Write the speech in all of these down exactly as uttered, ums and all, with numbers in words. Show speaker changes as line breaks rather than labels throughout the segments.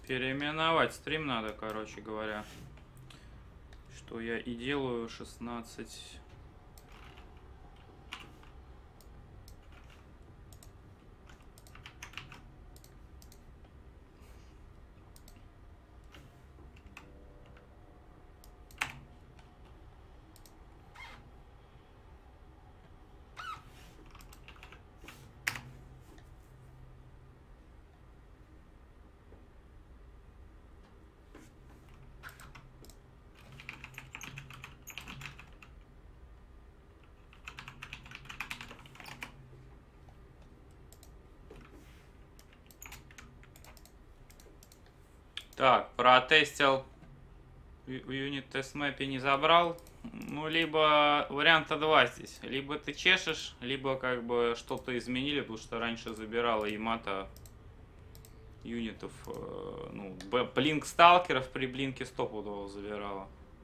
Переименовать стрим надо, короче говоря. Что я и делаю. шестнадцать. Так, протестил. В юнит тест мэпе не забрал. Ну, либо варианта два здесь. Либо ты чешешь, либо как бы что-то изменили, потому что раньше забирала Ямато юнитов. Э, ну, блинк сталкеров при блинке стопудово забирала.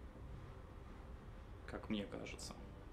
Как мне кажется.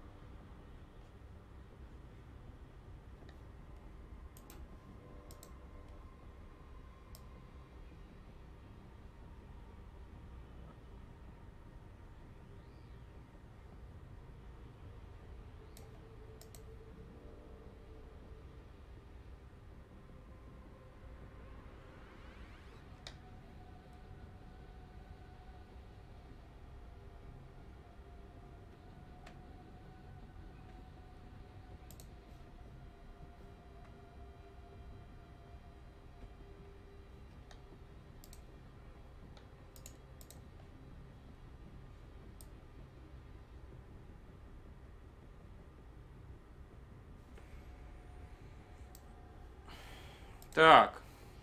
Так.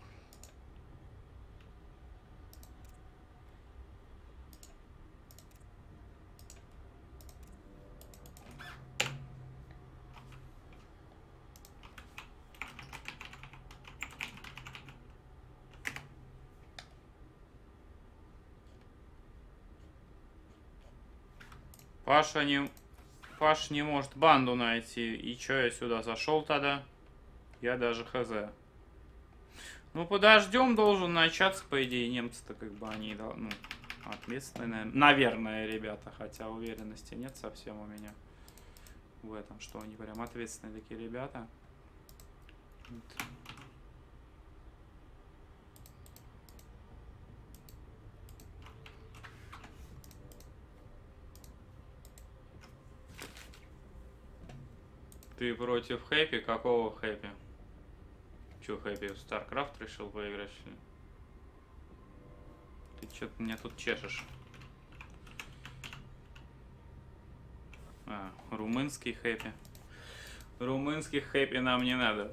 Паша не... Паш не может банду найти. И чё я сюда зашел тогда? Я даже хз. Ну, подождем, должен начаться, по идее, немцы-то как бы они, ну, ответственные, наверное, ребята, хотя уверенности нет совсем у меня в этом, что они прям ответственные такие ребята. Вот. Ты против Хэппи? Какого Хэппи? Че, Хэппи в StarCraft решил выиграть? Ты что-то меня тут чешешь. А, румынский Хэппи. Румынских Хэппи нам не надо.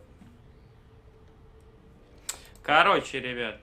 Короче, ребят.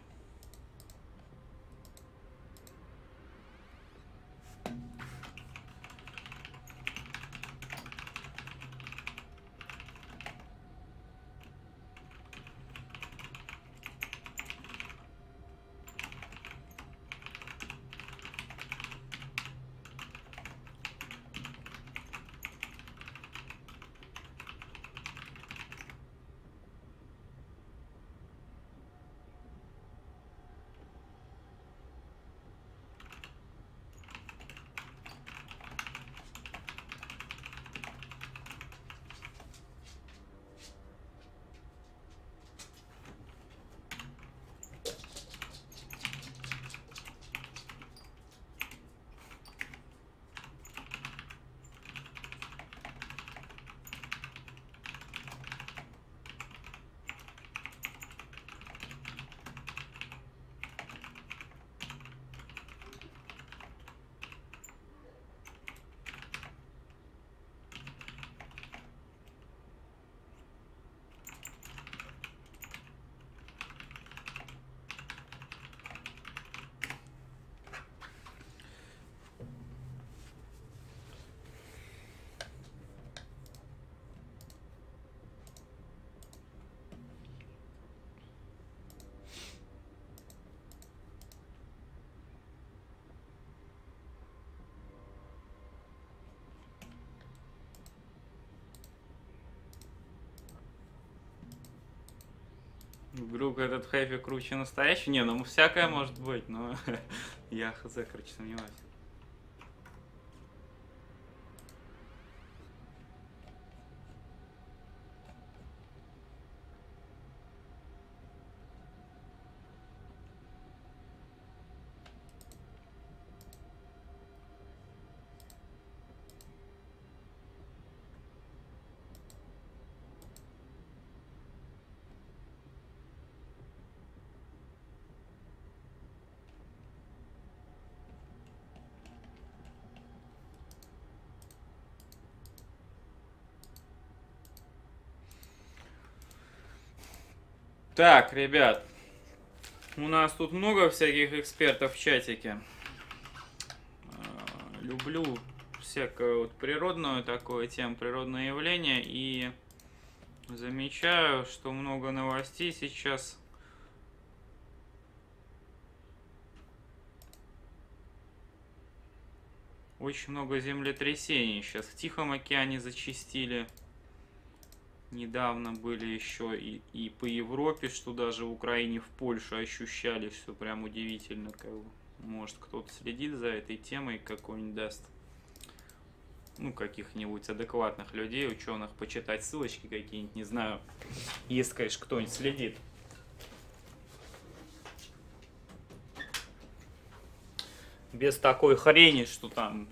Вдруг этот хэви круче настоящий? Не, ну всякое может быть, но я хз, короче, сомневаюсь. Так, ребят, у нас тут много всяких экспертов в чатике. Люблю всякое вот природное такое, тем природное явление, и замечаю, что много новостей сейчас. Очень много землетрясений сейчас в Тихом океане зачастили. Недавно были еще и, и по Европе, что даже в Украине, в Польше ощущали, что прям удивительно. Как бы. Может, кто-то следит за этой темой, какой-нибудь даст, ну, каких-нибудь адекватных людей, ученых, почитать ссылочки какие-нибудь, не знаю, если, конечно, кто-нибудь следит. Без такой хрени, что там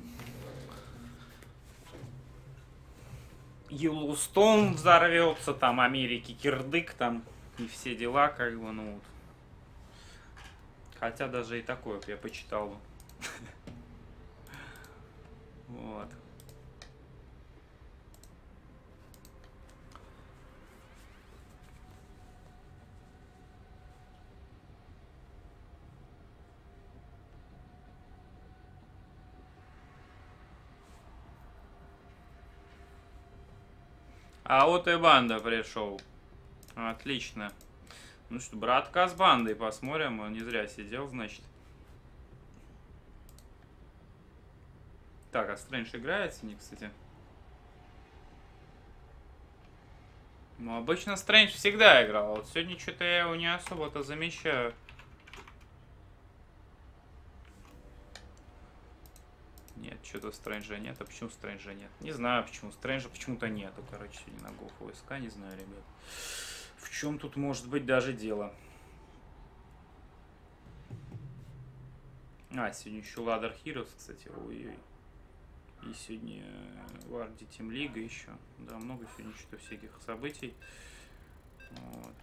Йеллоустоун взорвется, там Америки кирдык, там и все дела, как бы, ну вот. Хотя даже и такое я почитал бы. Вот. А вот и банда пришел. Отлично. Ну что, братка с бандой посмотрим. Он не зря сидел, значит. Так, а Стрэндж играет с ней, кстати? Ну, обычно Стрэндж всегда играл. Вот сегодня что-то я его не особо-то замечаю. Нет, что-то Стрэнджа нет. А почему Стрэнджа нет? Не знаю почему. Стрэнджа почему-то нету, короче, сегодня на Гоф ВСК. Не знаю, ребят. В чем тут может быть даже дело? А, сегодня еще Ladder Heroes, кстати. Ой-ой. И сегодня Варди Тим Лига еще. Да, много сегодня что-то всяких событий. Вот.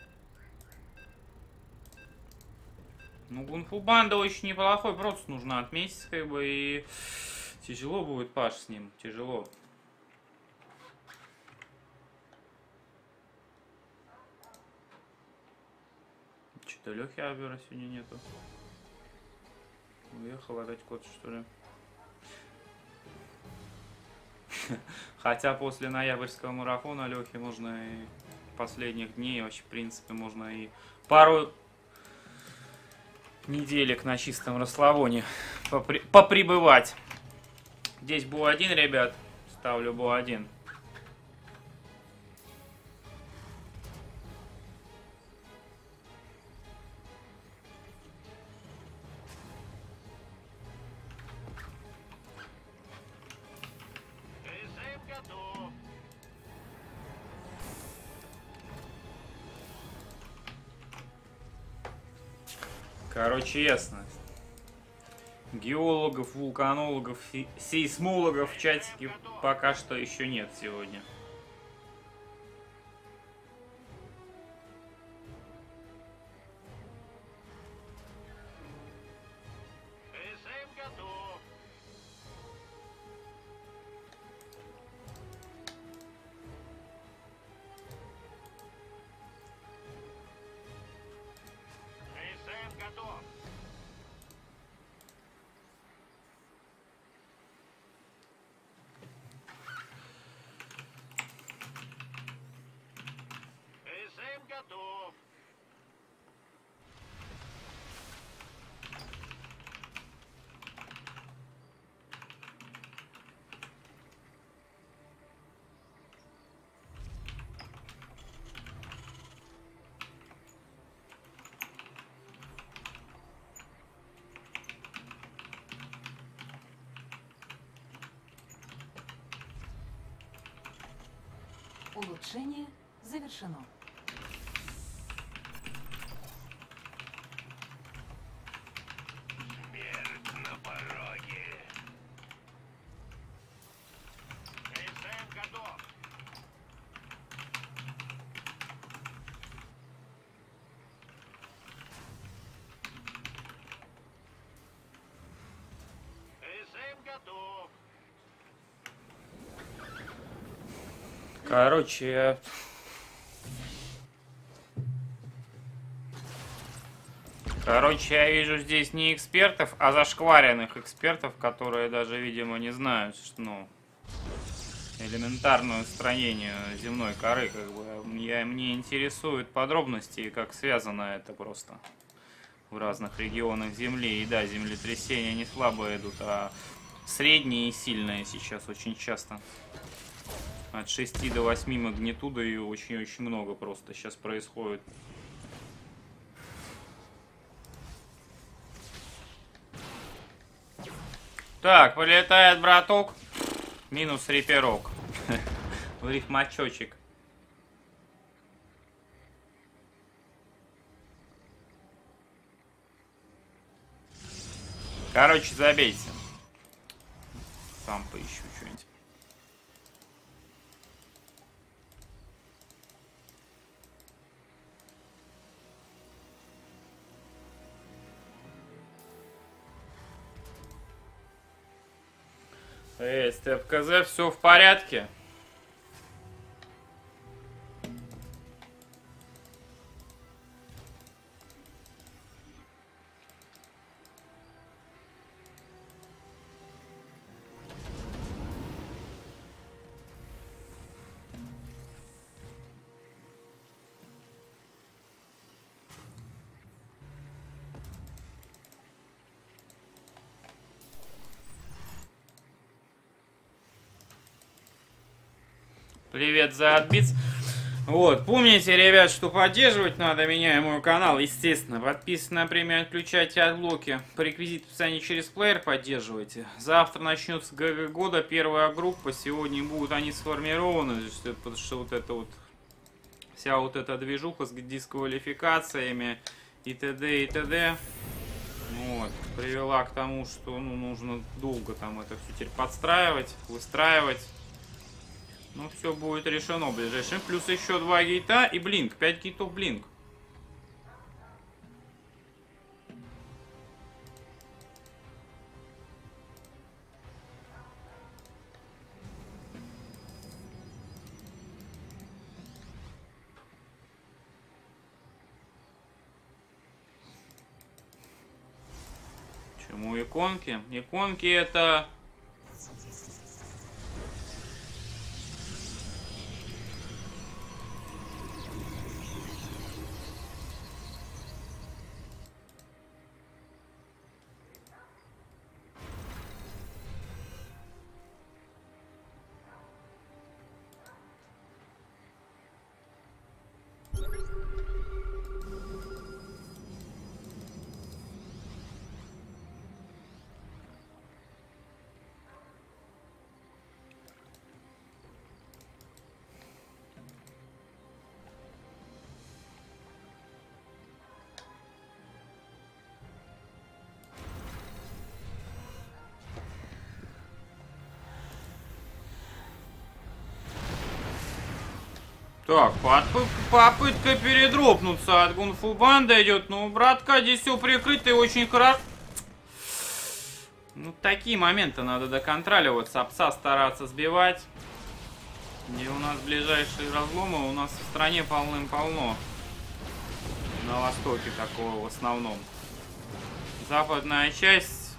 Ну, Гунфу банда очень неплохой, просто нужно отметить, как бы, и тяжело будет, Паш, с ним, тяжело. Что-то Лехи Абера сегодня нету. Уехал опять кот, что ли? Хотя после ноябрьского марафона Лехи можно и последних дней, вообще, в принципе, можно и пару неделек на чистом расслабоне попри поприбывать. Здесь Бу один, ребят. Ставлю Бу один. Короче, ясно. Геологов, вулканологов, сейсмологов в чатике пока что еще нет сегодня.
Улучшение завершено.
Смерть на пороге. КСМ готов. КСМ готов.
Короче, я... Короче, я вижу здесь не экспертов, а зашкваренных экспертов, которые даже, видимо, не знают, что, ну, элементарное строение земной коры, как бы. Я, мне интересуют подробности, как связано это просто в разных регионах Земли. И да, землетрясения не слабо идут, а средние и сильные сейчас очень часто. От шести до восьми магнитуды и очень-очень много просто сейчас происходит. Так, полетает браток. Минус реперок. В рифмачочек. Короче, забейте. Сам поищу что-нибудь. Эй, Степ КЗ, все в порядке? Привет за отбиц. Вот, помните, ребят, что поддерживать надо меня и мой канал, естественно. Подписывайтесь на премию, отключайте отблоки. По реквизиту в описании через плеер поддерживайте. Завтра начнется ГГ года, первая группа. Сегодня будут они сформированы, потому что вот это вот, вся вот эта движуха с дисквалификациями и т.д. и т.д. Вот, привела к тому, что, ну, нужно долго там это все теперь подстраивать, выстраивать. Ну, все будет решено в ближайшем. Плюс еще два гейта и блинк. пять гейтов блинк. Почему иконки? Иконки это... Так, попытка передропнуться от Гунфу Банда идет. Ну, братка, здесь все прикрыто и очень хорошо. Ну, такие моменты надо доконтроливаться. Пса стараться сбивать. Где у нас ближайшие разломы, у нас в стране полным-полно. На востоке такого в основном. Западная часть.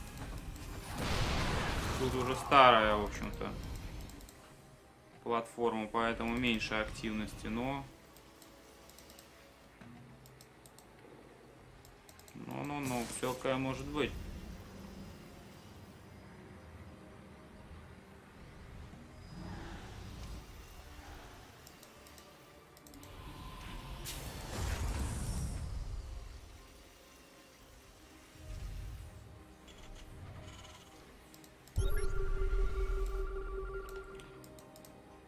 Тут уже старая, в общем-то, платформу, поэтому меньше активности, но... Ну-ну-ну, всякое может быть.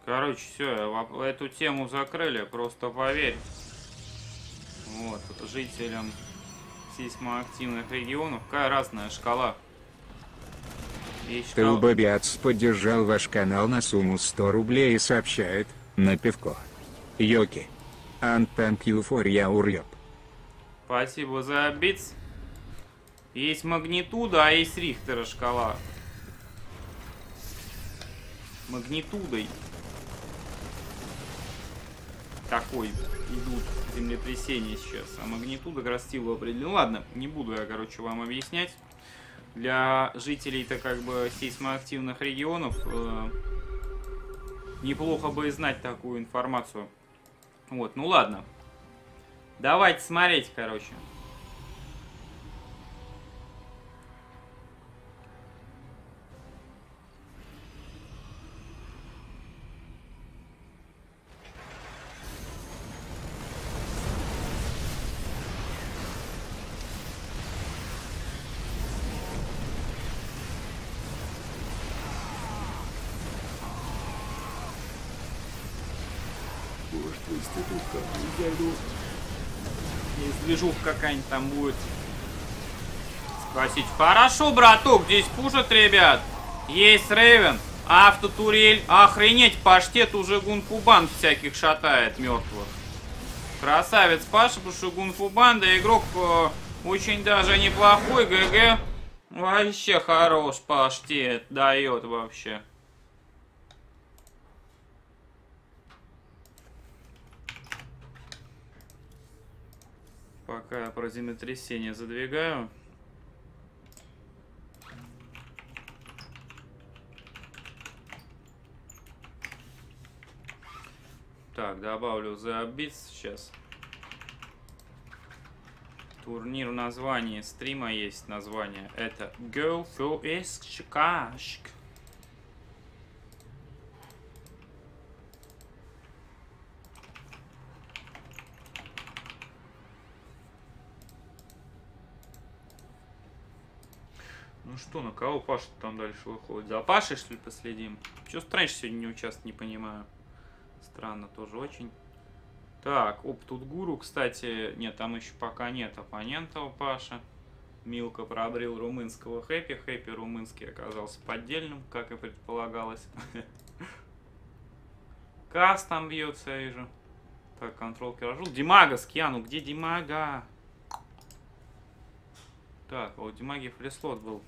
Короче, все, эту тему закрыли, просто поверь. Вот, жителям сейсмоактивных регионов какая разная шкала. Есть шкала...
Тылбобиац поддержал ваш канал на сумму сто рублей и сообщает: на пивко. Йоки. And thank you for your help.
Спасибо за битс. Есть магнитуда, а есть Рихтера шкала. Магнитудой такой идут землетрясения сейчас. А магнитуда как раз силу определена. Ладно, не буду я, короче, вам объяснять. Для жителей-то как бы сейсмоактивных регионов э, неплохо бы и знать такую информацию. Вот, ну ладно. Давайте смотреть, короче. Есть движуха какая-нибудь там будет. Спросить. Хорошо, браток, здесь пушат, ребят. Есть Рейвен. Автотурель. Охренеть, паштет уже гунфу-банд всяких шатает мертвых. Красавец Паша, потому что гунфу-банда игрок э, очень даже неплохой. ГГ. Вообще хорош паштет. Дает вообще. Пока я про землетрясение задвигаю. Так, добавлю The Beats сейчас. Турнир в названии стрима есть название. Это Go for Esk. Ну что, на кого Паша там дальше выходит? За Пашей, что ли, последим? Чё Стрэндж сегодня не участвует, не понимаю. Странно тоже очень. Так, оп, тут гуру, кстати. Нет, там еще пока нет оппонента у Паши. Милка пробрил румынского Хэппи. Хэппи румынский оказался поддельным, как и предполагалось. Кас там бьется, я вижу. Так, контрол киражу. Димага с Киану. Где Димага? Так, а у Димаги флеслот был.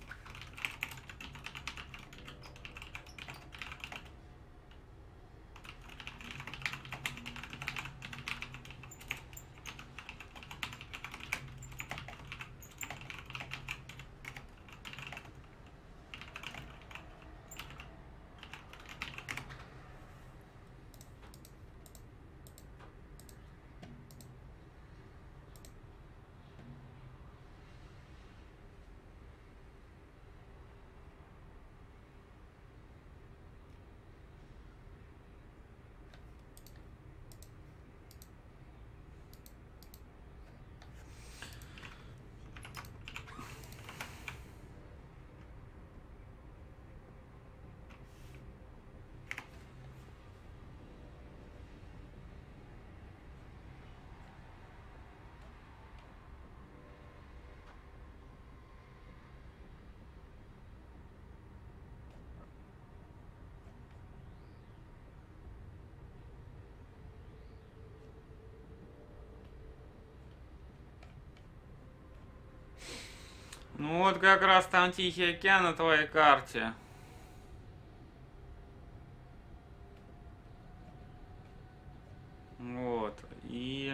Ну вот как раз там Тихий океан на твоей карте. Вот. И...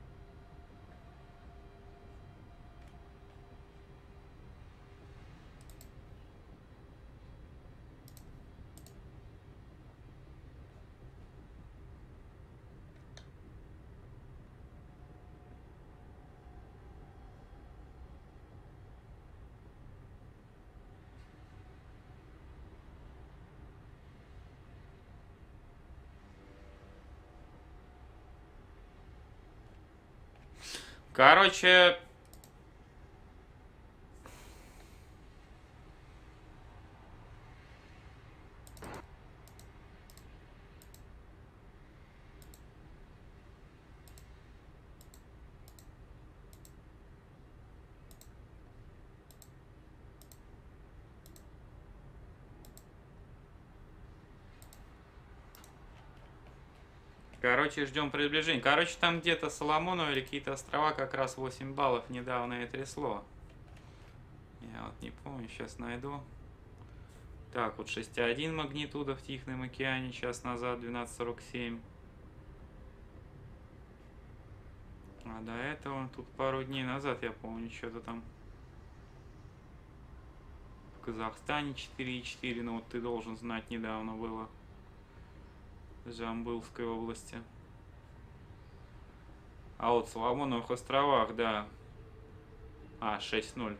Короче... Короче, ждем приближения. Короче, там где-то Соломоново или какие-то острова как раз восемь баллов недавно и трясло. Я вот не помню, сейчас найду. Так, вот шесть и один магнитуда в Тихом океане, час назад двенадцать сорок семь. А до этого, тут пару дней назад, я помню, что-то там в Казахстане четыре и четыре, ну вот ты должен знать, недавно было. В Жамбылской области. А вот в Соломоновых островах, да. А, шесть ноль.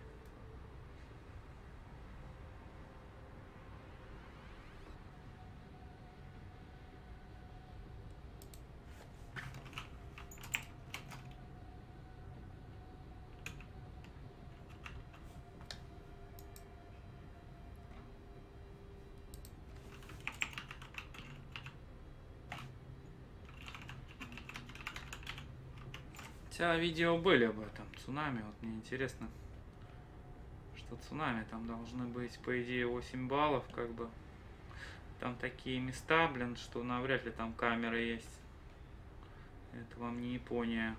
Хотя видео были об этом цунами, вот мне интересно, что цунами там должны быть, по идее, восемь баллов, как бы. Там такие места, блин, что навряд ли там камеры есть. Это вам не Япония.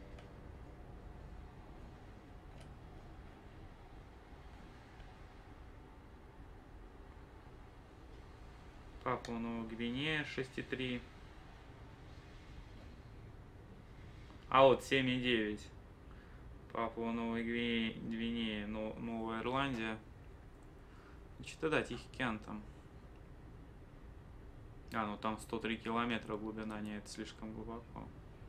Папуа Новая Гвинея шесть и три. А вот семь и девять. Папуа Новая Гвинея, Новая Ирландия. Значит, да, Тихий океан там. А, ну там сто три километра глубина, не, это слишком глубоко.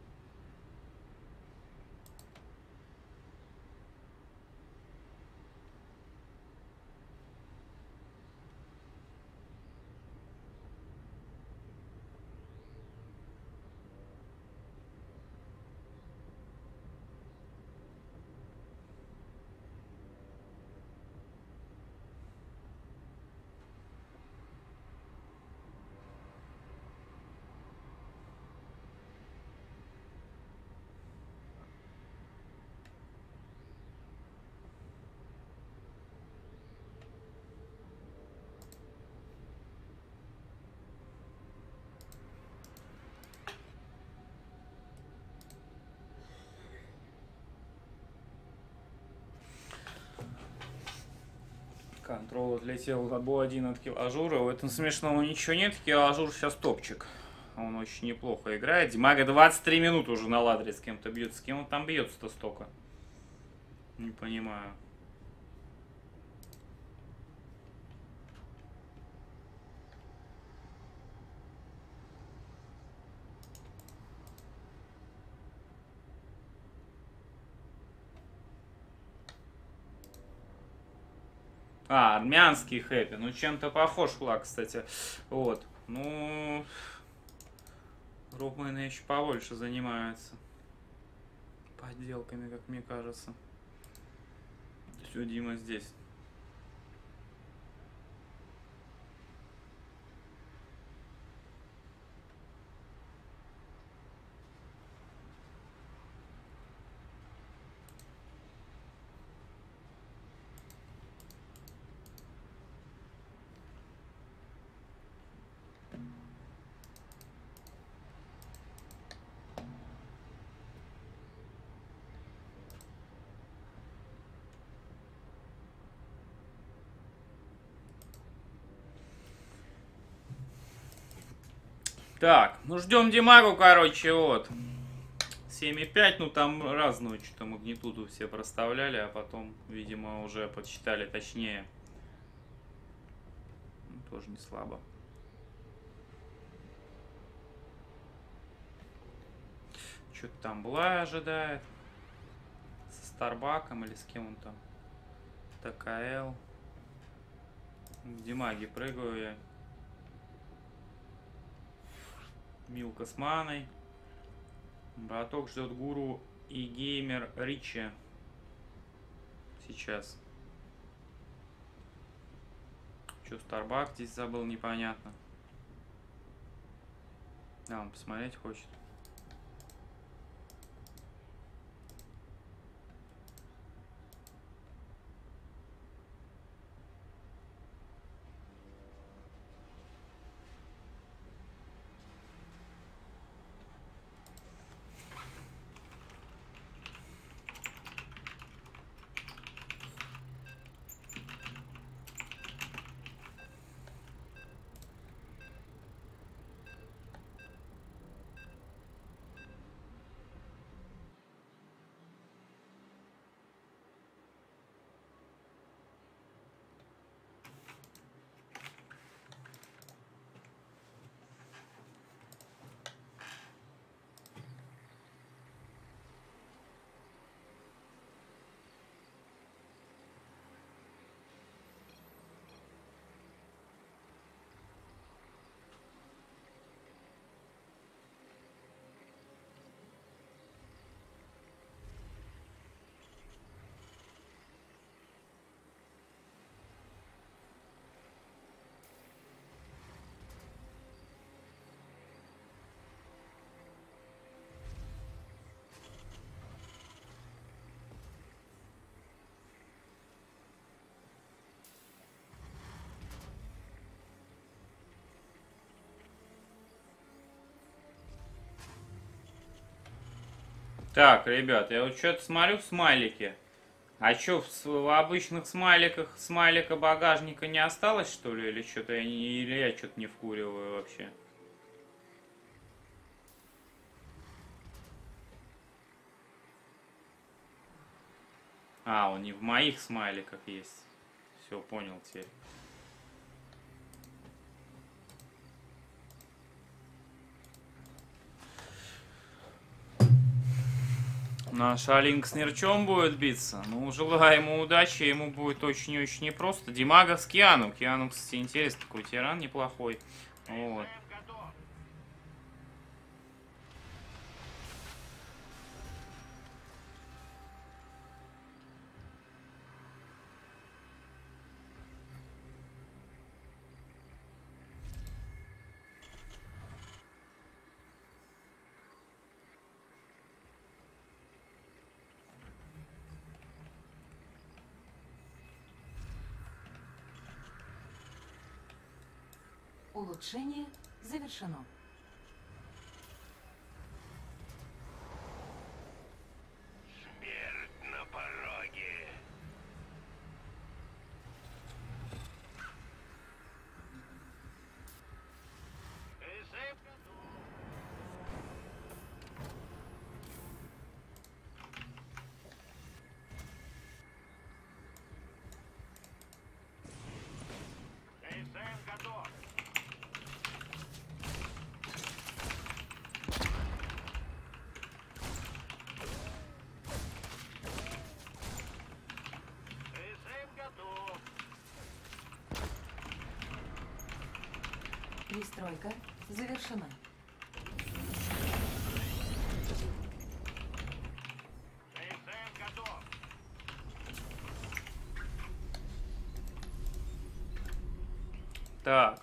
Контрол отлетел об один от Килажура. В этом смешного ничего нет. Килажур сейчас топчик. Он очень неплохо играет. Димага двадцать три минуты уже на ладре с кем-то бьется. С кем он там бьется-то столько? Не понимаю. А, армянский хэппи. Ну, чем-то похож флаг, кстати. Вот. Ну, румыны еще побольше занимаются подделками, как мне кажется. Все, Дима здесь. Так, ну ждем Димагу, короче, вот. семь и пять, ну там разную что-то магнитуду все проставляли, а потом, видимо, уже подсчитали точнее. Ну, тоже не слабо. Что-то там Блай ожидает. Со Старбаком или с кем он там? ТКЛ. В Димаге прыгаю я. Милка с маной. Браток ждет гуру и геймер Ричи. Сейчас. Че, Старбак здесь забыл, непонятно. Да, он посмотреть хочет. Так, ребят, я вот что-то смотрю в смайлике. А что, в, с- в обычных смайликах смайлика багажника не осталось, что ли? Или что-то я не, или я что-то не вкуриваю вообще? А, он не в моих смайликах есть. Все, понял теперь. Наш Алинк с Нерчом будет биться. Ну, желаю ему удачи, ему будет очень-очень непросто. Димага с Киану. Киану, кстати, интересный такой тиран, неплохой. Вот.
СМ готов.
Улучшение завершено.
Смерть на пороге. СМ готов. СМ готов. СМ готов.
Пристройка завершена.
СМ готов.
Так.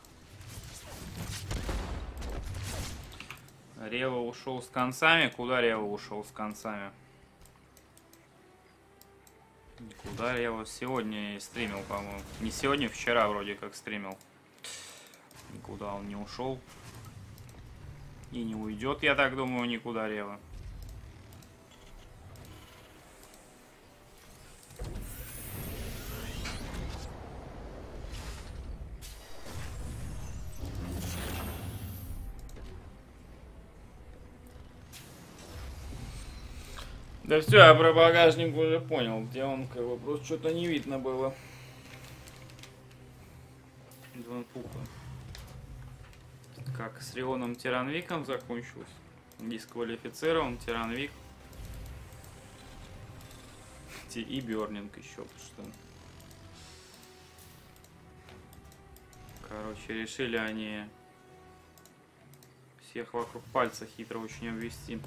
Рева ушел с концами. Куда Рева ушел с концами? Куда Рева сегодня стримил, по-моему. Не сегодня, вчера вроде как стримил. Никуда он не ушел. И не уйдет, я так думаю, никуда Рева. Да все, я про багажник уже понял, где он, как бы, просто что-то не видно было. Вон пуха. Как с Рионом Тиранвиком закончилось. Дисквалифицирован Тиранвик. И Бёрнинг еще, что. Короче, решили они всех вокруг пальца хитро очень обвести.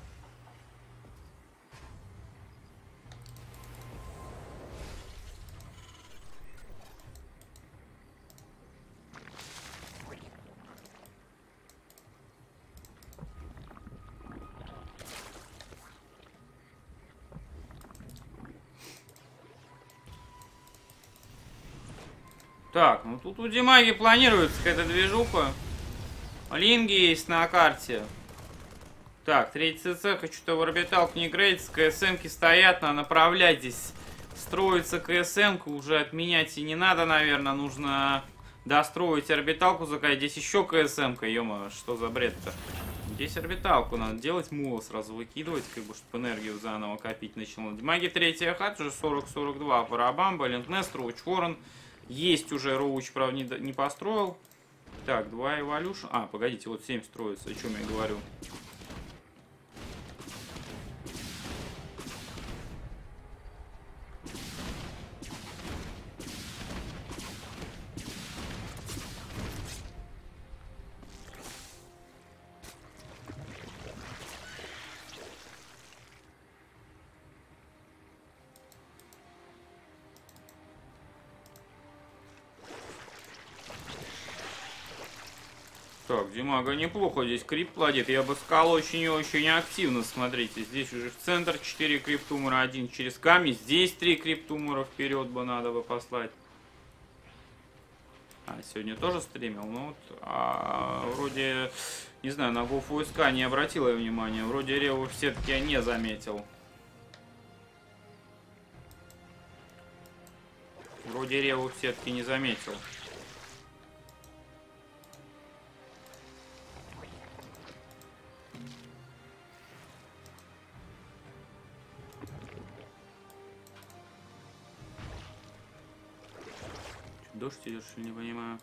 Так, ну тут у Димаги планируется какая-то движуха. Линги есть на карте. Так, третий ЦЦ, хочу-то в орбиталку не грейтс. КСМки стоят, надо направлять здесь. Строится КСМка, уже отменять и не надо, наверное. Нужно достроить орбиталку, закать. Здесь еще КСМка, ё-моё, что за бред-то? Здесь орбиталку надо делать, мула сразу выкидывать, как бы, чтобы энергию заново копить начало. Димаги третья хат, уже сорок сорок два. Парабамба, Линкнест, Роуч Ворон. Есть уже Роуч, правда, не, не построил. Так, два эволюшн. А, погодите, вот семь строится, о чем я говорю. Так, Димага неплохо здесь крип плодит. Я бы сказал, очень и очень активно. Смотрите, здесь уже в центр четыре криптумора, один через камень. Здесь три криптумора вперед бы надо бы послать. А, сегодня тоже стримил, ну вот, а, вроде, не знаю, на ГоФУСК не обратила я внимания, вроде Реву в сетке я не заметил. Вроде Реву в сетке не заметил. Дождь идет, что ли, не понимаю.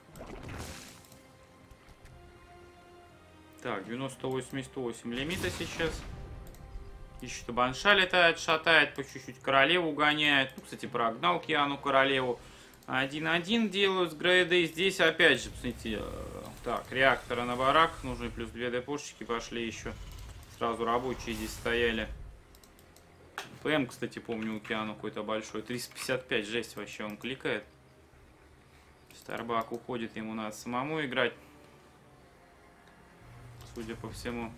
Так, девяносто восемьдесят восемь лимита сейчас. Еще банша летает, шатает, по чуть-чуть королеву гоняет. Ну, кстати, прогнал Киану королеву. один-один делают с грейдой. Здесь опять же, посмотрите, так, реактора на барак. Нужны плюс две депушечки пошли еще. Сразу рабочие здесь стояли. ПМ, кстати, помню, у Киану какой-то большой. триста пятьдесят пять, жесть вообще, он кликает. Старбак уходит, ему надо самому играть. Судя по всему.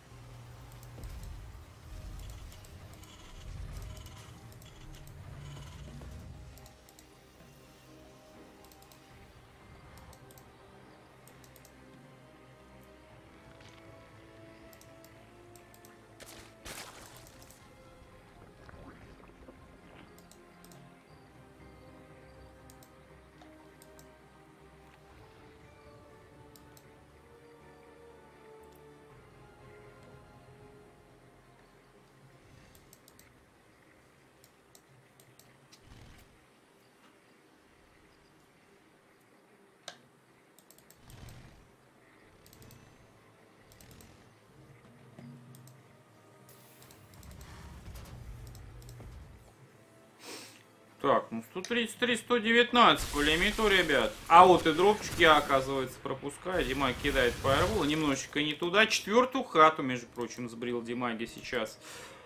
Так, ну сто тридцать три, сто девятнадцать по лимиту, ребят. А вот и дропчики, оказывается, пропускает. Димаг кидает фаервол, немножечко не туда. Четвертую хату, между прочим, сбрил Димаги сейчас.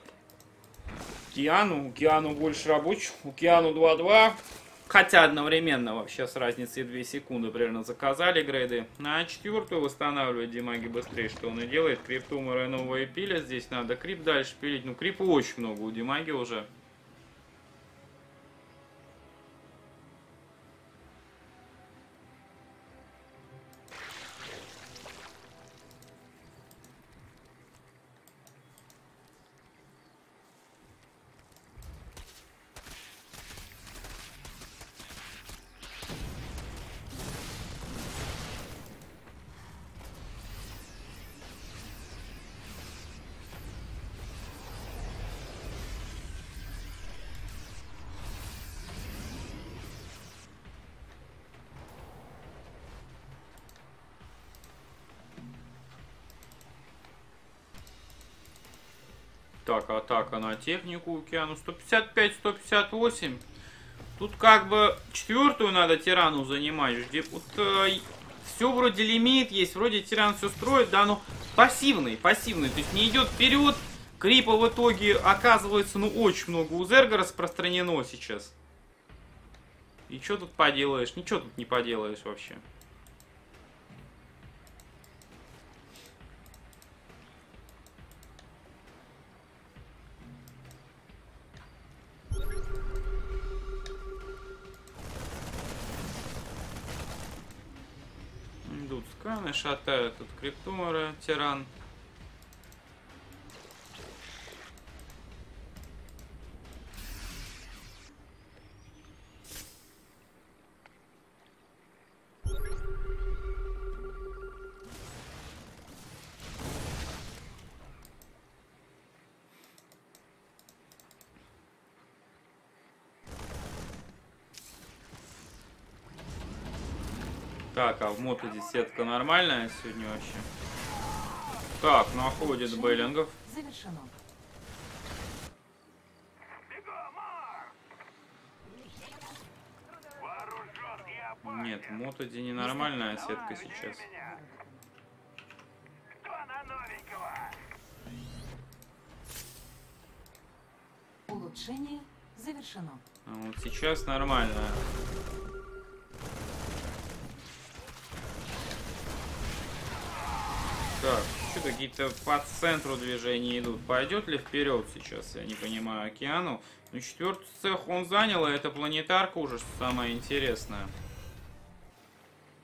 Киану, у Киану больше рабочих, у Киану два-два. Хотя одновременно вообще с разницей две секунды примерно заказали грейды. На четвертую восстанавливать Димаги быстрее, что он и делает. Криптумеры новые пилят, здесь надо крип дальше пилить. Ну, крипа очень много у Димаги уже. Так, атака на технику Океану. сто пятьдесят пять, сто пятьдесят восемь. Тут как бы четвертую надо тирану занимать. Вот, э, все вроде лимит есть, вроде тиран все строит, да, но пассивный, пассивный. То есть не идет вперед. Крипа в итоге оказывается, ну, очень много у Зерга распространено сейчас. И что тут поделаешь? Ничего тут не поделаешь вообще. Идут сканы, шатают тут криптумеры, тиран. Так, а в мотоде сетка нормальная сегодня вообще? Так, находит Беллингов.
Завершено.
Нет, в мотоде ненормальная сетка сейчас.
Улучшение завершено.
А вот сейчас нормальная. Так, что какие-то по центру движения идут. Пойдет ли вперед сейчас, я не понимаю, Океану. Ну, четвертый цех он занял, и это планетарка уже, что самое интересное.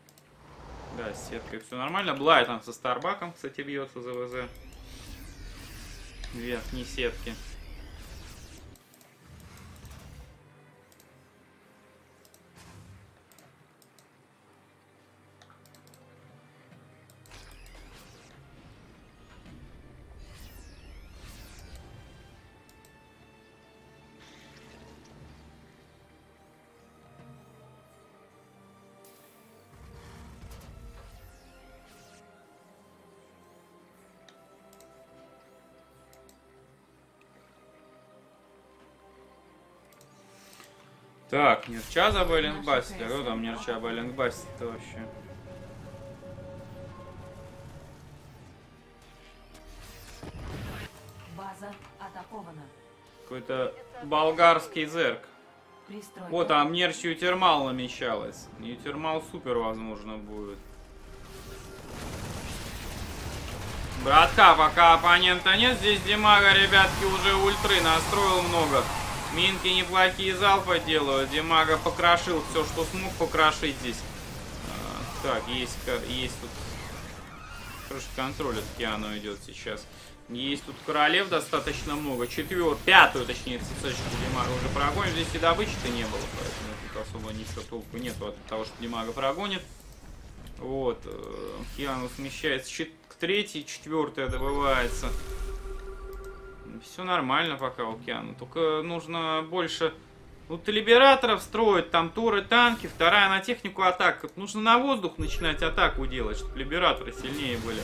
Да, с сеткой все нормально. Блай там со Старбаком, кстати, бьется за ВЗ. Верхней сетки. Так, Нерча за Бэллингбастер. Кто там Нерча Бэллингбастер-то вообще?
База атакована.
Какой-то болгарский зерк.
Пристройка.
Вот, там Нерч Ютермал намечалась. Ютермал супер, возможно, будет. Братка, пока оппонента нет, здесь Димага, ребятки, уже ультры настроил много. Минки неплохие залпы делают. Димага покрошил все, что смог покрошить здесь. А, так, есть, есть тут... Хороший контроль от Киану идет сейчас. Есть тут королев достаточно много. Четвертую, пятую, точнее, цепочку Димага уже прогонит. Здесь и добычи-то не было, поэтому тут особо ничего толку нету от того, что Димага прогонит. Вот. Киану смещается к третьей, четвертая добывается. Все нормально пока у Киану. Только нужно больше вот либераторов строить, там туры, танки, вторая на технику атак. Нужно на воздух начинать атаку делать, чтобы либераторы сильнее были.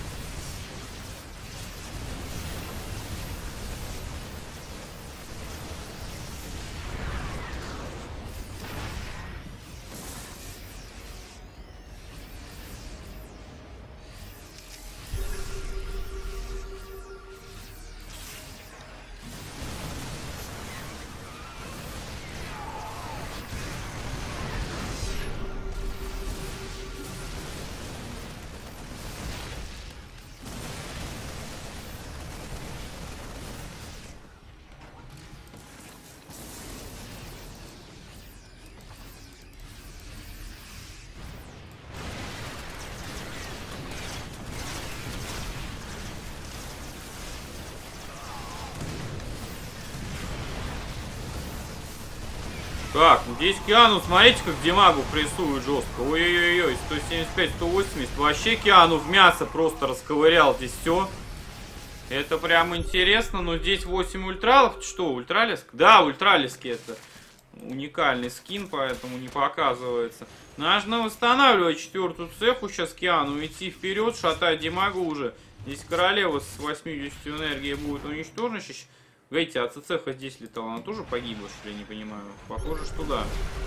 Так, здесь Киану, смотрите, как Димагу прессует жестко. Ой-ой-ой, сто семьдесят пять, сто восемьдесят. Вообще Киану в мясо просто расковырял здесь все. Это прям интересно, но здесь восемь ультралов. Что, ультралиск? Да, ультралиски это уникальный скин, поэтому не показывается. Нужно восстанавливать четвертую цеху сейчас Киану, идти вперед, шатать Димагу уже. Здесь королева с восьмидесятью энергии будет уничтожена. Видите, а ЦЦХ здесь летала, она тоже погибла, что ли, не понимаю. Похоже, что да.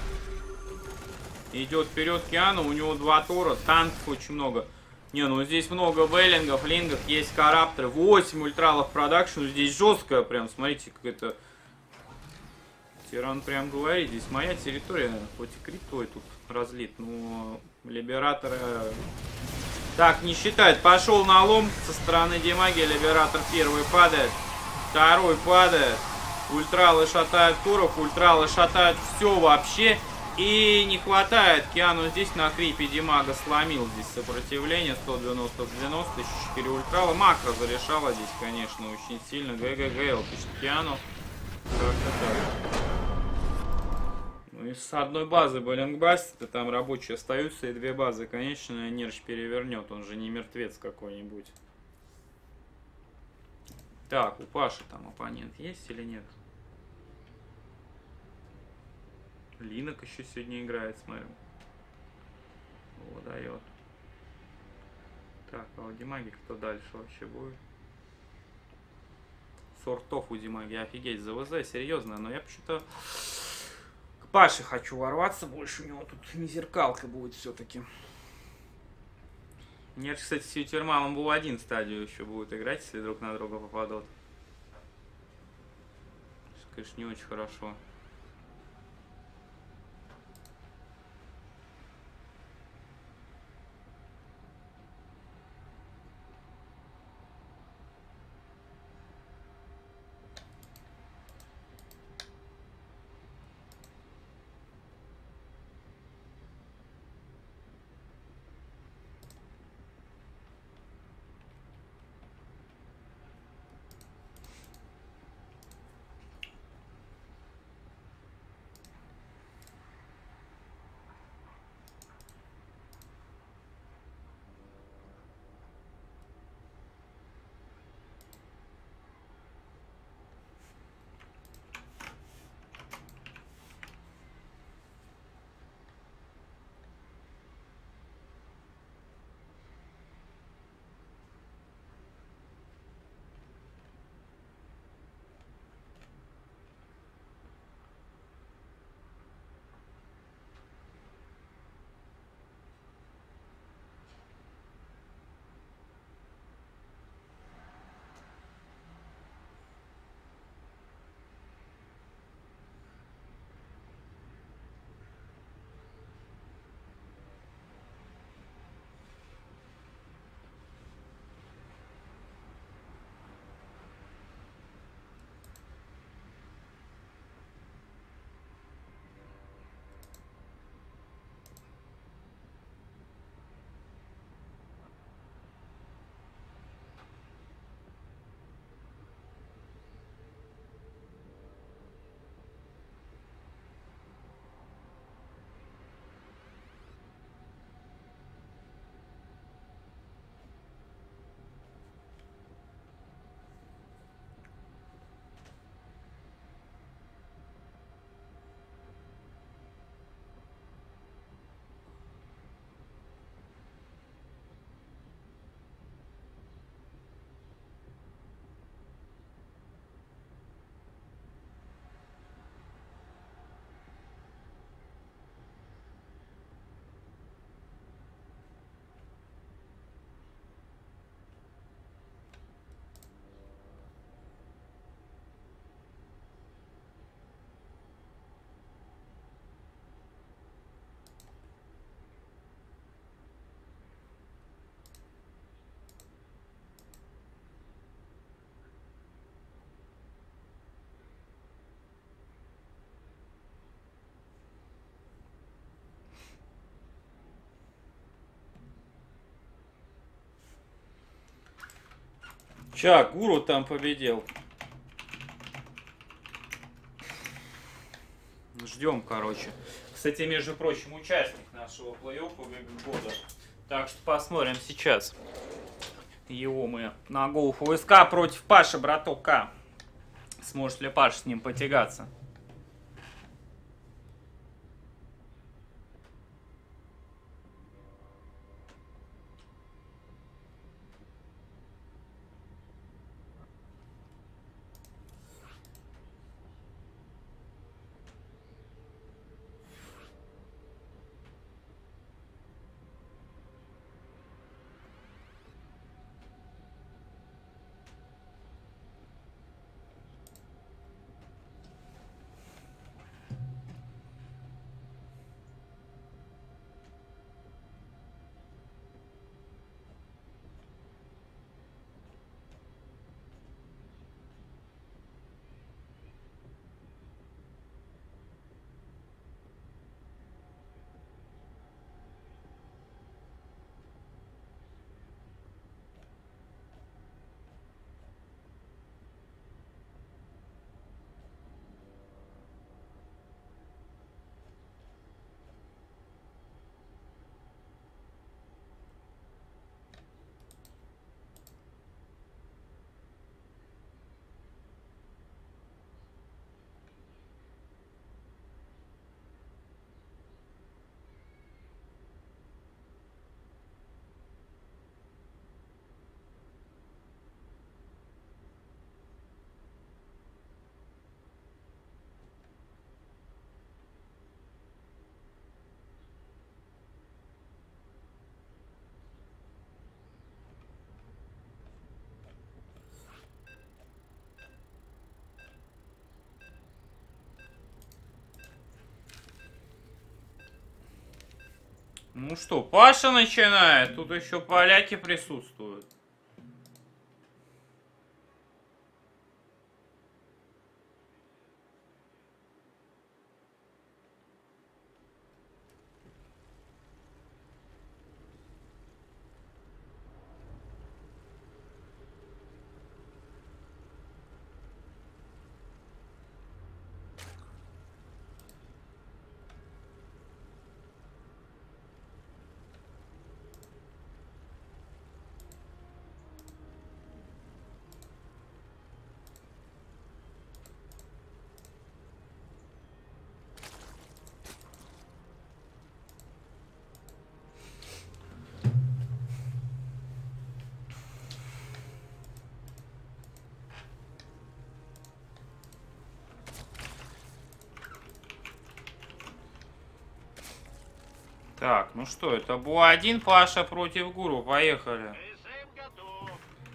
Идет вперед Киану, у него два Тора, танков очень много. Не, ну здесь много Беллингов, лингов, есть карапторы, восемь ультралов продакшн, здесь жесткая прям, смотрите, как это... Тиран прям говорит, здесь моя территория, хоть и критой тут разлит, но либераторы... Так, не считает, пошел на лом со стороны Димаги, либератор первый падает. Второй падает. Ультралы шатают туров. Ультралы шатают все вообще. И не хватает. Киану здесь на крипе Димага сломил здесь сопротивление. сто девяносто девяносто. Еще четыре ультрала. Макро зарешала здесь, конечно, очень сильно. ГГГ, пишет Киану. Ну и с одной базы Бэллингбастер, там рабочие остаются. И две базы, конечно, Нерч перевернет. Он же не мертвец какой-нибудь. Так, у Паши там оппонент есть или нет? Линок еще сегодня играет, смотрю. О, дает. Так, а у Димаги кто дальше вообще будет? Сортов у Димаги, офигеть, за ВЗ, серьезно. Но я почему-то к Паше хочу ворваться больше, у него тут не зеркалка будет все-таки. Нет, кстати, с Ютермалом был один стадию еще будет играть, если друг на друга попадут. Конечно, не очень хорошо. Ща, Гуру там победил. Ждем, короче. Кстати, между прочим, участник нашего плей-оффа года. Так что посмотрим сейчас. Его мы на Golf ви эс кей против Паши, браток К. Сможет ли Паша с ним потягаться? Ну что, Паша начинает. Тут еще поляки присутствуют. Так, ну что, это был один Паша против Гуру. Поехали.
КСМ готов.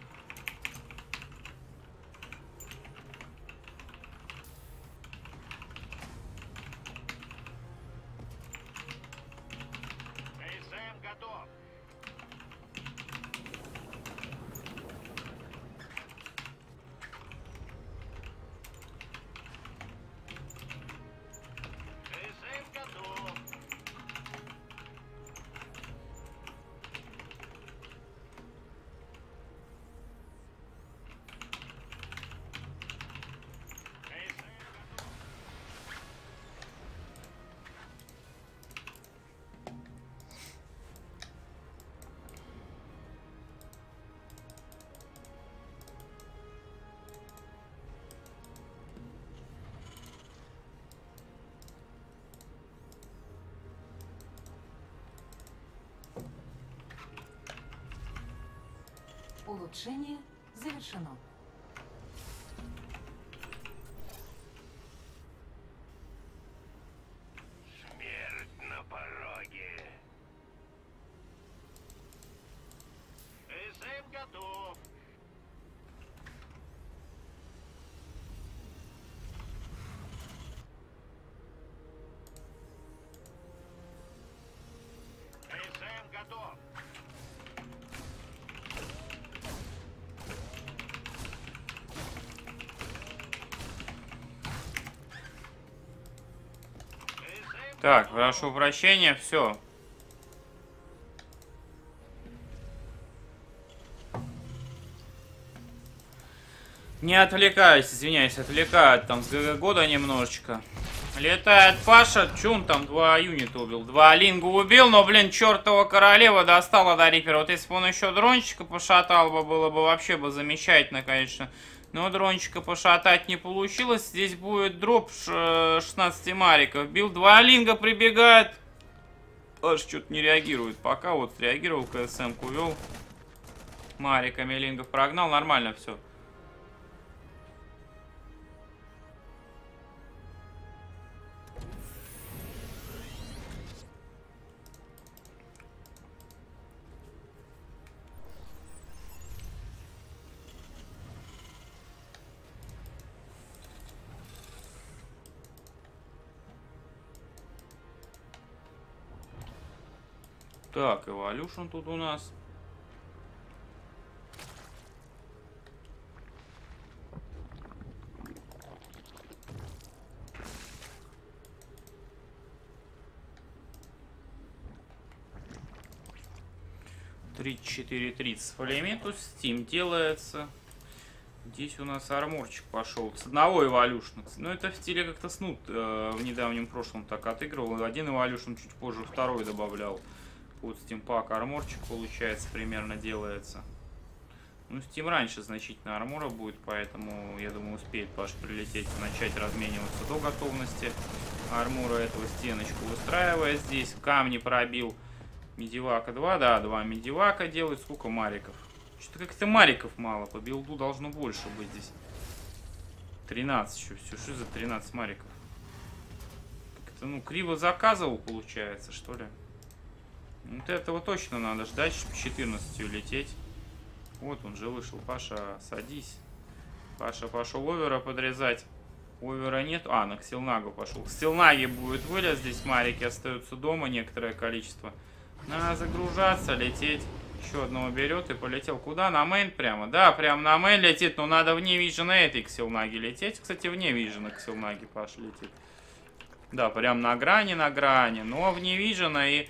КСМ готов. КСМ готов.
Улучшение завершено.
Смерть на пороге. КСМ готов. КСМ готов.
Так, прошу прощения, все. Не отвлекаюсь, извиняюсь, отвлекают там с ГГ года немножечко. Летает Паша, чё он там два юнита убил? Два линга убил, но, блин, чертова королева достала до Рипера. Вот если бы он еще дрончика пошатал бы, было бы вообще бы замечательно, конечно. Но дрончика пошатать не получилось. Здесь будет дроп шестнадцать мариков. Бил, два линга прибегает. Аж что-то не реагирует. Пока вот реагировал, КСМ-ку вел. Мариками лингов прогнал, нормально все. Так, Evolution тут у нас. тридцать четыре тридцать по лимиту. Steam делается. Здесь у нас арморчик пошел. С одного Evolution. Ну, это в стиле как-то Снут э, в недавнем прошлом так отыгрывал. Один Evolution чуть позже второй добавлял. Вот стимпак арморчик получается примерно делается. Ну, Steam раньше значительно армора будет, поэтому я думаю успеет Паш прилететь, начать размениваться до готовности армора этого. Стеночку выстраивая здесь. Камни пробил. Медивака два, да, два медивака делает. Сколько мариков? Что-то как-то мариков мало. По билду должно больше быть здесь. тринадцать еще. Все, что за тринадцать мариков? Как-то, ну, криво заказывал, получается, что ли? Вот этого точно надо ждать, чтобы четырнадцатью лететь. Вот он же вышел. Паша, садись. Паша пошел овера подрезать. Овера нет. А, на Ксилнагу пошел. Ксилнаги будет вылез. Здесь марики остаются дома. Некоторое количество. Надо загружаться, лететь. Еще одного берет и полетел. Куда? На мейн прямо? Да, прямо на мейн летит. Но надо вне вижена этой Ксилнаги лететь. Кстати, вне вижена Ксилнаги Паша летит. Да, прям на грани, на грани. Но вне вижена и...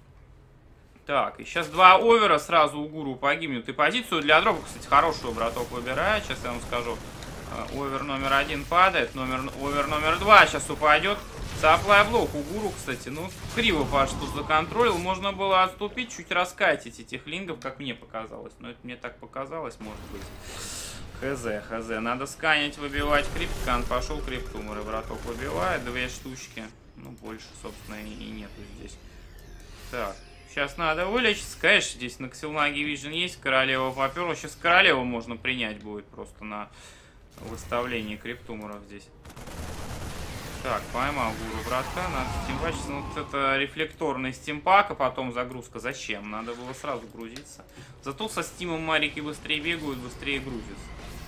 Так, и сейчас два овера сразу у гуру погибнут. И позицию для дропа, кстати, хорошую браток выбирает. Сейчас я вам скажу. Овер номер один падает. Номер, овер номер два сейчас упадет. Саплай блок у гуру, кстати. Ну, криво Паш тут законтролил. Можно было отступить, чуть раскатить этих лингов, как мне показалось. Но это мне так показалось, может быть. Хз, хз. Надо сканить, выбивать крипт. Кан пошел, криптумор и браток выбивает. Две штучки. Ну, больше, собственно, и, и нету здесь. Так. Сейчас надо вылечиться. Конечно, здесь на Ксилнаге Vision есть. Королева поперла. Сейчас королеву можно принять будет просто на выставлении криптуморов здесь. Так, поймал гуру братка. Надо стимпачиться. Ну, вот это рефлекторный стимпак, а потом загрузка. Зачем? Надо было сразу грузиться. Зато со стимом марики быстрее бегают, быстрее грузятся.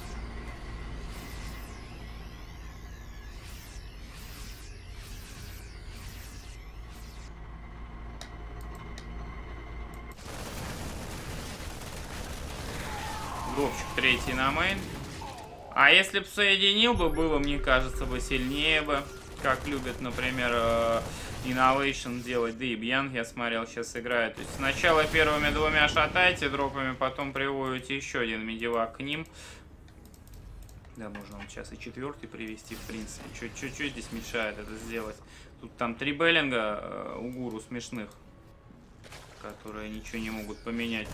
Дропчик третий на мейн. А если бы соединил бы, было, мне кажется, бы сильнее бы. Как любят, например, Innovation делать. Да и Бьянг, я смотрел, сейчас играет. То есть сначала первыми двумя шатайте дропами, потом приводите еще один медивак к ним. Да, можно вот сейчас и четвертый привести, в принципе. Что здесь мешает это сделать? Тут там три беллинга э, у гуру смешных, которые ничего не могут поменять.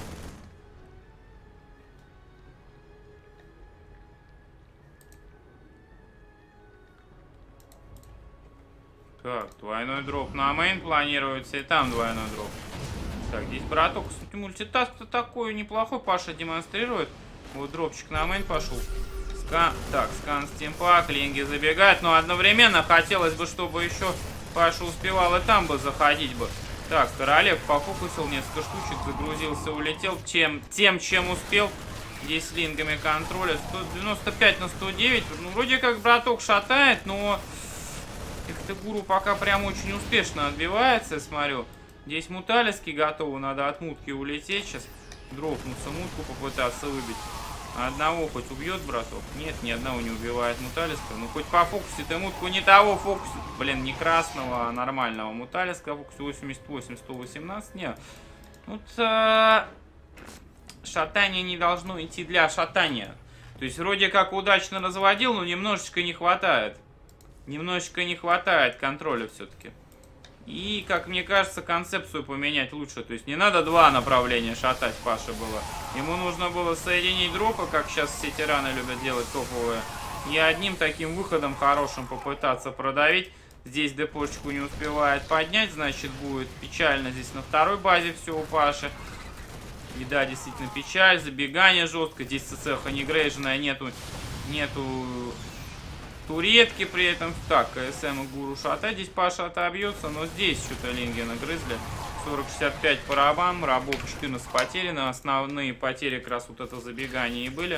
Так, двойной дроп на мейн планируется, и там двойной дроп. Так, здесь браток, кстати, мультитаск-то такой неплохой Паша демонстрирует. Вот дропчик на мейн пошел. Скан... Так, скан стимпак, линги забегают, но одновременно хотелось бы, чтобы еще Паша успевал и там бы заходить бы. Так, королев пофокусил, несколько штучек, загрузился, улетел. Тем, тем чем успел. Здесь лингами контроля. сто девяносто пять на сто девять. Ну, вроде как браток шатает, но... Как-то гуру пока прям очень успешно отбивается, я смотрю. Здесь муталиски готовы, надо от мутки улететь сейчас. Дропнуться, мутку попытаться выбить. Одного хоть убьет браток? Нет, ни одного не убивает муталиска. Ну хоть по фокусе ты мутку не того фокуса. Блин, не красного, а нормального муталиска. Фокус восемьдесят восемь, сто восемнадцать. Нет. Вот э, шатание не должно идти для шатания. То есть вроде как удачно разводил, но немножечко не хватает. Немножечко не хватает контроля все-таки. И, как мне кажется, концепцию поменять лучше. То есть не надо два направления шатать, Паше было. Ему нужно было соединить дропы, как сейчас все тираны любят делать топовые. И одним таким выходом хорошим попытаться продавить. Здесь депошечку не успевает поднять, значит будет печально. Здесь на второй базе все у Паши. И да, действительно печаль, забегание жестко. Здесь ЦЦХ не грейженная, нету, нету туретки при этом. Так, КСМ и Гуру шата. Здесь Паша отобьется, но здесь что-то Лингена грызли. сорок шестьдесят пять по рабам, рабов четырнадцать потери. На основные потери как раз вот это забегание и были.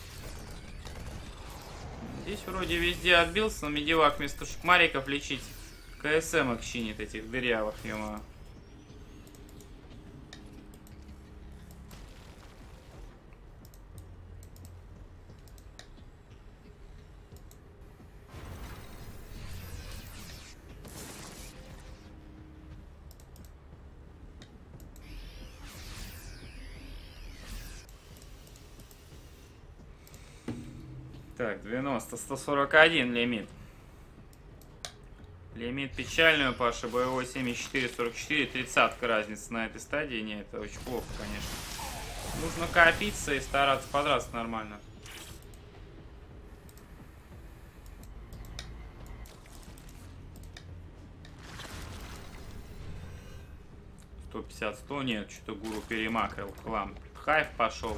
Здесь вроде везде отбился, но медивак вместо шкмариков лечить КСМ чинит этих дырявых, ё-моё. Так, девяносто, сто сорок один лимит. Лимит печальный у Паши, боевой семьдесят четыре, сорок четыре, тридцатка разница на этой стадии. Не, это очень плохо, конечно. Нужно копиться и стараться подраться нормально. сто пятьдесят, сто, нет, что-то Гуру перемакрил. Хлам. Хайв пошел.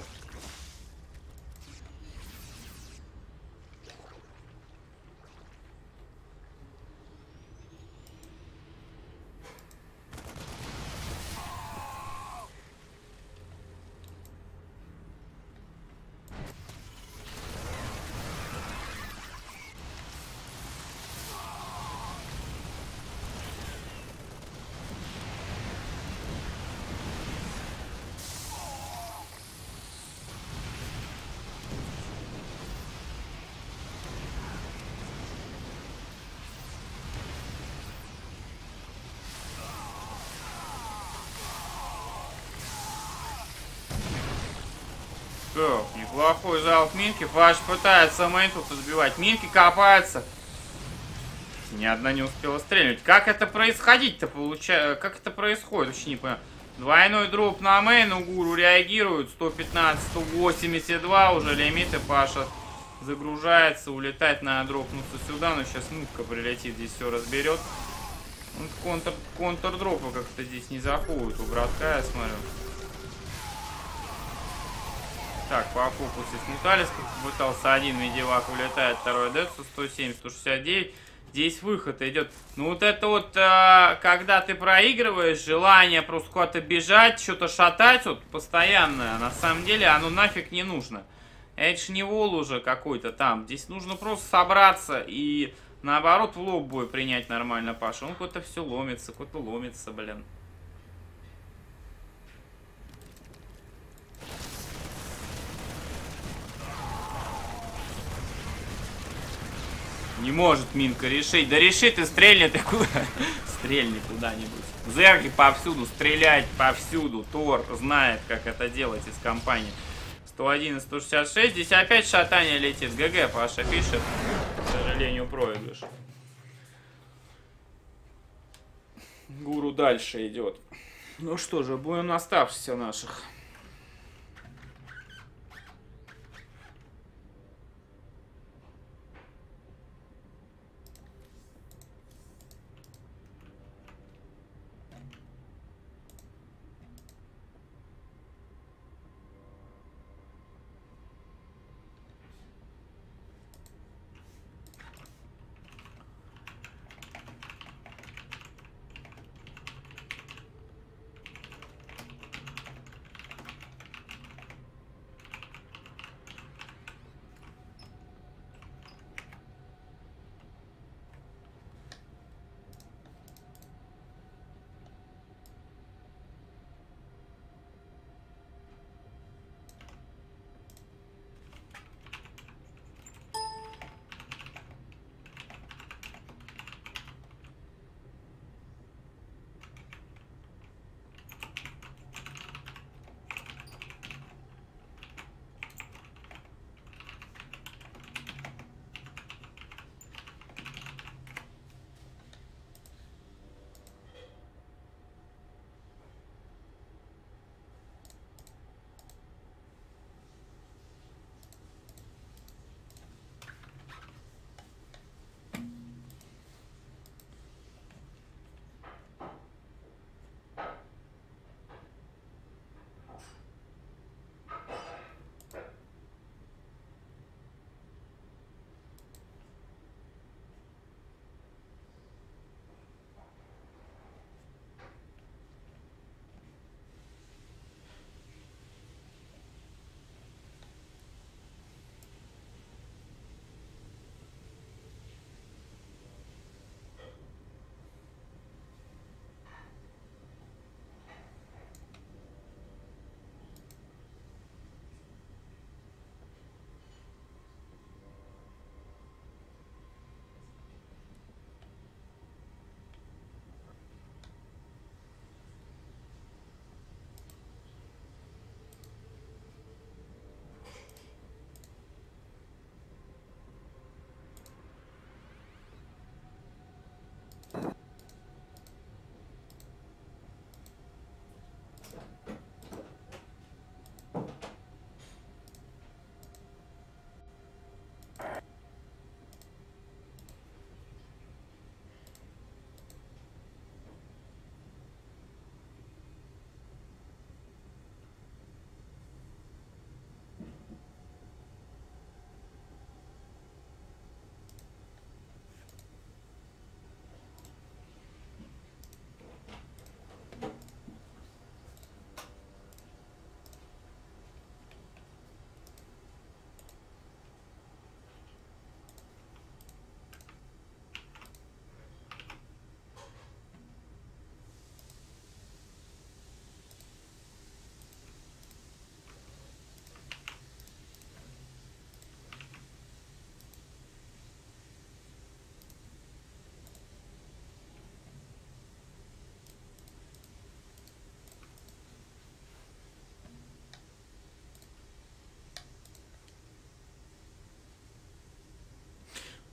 Так, неплохой залп Минки. Паш пытается мейн тут сбивать. Минки копается. Ни одна не успела стрельнуть. Как это происходить-то получается? Как это происходит? Вообще не понимаю. Двойной дроп на мейн. У Гуру реагирует. сто пятнадцать, сто восемьдесят два уже лимиты. Паша загружается. Улетать надо дропнуться сюда. Но сейчас мутка прилетит. Здесь все разберет. Контр, контр-дропа как-то здесь не заходит. У братка, я смотрю. Так, по фокусу смутались, пытался один медивак, улетает, второй Децу, сто семь, сто шестьдесят девять. Здесь выход идет. Ну вот это вот, э, когда ты проигрываешь, желание просто куда-то бежать, что-то шатать, вот постоянное, на самом деле оно нафиг не нужно. Это ж не вол уже какой-то там. Здесь нужно просто собраться и наоборот в лоб бой принять нормально Пашу. Он куда-то все ломится, куда-то ломится, блин. Не может Минка решить. Да реши ты, стрельни ты куда? Стрельни куда-нибудь. Зерги повсюду, стрелять повсюду. Тор знает, как это делать из компании. сто один и сто шестьдесят шесть. Здесь опять шатание летит. ГГ, Паша пишет. К сожалению, проигрыш. Гуру дальше идет. Ну что же, будем оставшихся наших.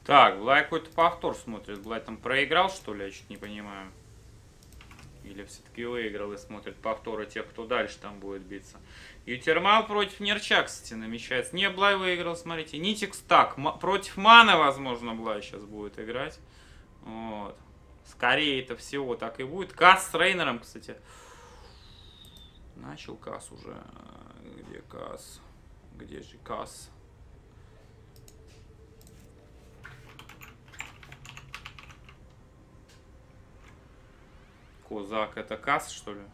Так, Блай какой-то повтор смотрит. Блай там проиграл, что ли? Я чуть не понимаю. Или все-таки выиграл и смотрит повторы тех, кто дальше там будет биться. Ютермал против Нерча, кстати, намечается. Не, Блай выиграл, смотрите. Нитикс так. Против Мана, возможно, Блай сейчас будет играть. Вот. Скорее это всего так и будет. Касс с Рейнером, кстати. Начал Касс уже. Где Касс? Где же Касс? Козак это Касс, что ли?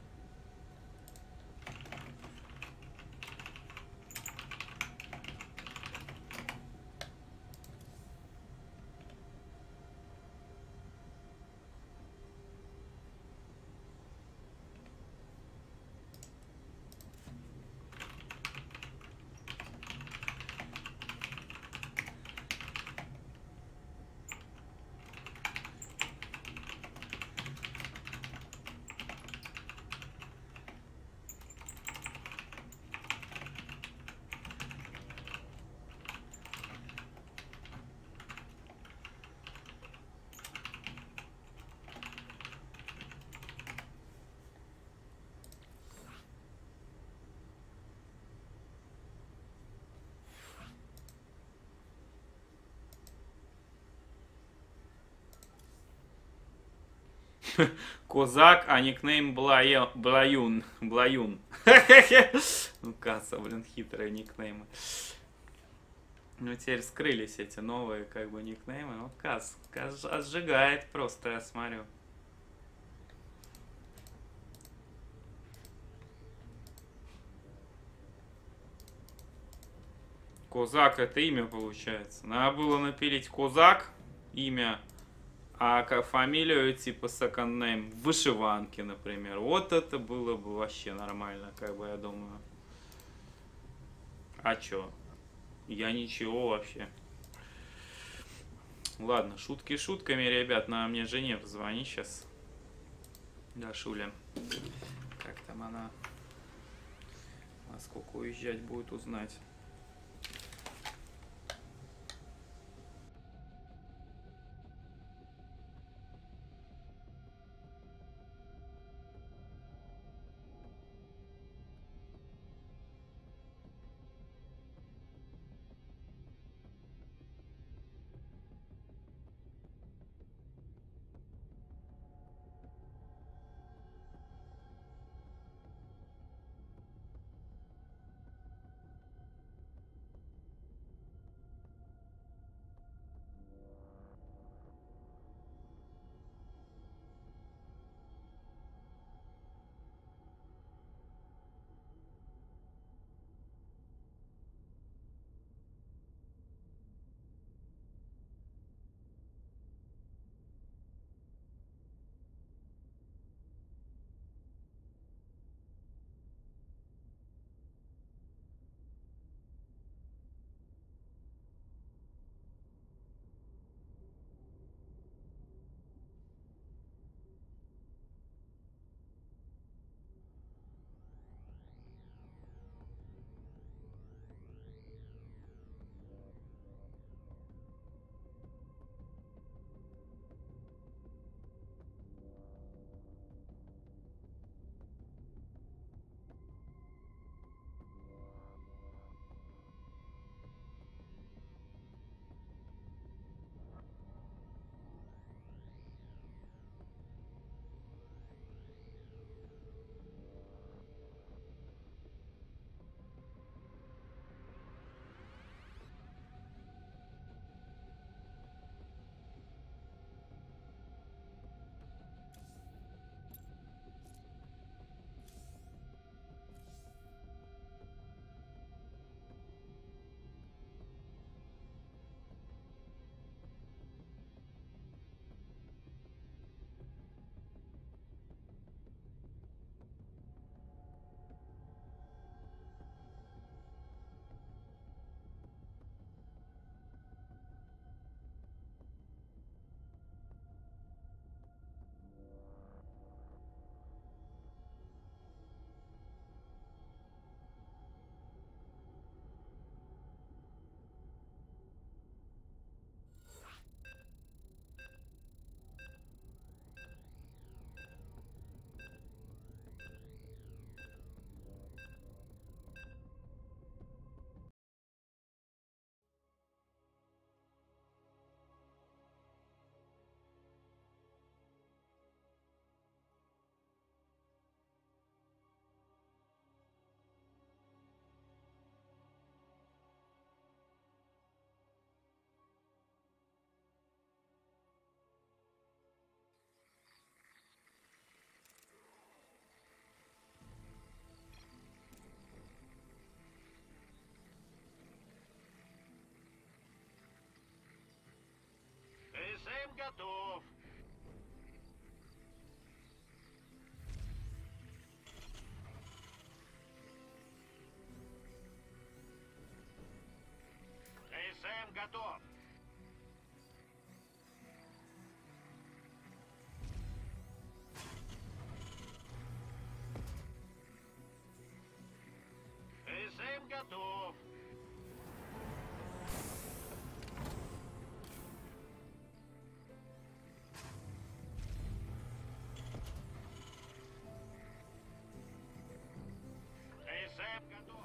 Козак, а никнейм Блая... Блаюн. Блаюн. Ну, Касса, блин, хитрые никнеймы. Ну, теперь скрылись эти новые, как бы, никнеймы. Вот Касс. Касс отжигает просто, я смотрю. Козак это имя получается. Надо было напилить Козак, имя, а как фамилию типа second name, вышиванки, например. Вот это было бы вообще нормально, как бы, я думаю. А чё? Я ничего вообще. Ладно, шутки шутками, ребят. Надо мне жене позвонить сейчас. Да, Шуля. Как там она? А сколько уезжать будет, узнать.
СМ готов. СМ готов. СМ готов. СМ готов.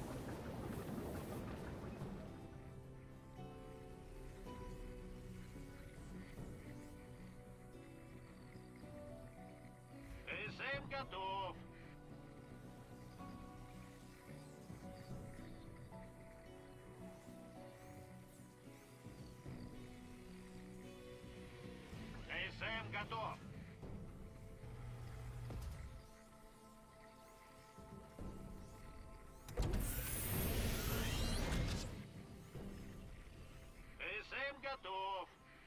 СМ готов. СМ готов. СМ готов.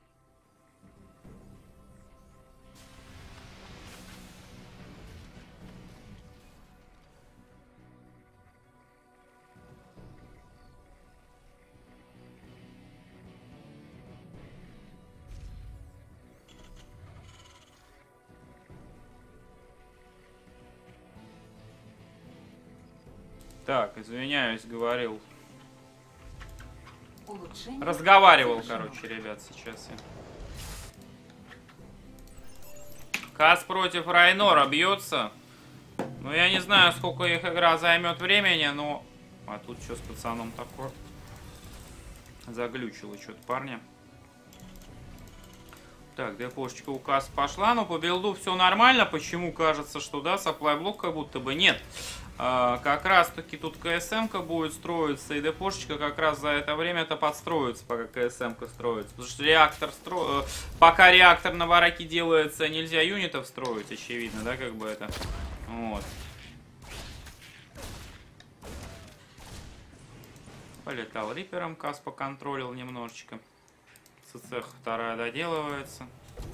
Так, извиняюсь, говорил.
Улучшение
Разговаривал,
завершено.
короче, ребят, сейчас я. Кас против Райнора бьется. Ну, я не знаю, сколько их игра займет времени, но... А тут что с пацаном такое? Заглючило что-то парня. Так, депошечка у Кас пошла, но по билду все нормально. Почему кажется, что да, сапплай блок как будто бы нет. А, как раз таки тут КСМ-ка будет строиться, и депошечка как раз за это время-то подстроится, пока КСМ-ка строится. Потому что реактор стро... пока реактор на бараке делается, нельзя юнитов строить, очевидно, да, как бы это. Вот. Полетал рипером, Кас поконтролил немножечко. ЦЦ вторая доделывается.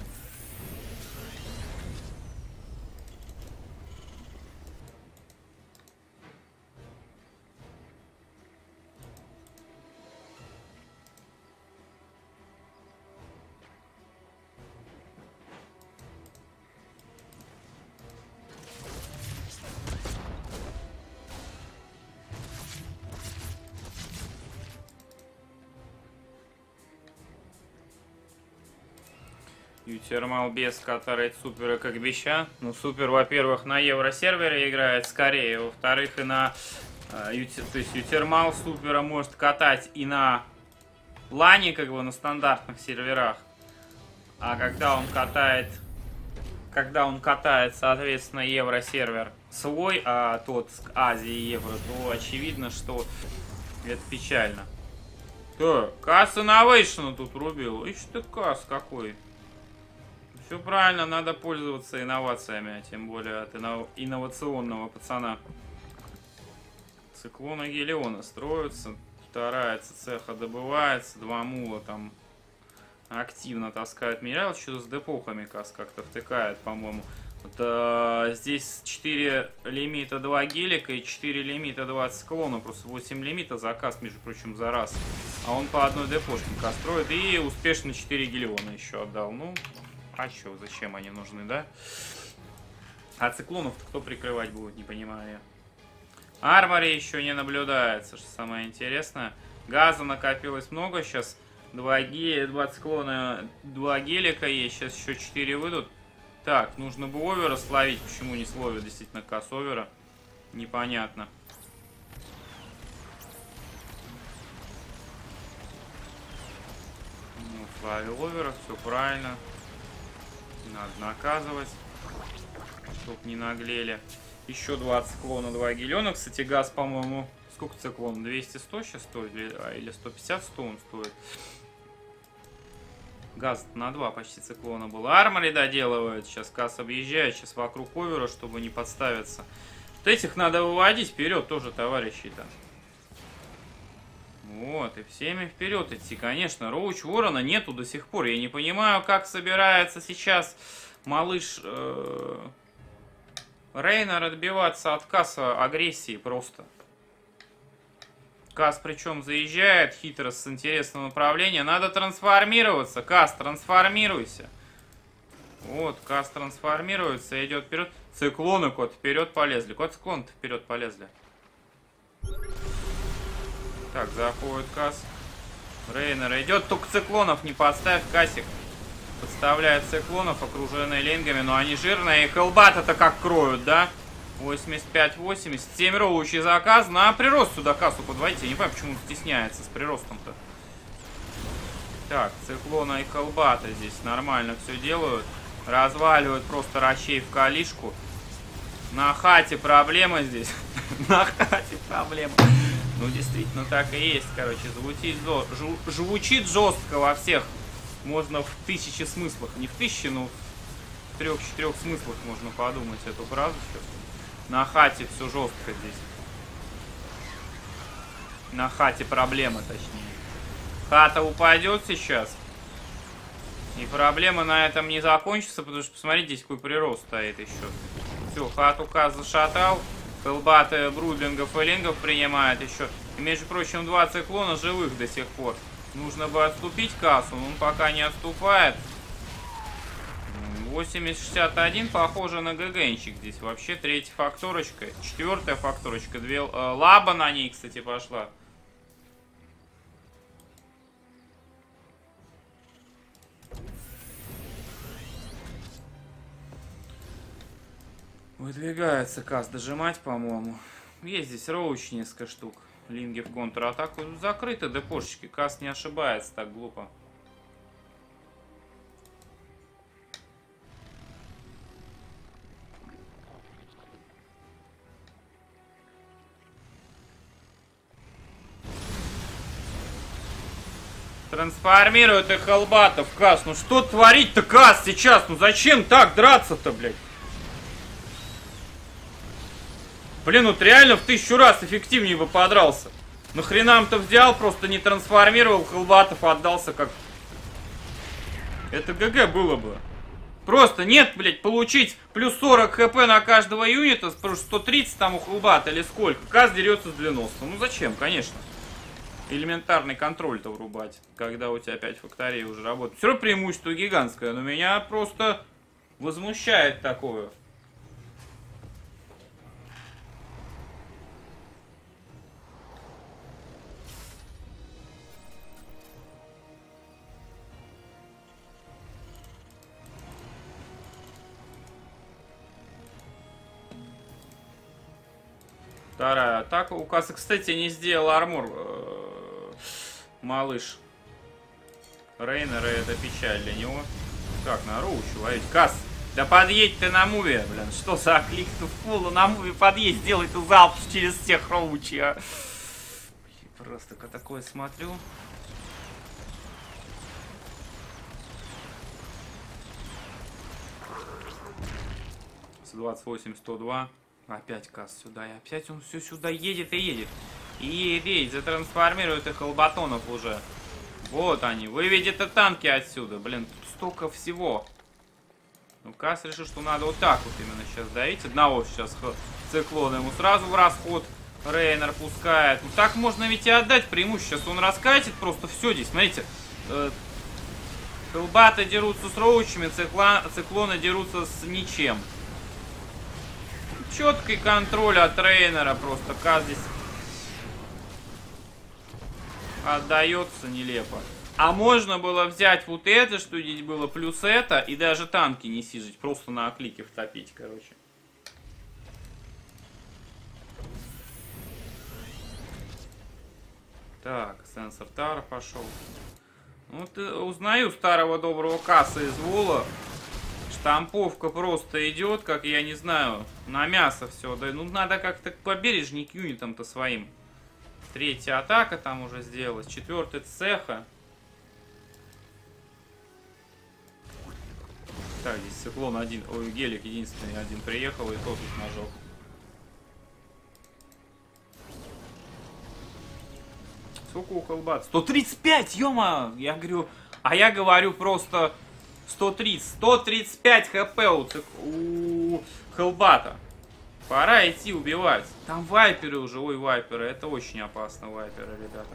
Ютермал без катарит супера как беща. Ну, супер, во-первых, на евросервере играет скорее. Во-вторых, и на... Э, ют, то есть Ютермал супера может катать и на лане, как бы на стандартных серверах. А когда он катает... Когда он катает, соответственно, евросервер свой, а тот с Азии и евро, то очевидно, что это печально. То, Кас Innovation тут рубил. Ишь ты, Кас какой. Все правильно, надо пользоваться инновациями, а тем более от инно... инновационного пацана. Циклона Гелиона строятся, вторая цеха добывается, два мула там активно таскают Мирал, что-то с депохами Кас как-то втыкает, по-моему. Вот, а, здесь четыре лимита, два гелика и четыре лимита, два циклона, просто восемь лимита заказ, между прочим, за раз. А он по одной депошке строит и успешно четыре гелиона еще отдал. Ну... А чё, зачем они нужны, да? А циклонов-то кто прикрывать будет, не понимаю я. Армори еще не наблюдается, что самое интересное. Газа накопилось много, сейчас два геля, два циклона, два гелика есть, сейчас еще четыре выйдут. Так, нужно бы овера словить, почему не словят действительно кас овера, непонятно. Ну, словил овера, все правильно. Надо наказывать, чтоб не наглели. Еще два циклона, два гелиона. Кстати, газ, по-моему, сколько циклон? двести сто сейчас стоит? Или, а, или сто пятьдесят сто он стоит? Газ на два почти циклона был. Армори доделывают. Сейчас Кас объезжает. Сейчас вокруг овера, чтобы не подставиться. Вот этих надо выводить вперед тоже, товарищи-то. Вот, и всеми вперед идти, конечно. Роуч Ворона нету до сих пор. Я не понимаю, как собирается сейчас малыш э, Рейнер отбиваться от Касса агрессии просто. Кас причем заезжает хитро с интересного направления. Надо трансформироваться. Кас, трансформируйся. Вот, Кас трансформируется, идет вперед. Циклоны, кот, вперед полезли. Кот, циклоны-то вперед полезли. Так, заходит Кас. Рейнер идет, только циклонов не подставь, Касик. Подставляет циклонов, окруженные лингами, но они жирные. И хелбата-то как кроют, да? восемьдесят пять восемьдесят. семь роучей заказ. На прирост сюда Кассу подводите. Я не понимаю, почему он стесняется с приростом-то. Так, циклона и хелбата здесь нормально все делают. Разваливают просто рачей в калишку. На хате проблема здесь. На хате проблема. Ну, действительно, так и есть, короче. Звучит, звучит жестко во всех. Можно в тысячи смыслах. Не в тысячи, но в трех-четырех смыслах можно подумать эту фразу сейчас. На хате все жестко здесь. На хате проблема, точнее. Хата упадет сейчас. И проблема на этом не закончится, потому что, посмотрите, здесь какой прирост стоит еще. Все, хату Каз зашатал. Хелбаты брудлингов и лингов принимает еще. И, между прочим, два циклона живых до сих пор. Нужно бы отступить Кассу, но он пока не отступает. восемьдесят шестьдесят один похоже на ГГНчик здесь. Вообще третья факторочка. Четвертая факторочка. Две, э, лаба на ней, кстати, пошла. Выдвигается Кас дожимать, по-моему. Есть здесь роуч несколько штук. Линги в контратаку. Закрыты депошечки. Кас не ошибается так глупо. Трансформируют их хелбатов, Кас. Ну что творить-то, Кас, сейчас? Ну зачем так драться-то, блядь? Блин, вот реально в тысячу раз эффективнее бы подрался. Нахренам-то взял, просто не трансформировал, хелбатов отдался как... Это ГГ было бы. Просто нет, блядь, получить плюс сорок хп на каждого юнита, сто тридцать там у хелбата или сколько. Каз дерется с длинносцем. Ну зачем, конечно. Элементарный контроль-то врубать, когда у тебя пять факторий уже работает. Все равно преимущество гигантское, но меня просто возмущает такое. Вторая атака. У Каса, кстати, не сделал армор. Э-э- малыш Рейнера, это печаль для него. Как на роучу ловить? Кас, да подъедь ты на муве, блин. Что за клик в фулу на муве подъедь, сделай ты залп через всех роучи, а. Просто как такое смотрю. сто двадцать восемь сто два. Опять Кас сюда, и опять он все сюда едет и едет. И едет, едет, затрансформирует их албатонов уже. Вот они, выведет и танки отсюда. Блин, тут столько всего. Ну, Кас решил, что надо вот так вот именно сейчас давить. Одного сейчас циклона ему сразу в расход Рейнер пускает. Ну, так можно ведь и отдать преимущество. Сейчас он раскатит просто все здесь. Смотрите, э, хелбаты дерутся с роучами, цикла, циклоны дерутся с ничем. Четкий контроль от Рейнера просто. Каз здесь отдается нелепо. А можно было взять вот это, что здесь было, плюс это, и даже танки не сижить. Просто на клике втопить, короче. Так, сенсор Тара пошел. Ну, ты, узнаю старого доброго Касса из Вола. Штамповка просто идет, как я не знаю, на мясо все. Да, ну надо как-то побережней к юнитам-то своим. Третья атака там уже сделалась. Четвертый цеха. Так, здесь циклон один. Ой, гелик единственный один приехал, и тот тут нажал. Сколько у Хеллбата? сто тридцать пять, ё-моё! Я говорю, а я говорю просто сто тридцать. сто тридцать пять хп у, цик... у Хеллбата. Пора идти убивать. Там вайперы уже. Ой, вайперы. Это очень опасно, вайперы, ребята.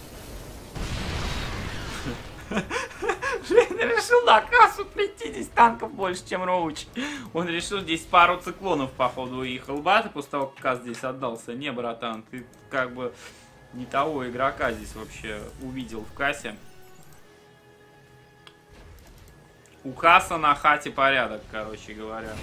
Жень решил на кассу прийти. Здесь танков больше, чем Роуч. Он решил здесь пару циклонов, походу, и Хеллбата, после того, как касс здесь отдался. Не, братан, ты как бы не того игрока здесь вообще увидел в кассе. У касса на хате порядок, короче говоря.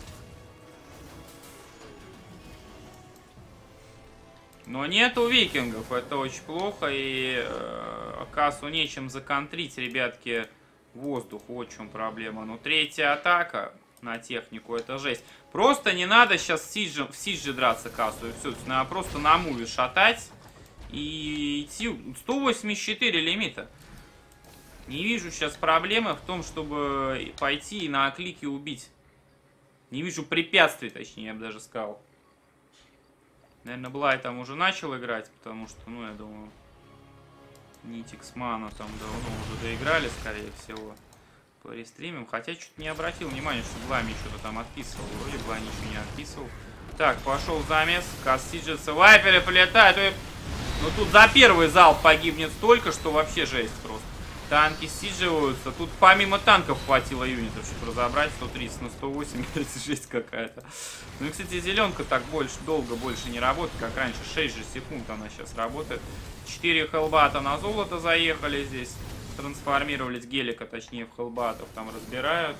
Но нету викингов, это очень плохо, и э, кассу нечем законтрить, ребятки, воздух, вот в чем проблема. Но третья атака на технику, это жесть. Просто не надо сейчас в сидже, в сидже драться кассу, и все, надо просто на муве шатать и идти. сто восемьдесят четыре лимита. Не вижу сейчас проблемы в том, чтобы пойти и на клике убить. Не вижу препятствий, точнее, я бы даже сказал. Наверное, Блай там уже начал играть, потому что, ну, я думаю, Нитикс Мана там давно уже доиграли, скорее всего, по рестримам. Хотя что-то не обратил внимания, что Блай мне что-то там отписывал. Вроде Блай ничего не отписывал. Так, пошел замес. Кассиджица. Вайперы полетают. И... Ну, тут за первый залп погибнет столько, что вообще жесть просто. Танки сидживаются. Тут помимо танков хватило юнитов, чтобы разобрать. сто тридцать на сто восемь. Это жесть какая-то. Ну и, кстати, зеленка так больше, долго больше не работает, как раньше. шесть же секунд она сейчас работает. четыре Хеллбата на золото заехали здесь. Трансформировались. Гелика, точнее, в Хеллбатов там разбирают.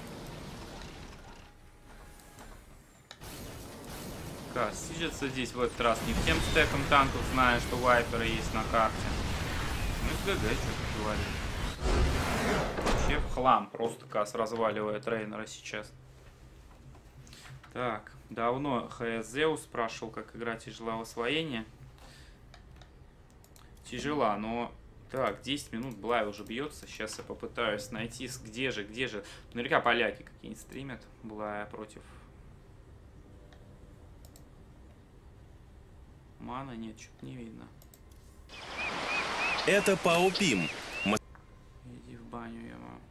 Касс сидится здесь в этот раз не в тем стеком танков, зная, что вайперы есть на карте. Ну и ГГ, что-то говорит. Вообще в хлам. Просто Касс разваливает Рейнера сейчас. Так, давно ХС Зеус спрашивал, как играть тяжела в освоение. Тяжела, но... Так, десять минут Блай уже бьется. Сейчас я попытаюсь найти, где же, где же. Наверняка поляки какие-нибудь стримят. Блая против... Мана нет, что-то не видно.
Это Паупим.
Иди в баню, я мам.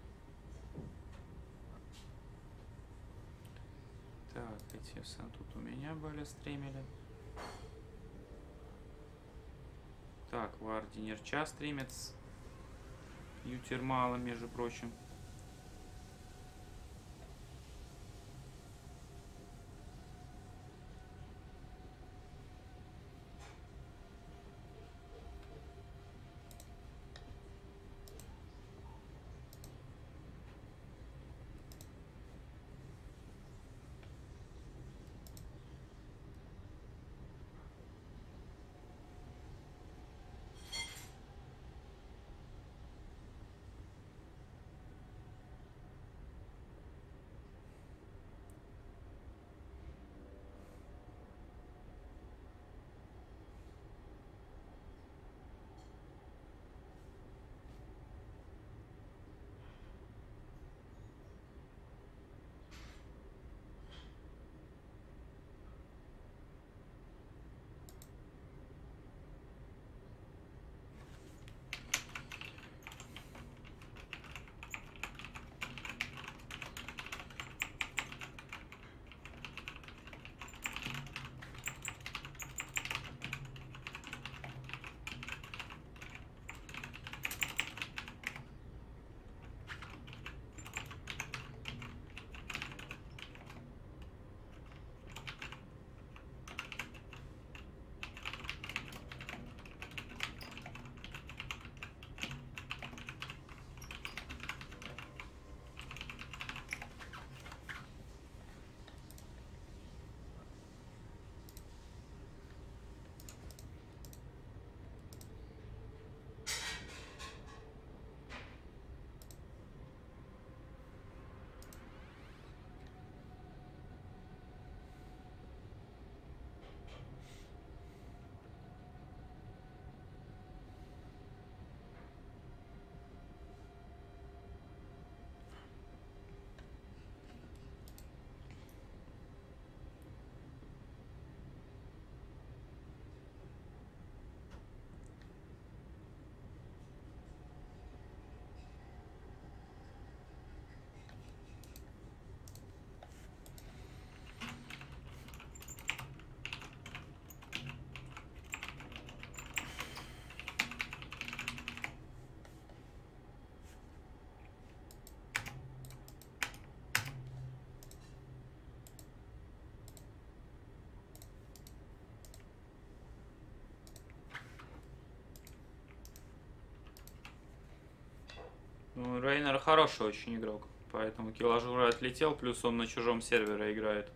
Так, эти все тут у меня были, стримили. Так, Вардинер час стримит с Ютермала, между прочим. Ну, Рейнер хороший очень игрок, поэтому Килажура отлетел, плюс он на чужом сервере играет.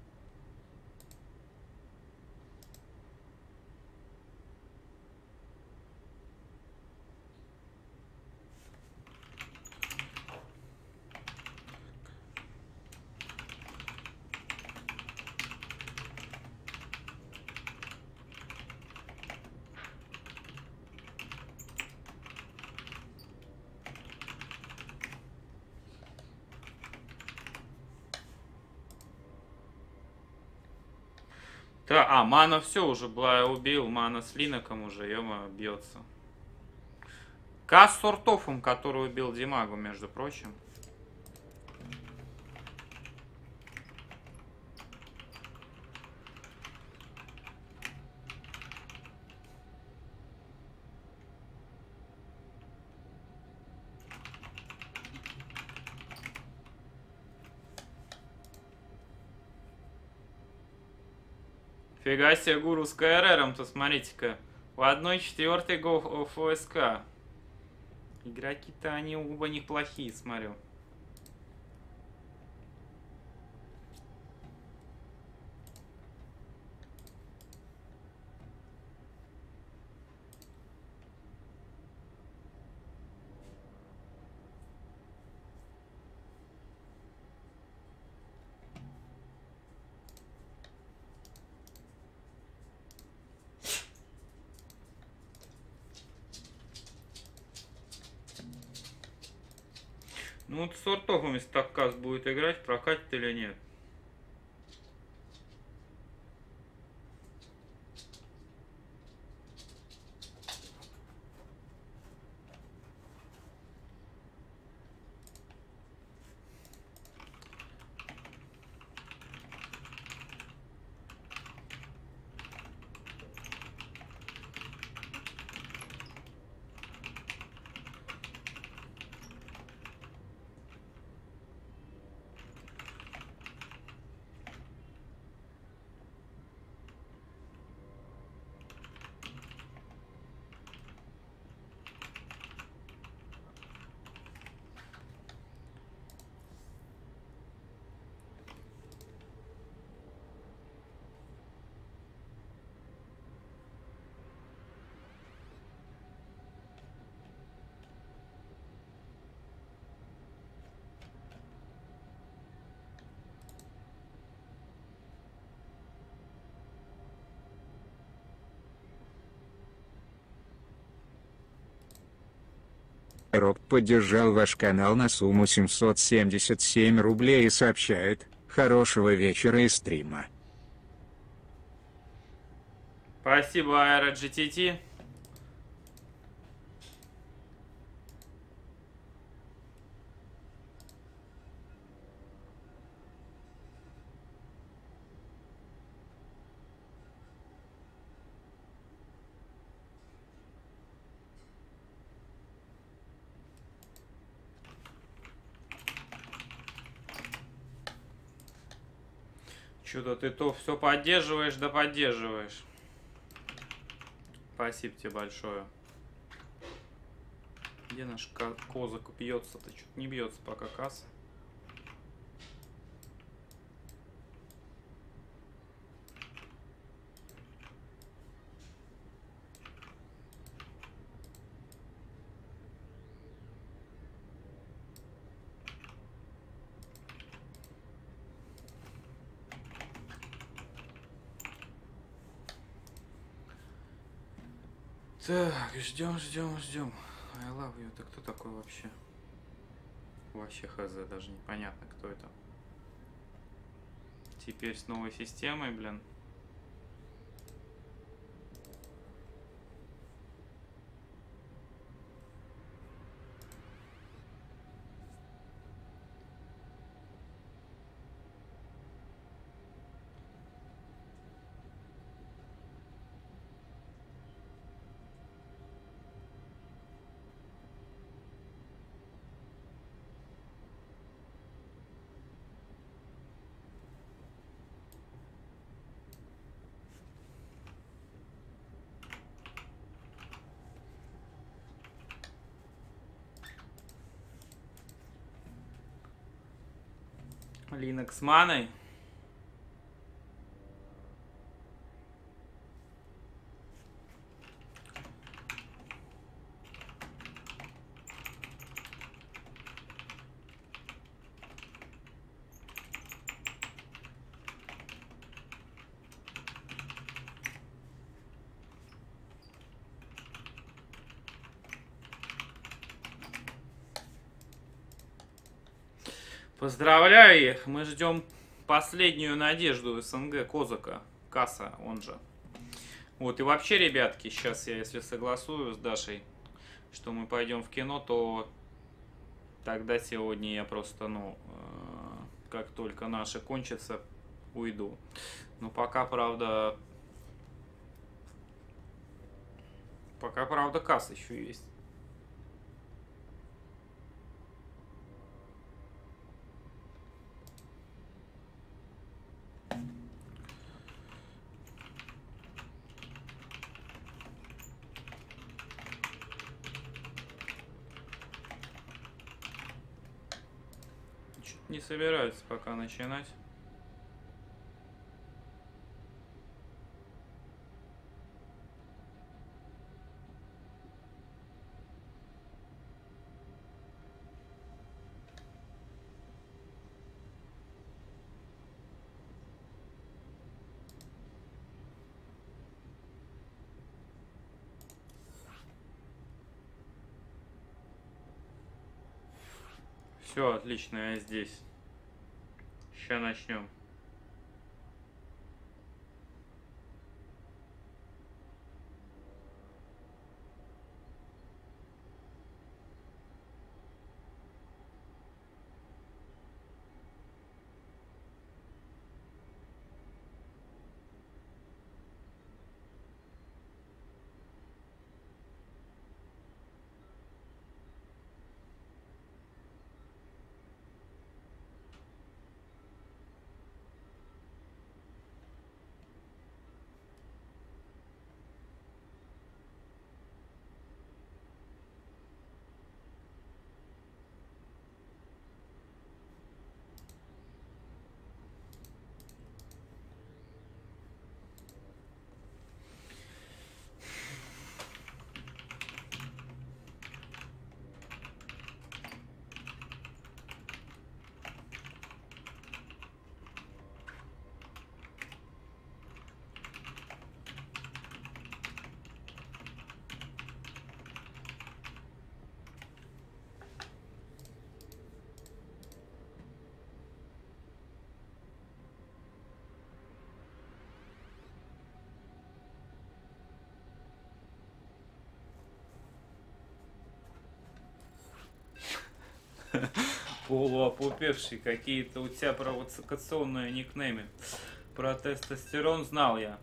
Да, а, мана все уже, Блая убил, мана с Линоком уже, ё бьется. Кас с Ортофом, который убил Димагу, между прочим. Фига себе, гуру с КРРом-то, смотрите-ка. В одной четвертой го ФСК. Игроки-то они оба неплохие, смотрю. Ну вот с Ортофом, если так Кас будет играть, прокатит или нет?
Рок поддержал ваш канал на сумму семьсот семьдесят семь рублей и сообщает: хорошего вечера и стрима.
Спасибо, Аэро джи ти ти. Чудо, ты то все поддерживаешь, да поддерживаешь. Спасибо тебе большое. Где наш козак бьется-то? Что-то не бьется пока Кас. Так, ждем, ждем, ждем. I love you. Это кто такой вообще? Вообще хз, даже непонятно, кто это. Теперь с новой системой, блин. Линок с маной. Поздравляю их, мы ждем последнюю надежду СНГ Козака, Касса, он же. Вот, и вообще, ребятки, сейчас я, если согласую с Дашей, что мы пойдем в кино, то тогда сегодня я просто, ну, э, как только наши кончатся, уйду. Но пока, правда, пока, правда, касса еще есть. Не собираются пока начинать. Все, отлично, я здесь. Сейчас начнем. Полуопупевший, какие-то у тебя провокационные никнеймы. Про тестостерон знал я.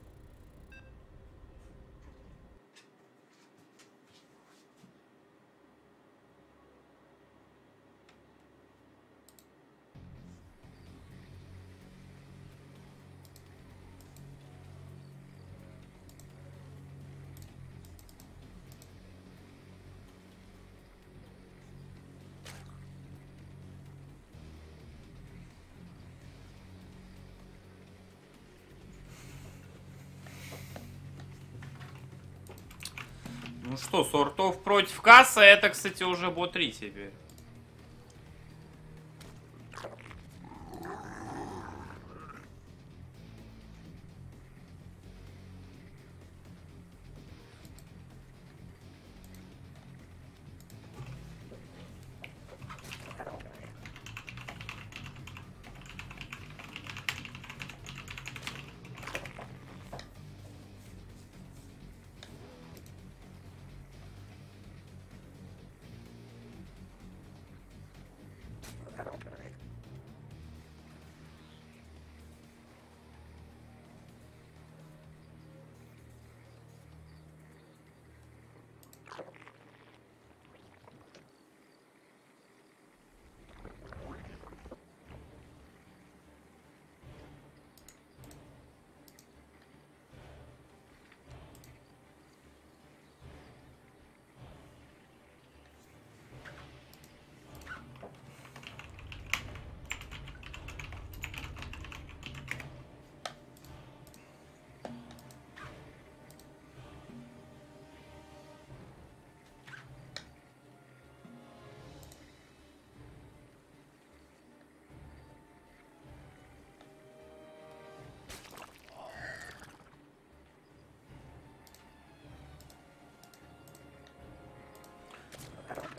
Ну что, сортов против касса, это, кстати, уже бо три теперь.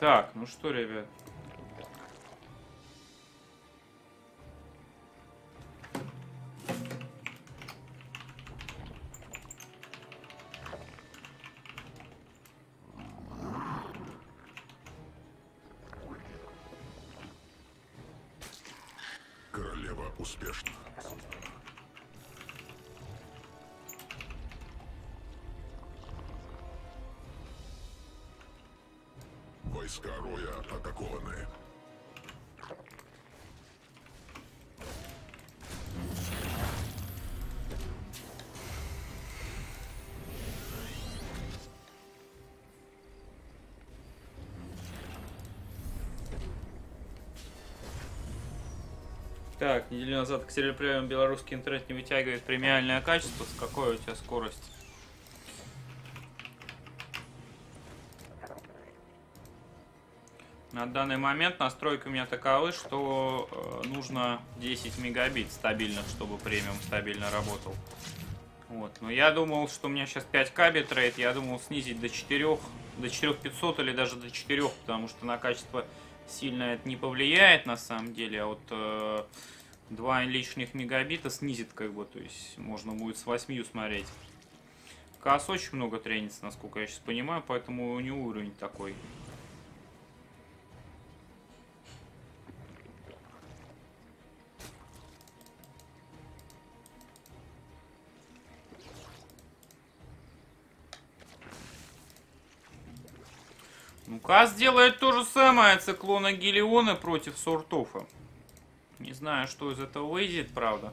Так, ну что, ребят.
Королева успешна. Войска Роя атакованы.
Так, неделю назад к серверам белорусский интернет не вытягивает премиальное качество. С какой у тебя скорость? На данный момент настройки у меня таковы, что э, нужно десять мегабит стабильных, чтобы премиум стабильно работал. Вот. Но я думал, что у меня сейчас пять ка битрейт, я думал снизить до четырёх, до четырёх тысяч пятисот или даже до четырёх, потому что на качество сильно это не повлияет на самом деле, а вот э, два лишних мегабита снизит как бы, то есть можно будет с восьмью смотреть. КАС очень много тренится, насколько я сейчас понимаю, поэтому у него уровень такой. Ну, КАС делает то же самое, циклона Гелиона против Сортофа. Не знаю, что из этого выйдет, правда.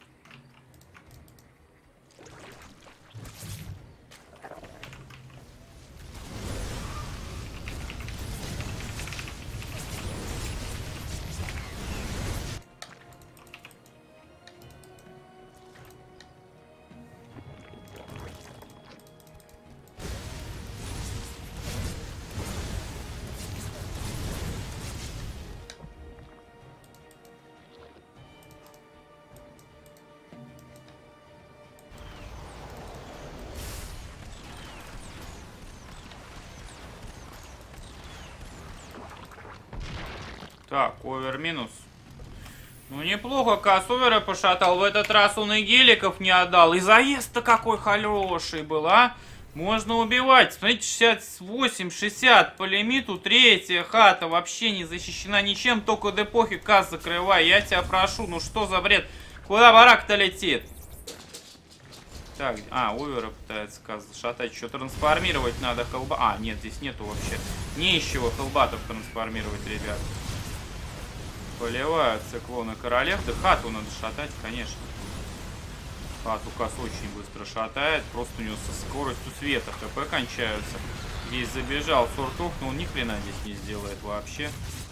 Так, овер минус. Ну, неплохо, КАС овера пошатал. В этот раз он и геликов не отдал. И заезд-то какой хороший был, а? Можно убивать. Смотрите, шестьдесят восемь шестьдесят по лимиту. Третья хата вообще не защищена ничем. Только депохи КАС закрывай. Я тебя прошу, ну что за бред? Куда барак-то летит? Так, а, овера пытается КАС зашатать. Что, трансформировать надо хелба? А, нет, здесь нету вообще. Не из чего хелбатов трансформировать, ребят. Поливают циклоны королев. Да хату надо шатать, конечно. Хату КАС очень быстро шатает. Просто у него со скоростью света ХП кончаются. Здесь забежал Сортов, но он ни хрена здесь не сделает вообще.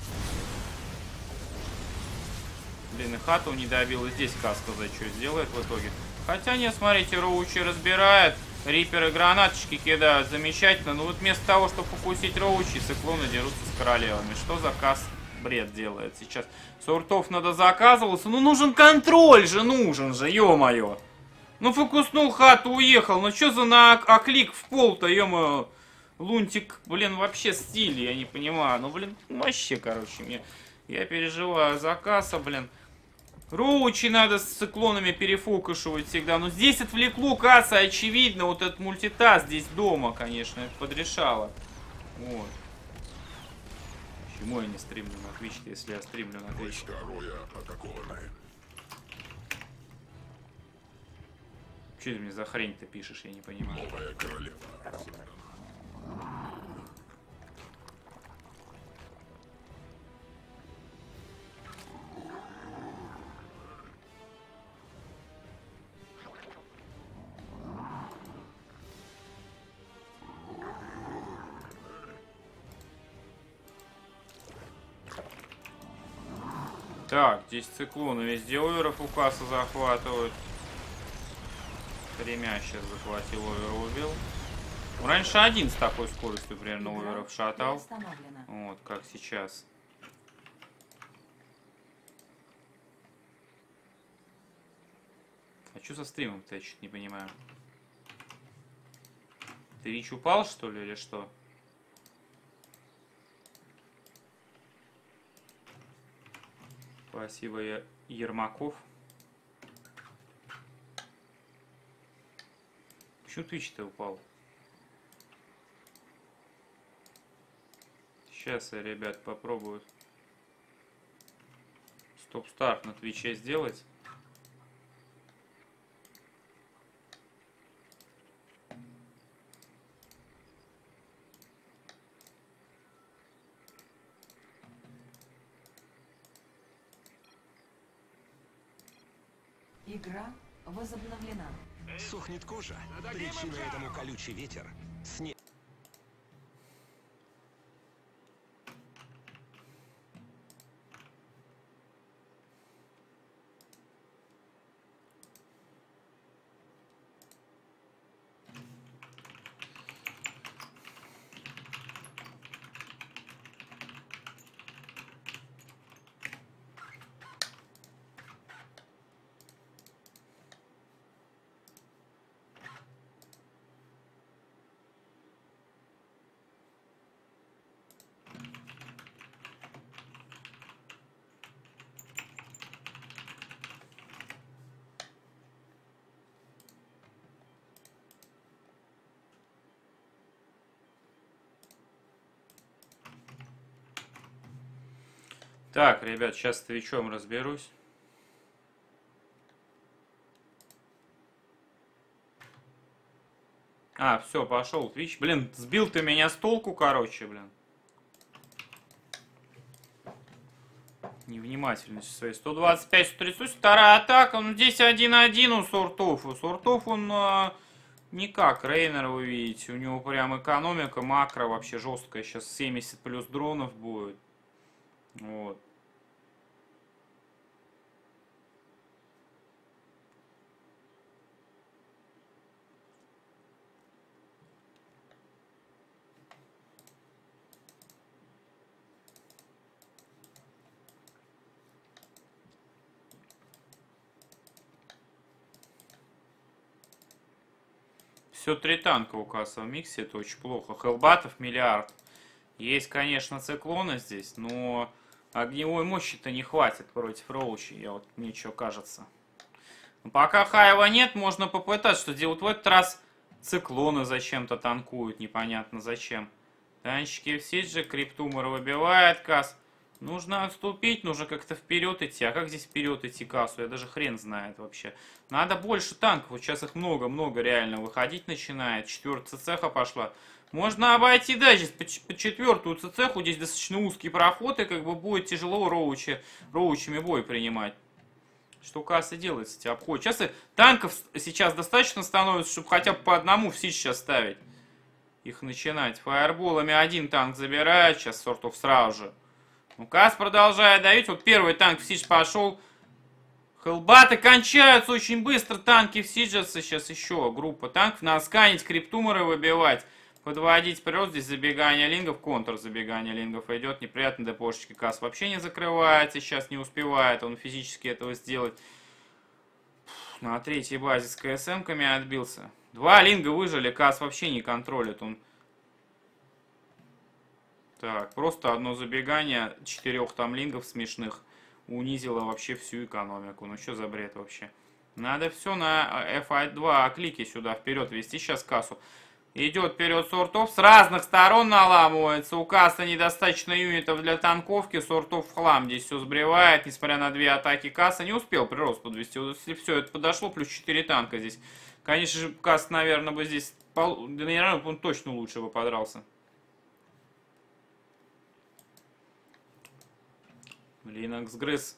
Блин, и хату не добил. И здесь КАС сказать, что сделает в итоге. Хотя нет, смотрите, Роучи разбирает. Риперы гранаточки кидают. Замечательно. Но вот вместо того, чтобы покусить Роучи, циклоны дерутся с королевами. Что за КАС? Бред делает сейчас. Сортов надо заказывался. Ну нужен контроль же, нужен же, ё-моё. Ну фокуснул хату, уехал. Ну что за на оклик в пол-то, ё-моё. Лунтик, блин, вообще стиль, я не понимаю. Ну, блин, вообще, короче, мне... Я переживаю за Каса, блин. Роучи надо с циклонами перефокушивать всегда. Но здесь отвлекло Каса, очевидно. Вот этот мультитаск здесь дома, конечно, это подрешало. Вот. Почему я не стримлю на Twitch, если я стримлю на Twitch?
Войска Роя атакованы.
Что ты мне за хрень ты пишешь, я не понимаю.
Новая королева.
Так, здесь циклоны везде оверов у Каса захватывают. Тремя сейчас захватил, овера убил. Ну, раньше один с такой скоростью примерно оверов шатал. Вот, как сейчас. А что со стримом-то, я чуть не понимаю. Ты Вич упал, что ли, или что? Спасибо, я Ермаков. Почему Twitch-то упал? Сейчас я, ребят, попробую стоп-старт на Твиче сделать.
Игра возобновлена.
Сохнет кожа. Причина этому колючий ветер. Снег.
Так, ребят, сейчас с Твичом разберусь. А, все, пошел Твич. Блин, сбил ты меня с толку, короче, блин. Невнимательность своей. сто двадцать пять, сто тридцать. Вторая атака. Ну, здесь один-один у Суртов. У Суртов он а, не как Рейнер, вы видите. У него прям экономика, макро вообще жесткая. Сейчас семьдесят плюс дронов будет. Вот. Все три танка у Касса в миксе, это очень плохо. Хелбатов миллиард. Есть, конечно, циклоны здесь, но огневой мощи-то не хватит против Роучи, я вот мне что кажется. Но пока Хаева нет, можно попытаться, что делать в этот раз. Циклоны зачем-то танкуют, непонятно зачем. Танчики в Сидже, Криптумор выбивает Касс. Нужно отступить, нужно как-то вперед идти. А как здесь вперед идти Кассу? Я даже хрен знает вообще. Надо больше танков. Вот сейчас их много-много реально выходить начинает. Четвертая цеха пошла. Можно обойти, да, здесь по, по четвертую цеху. Здесь достаточно узкий проход, и как бы будет тяжело роучи, роучами бой принимать. Что Касса делает с этим обходом? Сейчас и танков сейчас достаточно становится, чтобы хотя бы по одному в Сидж сейчас ставить. Их начинать. Фаерболами один танк забирает. Сейчас Сортов сразу же. Ну, Касс продолжает давить. Вот первый танк в Сидж пошел. Хелбаты кончаются очень быстро. Танки в Сиджеса. Сейчас еще группа танков. Надо сканить, Криптуморы выбивать. Подводить вперед. Здесь забегание лингов. Контр забегание лингов идет. Неприятно ДПшечки. Касс вообще не закрывается. Сейчас не успевает он физически этого сделать. На третьей базе с КСМками отбился. Два линга выжили. Касс вообще не контролит. Он... Так, просто одно забегание четырех там лингов смешных унизило вообще всю экономику. Ну что за бред вообще? Надо все на эф два клики сюда вперед вести сейчас Кассу. Идет вперед Сортов, с разных сторон наламывается. У Касса недостаточно юнитов для танковки. Сортов в хлам здесь все сбривает. Несмотря на две атаки Касса, не успел прирост подвести. Вот если все это подошло, плюс четыре танка здесь. Конечно же, Касс, наверное, бы здесь... Наверное, он точно лучше бы подрался. Линокс грыз.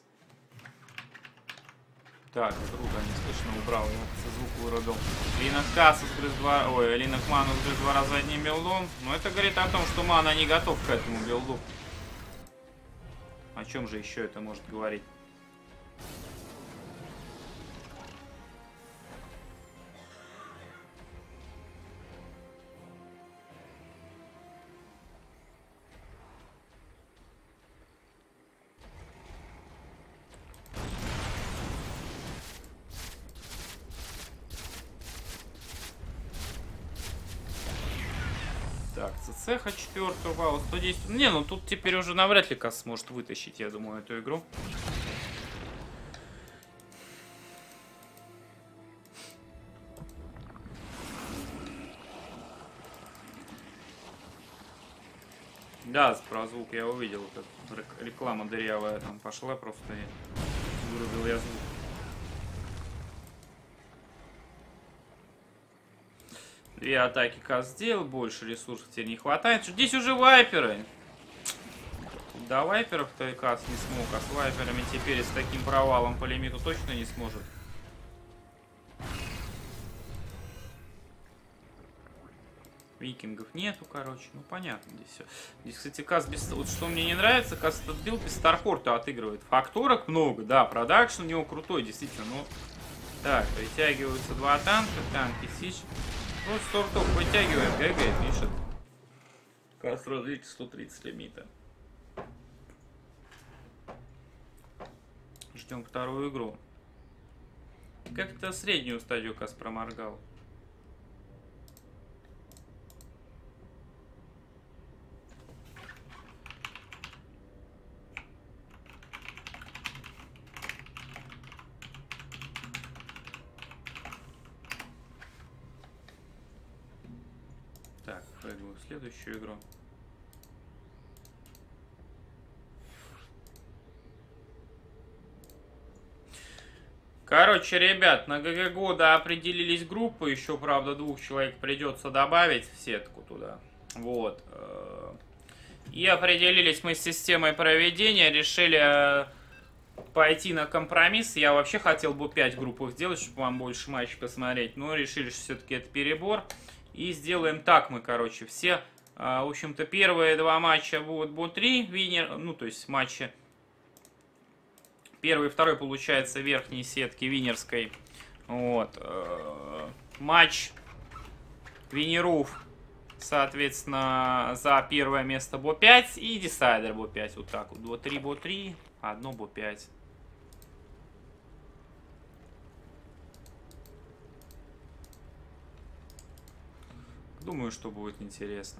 Так, круто, не слышно, убрал, я звук вырубил. Линок Касса сгрыз два... Ой, Линок Ману сгрыз два раза одним билдом. Но это говорит о том, что Мана не готов к этому билду. О чем же еще это может говорить? Так, цеха четвертого, сто десять. Не, ну тут теперь уже навряд ли Касс сможет вытащить, я думаю, эту игру. Да, про звук я увидел, как рек- реклама дырявая там пошла, просто и вырубил я звук. Две атаки Кас сделал, больше ресурсов теперь не хватает. Здесь уже вайперы. До вайперов-то Кас не смог, а с вайперами теперь с таким провалом по лимиту точно не сможет. Викингов нету, короче. Ну, понятно здесь все. Здесь, кстати, Кас без... Вот что мне не нравится, Кас этот билд без старпорта отыгрывает. Факторок много, да, продакшн у него крутой, действительно. Ну, так, притягиваются два танка, танки сич. Ну, сторток вытягивает, ГГ пишет. Кас развитие сто тридцать лимита. Ждем вторую игру. Как-то среднюю стадию Кас проморгал. Так, прыгаю в следующую игру. Короче, ребят, на ГГ года определились группы. Еще, правда, двух человек придется добавить в сетку туда. Вот. И определились мы с системой проведения. Решили пойти на компромисс. Я вообще хотел бы пять групп сделать, чтобы вам больше матчей посмотреть. Но решили, что все-таки это перебор. И сделаем так мы, короче, все. В общем-то, первые два матча будут бо три. Винер, ну, то есть матчи. Первый и второй, получается, верхней сетки винерской. Вот. Матч винеров, соответственно, за первое место бо пять и десайдер бо пять. Вот так вот. бо три, бо три, одно бо пять. Думаю, что будет интересно.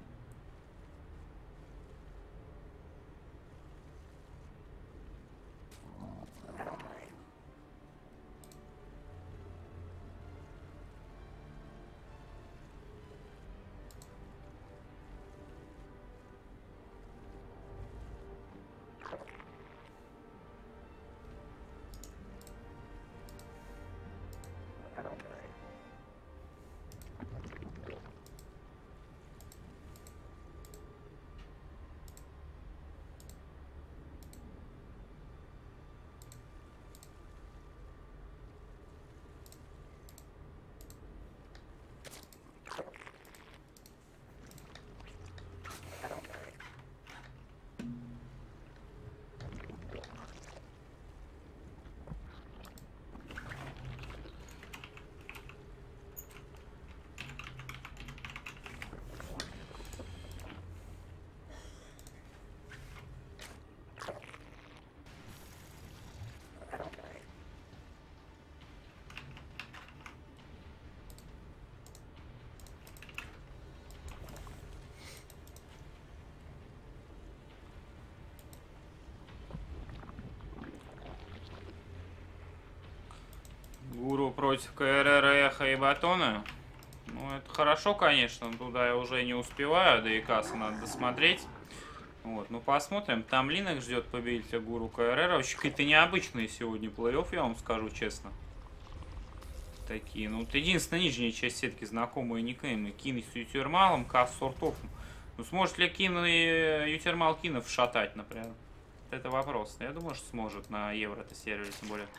Гуру против КРР, Эхо и Батона. Ну, это хорошо, конечно. Туда я уже не успеваю. Да и Касса надо досмотреть. Вот, ну посмотрим. Там Линок ждет победителя Гуру КРР. Вообще какие-то необычные сегодня плей-офф, я вам скажу честно. Такие. Ну, вот единственная нижняя часть сетки знакомые никнеймы. Кин с Ютермалом, Кас с Сортофом. Ну, сможет ли Кин и Ютермал Кинов шатать, например? Это вопрос. Я думаю, что сможет на Евро-то сервере, тем более.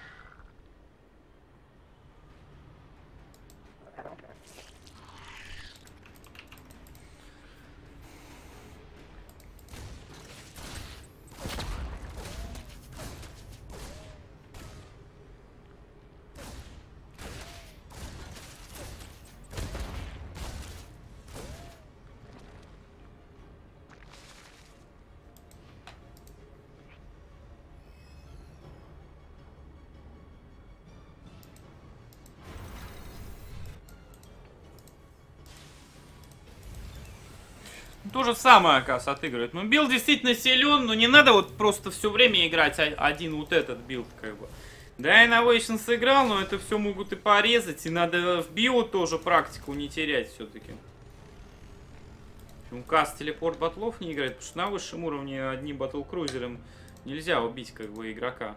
То же самое, оказывается, отыгрывает. Ну, билд действительно силен, но не надо вот просто все время играть один вот этот билд, как бы. Да, Innovation сыграл, но это все могут и порезать, и надо в био тоже практику не терять все-таки. Ну, Кас телепорт батлов не играет, потому что на высшем уровне одним батл-крузером нельзя убить как бы игрока.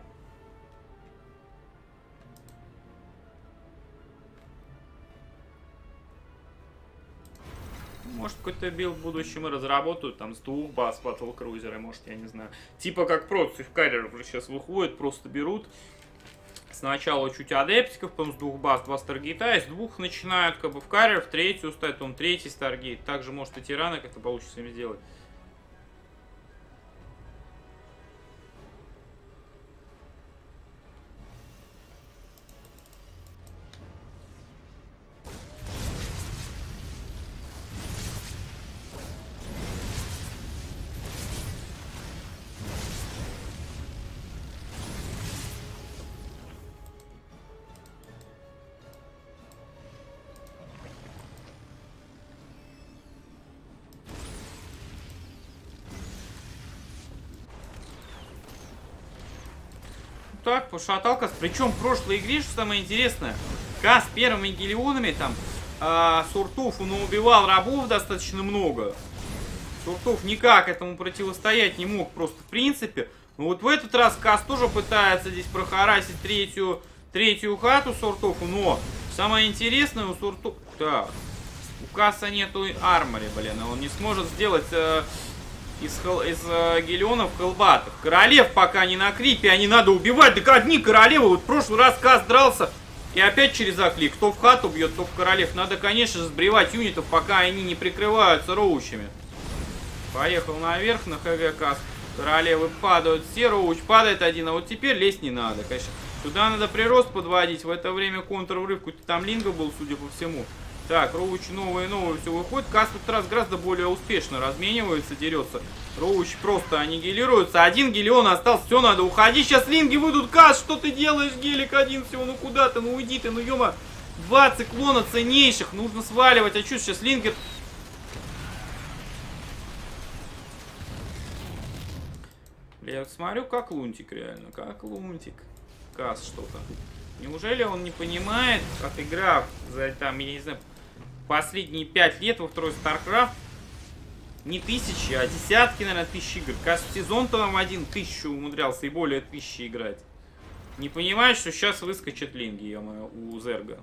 Может, какой-то билд в будущем и разработают, там, с двух баз батл-крузера, может, я не знаю. Типа как против карьеров сейчас выходит, просто берут сначала чуть адептиков, потом с двух баз два старгейта, из двух начинают как бы в карьер, в третью ставить, потом третий старгейт. Также, может, и тираны как-то получится им сделать. Так, пошатал Кас. Причем в прошлой игре, что самое интересное, Кас первыми гелионами там э, Суртуф он убивал рабов достаточно много. Суртуф никак этому противостоять не мог просто в принципе. Но вот в этот раз Кас тоже пытается здесь прохарасить третью, третью хату Суртуфу. Но самое интересное у Суртуфа... Так, у Каса нету армори, блин. Он не сможет сделать... Э, Из, из э, гелионов хелбатов. Королев пока не на крипе, а не надо убивать. Так одни королевы. Вот в прошлый раз Кас дрался и опять через окли. Кто в хату бьет, кто в королев. Надо, конечно же, сбривать юнитов, пока они не прикрываются роучами. Поехал наверх на ХГ Кас. Королевы падают все, роуч падает один. А вот теперь лезть не надо, конечно. Сюда надо прирост подводить. В это время контр-врыв. Какой-то там линга был, судя по всему. Так, Роуч новые, новые все выходит. Кас в этот раз гораздо более успешно разменивается, дерется. Роуч просто аннигилируется. Один гелион остался, все, надо уходить. Сейчас линги выйдут. Кас, что ты делаешь? Гелик один всего, ну куда ты? Ну уйди ты, ну ё-мо. Два циклона ценнейших, нужно сваливать. А что сейчас лингер? Я смотрю, как лунтик реально, как лунтик. Кас что-то. Неужели он не понимает, отыграв за там, я не знаю, последние пять лет во второй StarCraft, не тысячи, а десятки, наверное, тысяч игр. Кажется, сезон-то нам один тысячу умудрялся и более тысячи играть. Не понимает, что сейчас выскочит линги, ё-моё, у Зерга.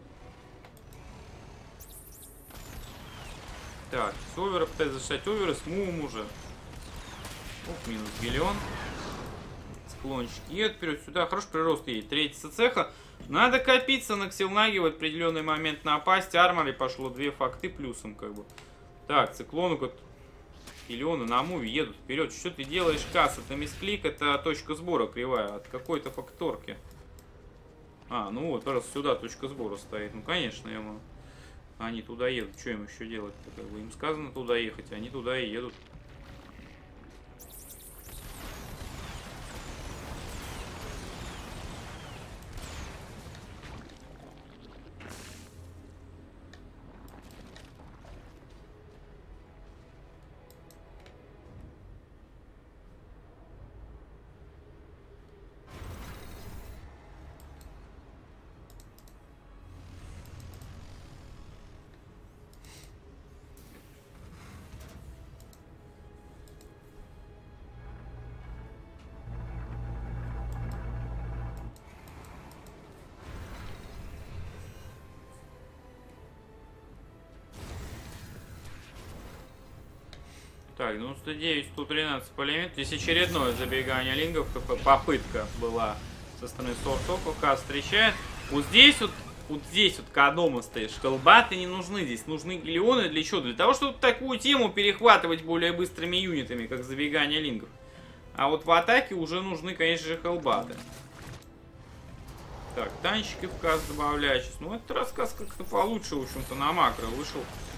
Так, с овера пытается зашать оверы, с мувом уже. Оп, минус гелион. Склончик едет вперед сюда. Хороший прирост едет. Третья цеха. Надо копиться на Ксилнаге в определенный момент напасть. Армори пошло две факты плюсом, как бы. Так, циклону как гелионы на муве едут вперед. Что ты делаешь, Кас? Это мисклик, это точка сбора кривая от какой-то факторки. А, ну вот, просто сюда точка сбора стоит. Ну, конечно, ему. Они туда едут. Что им еще делать-то? Как бы им сказано туда ехать, они туда и едут. Так, девяносто девять, сто тринадцать по лимиту. Здесь очередное забегание лингов. Попытка была со стороны Суртуфа. Кас встречает. Вот здесь вот, вот здесь вот к одному стоишь. Хелбаты не нужны здесь. Нужны гелионы для чего? Для того, чтобы такую тему перехватывать более быстрыми юнитами, как забегание лингов. А вот в атаке уже нужны, конечно же, хелбаты. Так, танчики в Кас добавляю сейчас. Ну, этот рассказ как-то получше, в общем-то, на макро вышел.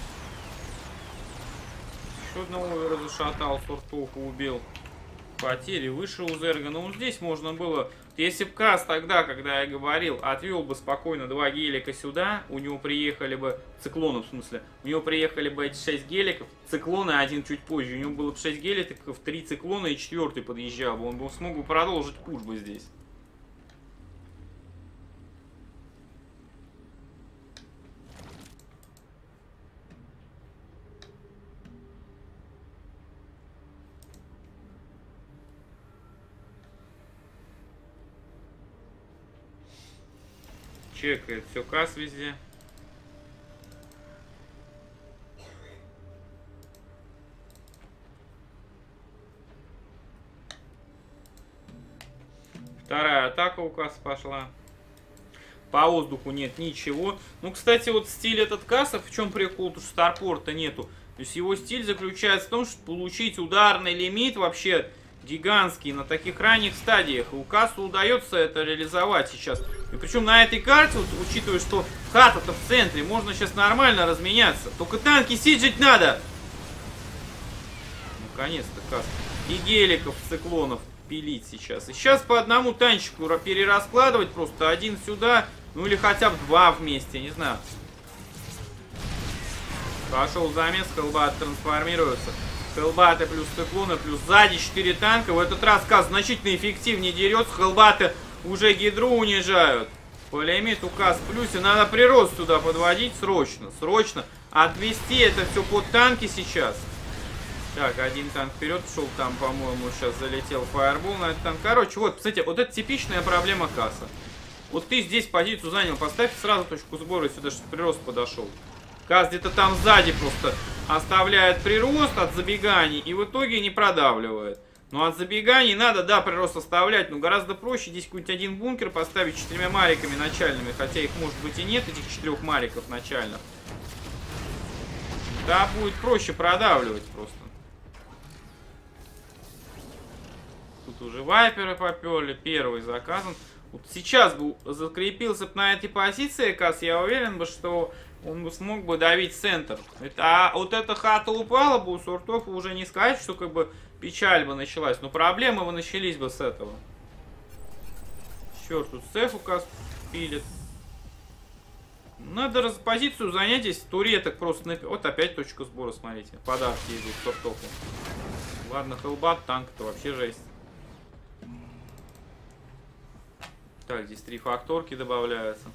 Еще одного овера зашатал, Суртуфа убил. Потери выше у Зерга. Но вот здесь можно было... Если бы Кас тогда, когда я говорил, отвел бы спокойно два гелика сюда, у него приехали бы... Циклонов, в смысле. У него приехали бы эти шесть геликов. Циклоны один чуть позже. У него было бы шесть геликов, три циклона и четвертый подъезжал бы. Он бы смог бы продолжить пуш бы здесь. Чекает все касс везде. Вторая атака у касс пошла. По воздуху нет ничего. Ну, кстати, вот стиль этот касса, в чем прикол, что старпорта нету. То есть его стиль заключается в том, что получить ударный лимит вообще гигантский на таких ранних стадиях. И у касса удается это реализовать сейчас. И причем на этой карте, вот, учитывая, что хата-то в центре, можно сейчас нормально разменяться. Только танки сиджить надо. Наконец-то касса. И геликов, циклонов пилить сейчас. И сейчас по одному танчику перераскладывать просто один сюда, ну или хотя бы два вместе, не знаю. Пошел замес, хелбат трансформируется. Хелбаты плюс циклоны, плюс сзади четыре танка. В этот раз Каз значительно эффективнее дерется. Хелбаты уже гидру унижают. Пулемет у Каз в плюсе. Надо прирост туда подводить срочно. Срочно. Отвести это все под танки сейчас. Так, один танк вперед шел, там, по-моему, сейчас залетел фаербол на этот танк. Короче, вот, кстати, вот это типичная проблема касса. Вот ты здесь позицию занял, поставь сразу точку сбора, сюда, чтобы прирост подошел. Касс где-то там сзади просто оставляет прирост от забеганий и в итоге не продавливает. Но от забеганий надо, да, прирост оставлять, но гораздо проще здесь какой-нибудь один бункер поставить четырьмя мариками начальными, хотя их, может быть, и нет, этих четырех мариков начальных. Да, будет проще продавливать просто. Тут уже вайперы поперли, первый заказан. Вот сейчас бы закрепился бы на этой позиции Касс, я уверен бы, что он бы смог бы давить центр. А вот эта хата упала бы у Суртов, уже не сказать, что как бы печаль бы началась. Но проблемы бы начались бы с этого. Черт, тут сейф у Касс пилит. Надо раз позицию занять здесь туреток просто на... Вот опять точка сбора, смотрите. Подарки идут Суртову. Ладно, хелбат, танк-то вообще жесть. Так, здесь три факторки добавляются.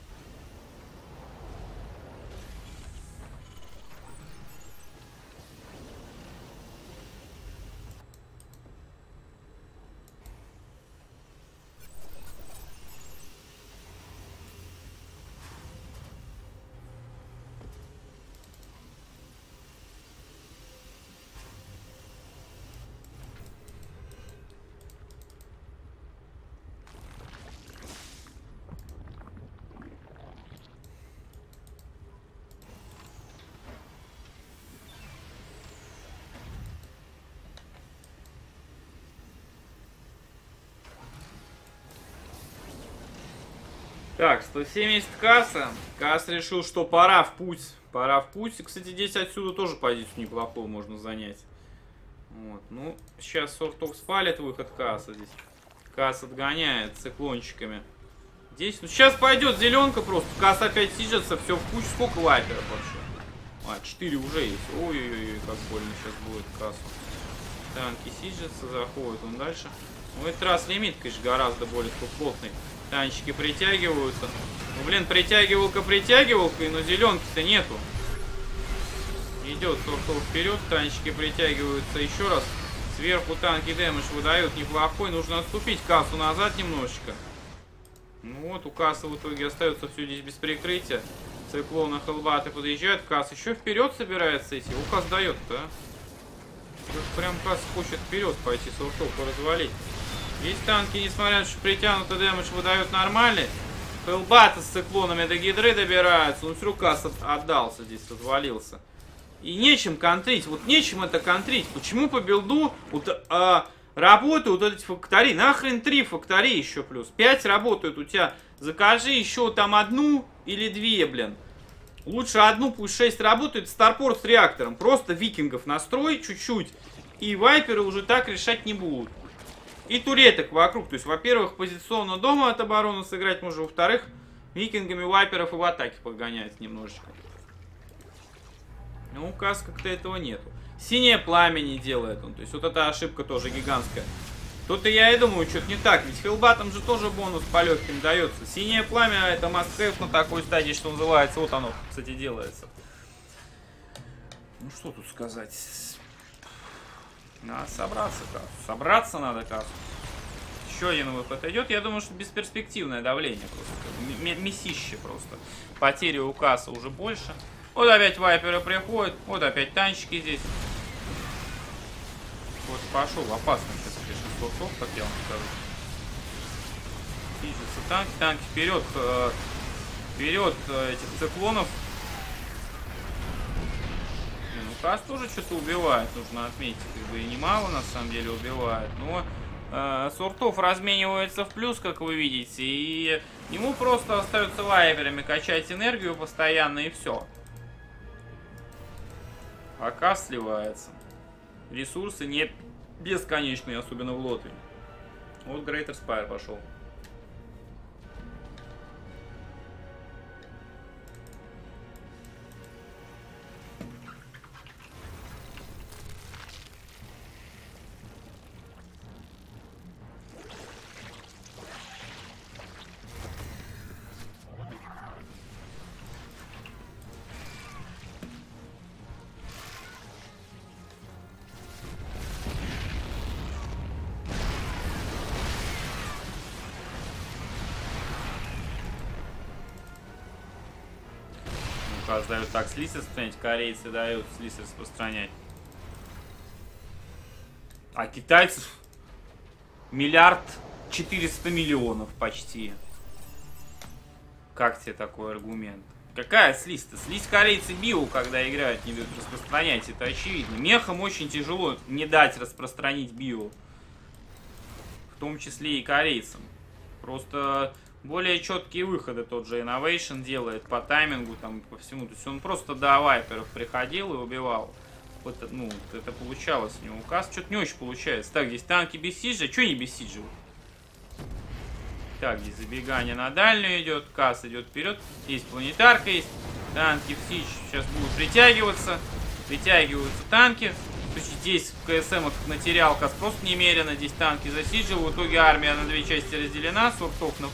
Так, сто семьдесят касса. Касс решил, что пора в путь. Пора в путь. И, кстати, здесь отсюда тоже позицию неплохую можно занять. Вот. Ну, сейчас Суртов спалит выход Касса здесь. Касс отгоняет циклончиками. Здесь, ну, сейчас пойдет зеленка просто. Касс опять сижется, все в кучу. Сколько вайперов вообще? А, четыре уже есть. Ой-ой-ой, как больно сейчас будет Кассу. Танки сижатся, заходит он дальше. Ну, этот раз лимит, конечно, гораздо более плотный. Танчики притягиваются. Ну, блин, притягивалка притягивалка, но зеленки-то нету. Идет Суртов вперед, танчики притягиваются еще раз. Сверху танки дэмэдж выдают неплохой. Нужно отступить Кассу назад немножечко. Ну вот, у Касса в итоге остается все здесь без прикрытия. Циклоны, хелбаты подъезжают. Касс еще вперед собирается идти. У Касс дает-то, а? Прям Касс хочет вперед пойти, Суртов поразвалить. Здесь танки, несмотря на то, что притянуто дэмэдж выдают нормальный. Хелбаты с циклонами до гидры добираются. Ну, все, Касс отдался здесь, отвалился. И нечем контрить. Вот нечем это контрить. Почему по билду вот, а, работают вот эти фактории? Нахрен три фактории еще плюс. Пять работают у тебя. Закажи еще там одну или две, блин. Лучше одну, пусть шесть работает. Старпорт с реактором. Просто викингов настрой чуть-чуть. И вайперы уже так решать не будут. И туреток вокруг. То есть, во-первых, позиционно дома от обороны сыграть можно. Во-вторых, викингами вайперов и в атаке подгонять немножечко. Но у Касс как-то этого нету. Синее пламя не делает он. То есть, вот эта ошибка тоже гигантская. Тут-то я и думаю, что-то не так. Ведь хелбатам же тоже бонус по легким дается. Синее пламя это must-have на такой стадии, что называется. Вот оно, кстати, делается. Ну, что тут сказать? Надо собраться, Кассу. Собраться надо, Кассу. Еще один выход идет. Я думаю, что бесперспективное давление просто. М Месище просто. Потери у кассы уже больше. Вот опять вайперы приходят. Вот опять танчики здесь. Вот пошел. Опасно сейчас, конечно, сортов, как я вам скажу. Движется танки. Танки вперед. Э, вперед э, этих циклонов. Не, ну касс тоже что-то убивает. Нужно отметить. Как бы и немало на самом деле убивает. Но э, сортов разменивается в плюс, как вы видите. И ему просто остается вайперами качать энергию постоянно и все. А касс сливается. Ресурсы не бесконечные, особенно в лотве. Вот Greater Spire пошел. Касс дают так слиз распространять, корейцы дают слиз распространять. А китайцев миллиард четыреста миллионов почти. Как тебе такой аргумент? Какая слизь-то? Слизь корейцы био, когда играют, не дают распространять, это очевидно. Мехам очень тяжело не дать распространить био. В том числе и корейцам. Просто более четкие выходы тот же Innovation делает по таймингу, там, по всему. То есть он просто до вайперов приходил и убивал. Вот, ну, это получалось у него. Касс что-то не очень получается. Так, здесь танки без сиджа. Что не без сиджа? Так, здесь забегание на дальнюю идет. Касс идет вперед. Есть планетарка, есть танки в сидж. Сейчас будут притягиваться. Притягиваются танки. То есть здесь в КСМ натерял Касс просто немерено. Здесь танки засиджил. В итоге армия на две части разделена. Сортов на...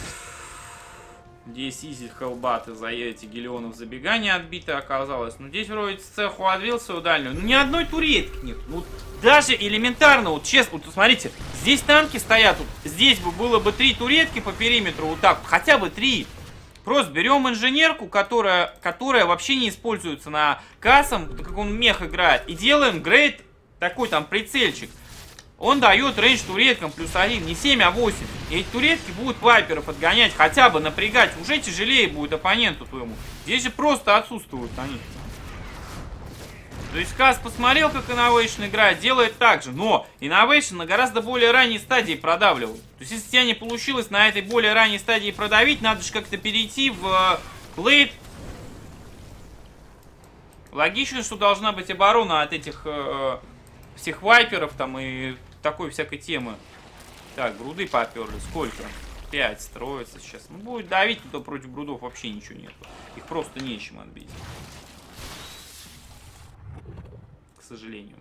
Здесь изи хелбат из-за эти гелионов забегания отбито оказалось. Но здесь вроде цеху отвел свою дальнюю. Ну ни одной туретки нет. Ну даже элементарно, вот честно, вот смотрите, здесь танки стоят. Вот, здесь бы было бы три туретки по периметру, вот так, хотя бы три. Просто берем инженерку, которая, которая вообще не используется на кассом, как он мех играет, и делаем грейд, такой там прицельчик. Он дает рейндж туреткам плюс один, не семь, а восемь. И эти туретки будут вайперов отгонять, хотя бы напрягать. Уже тяжелее будет оппоненту твоему. Здесь же просто отсутствуют они. То есть Касс посмотрел, как Innovation играет, делает так же. Но Innovation на гораздо более ранней стадии продавливал. То есть если тебе не получилось на этой более ранней стадии продавить, надо же как-то перейти в плейт. Логично, что должна быть оборона от этих э, всех вайперов там и такой всякой темы. Так, груды поперли. Сколько? пять строится сейчас. Ну, будет давить, то против грудов вообще ничего нет. Их просто нечем отбить. К сожалению.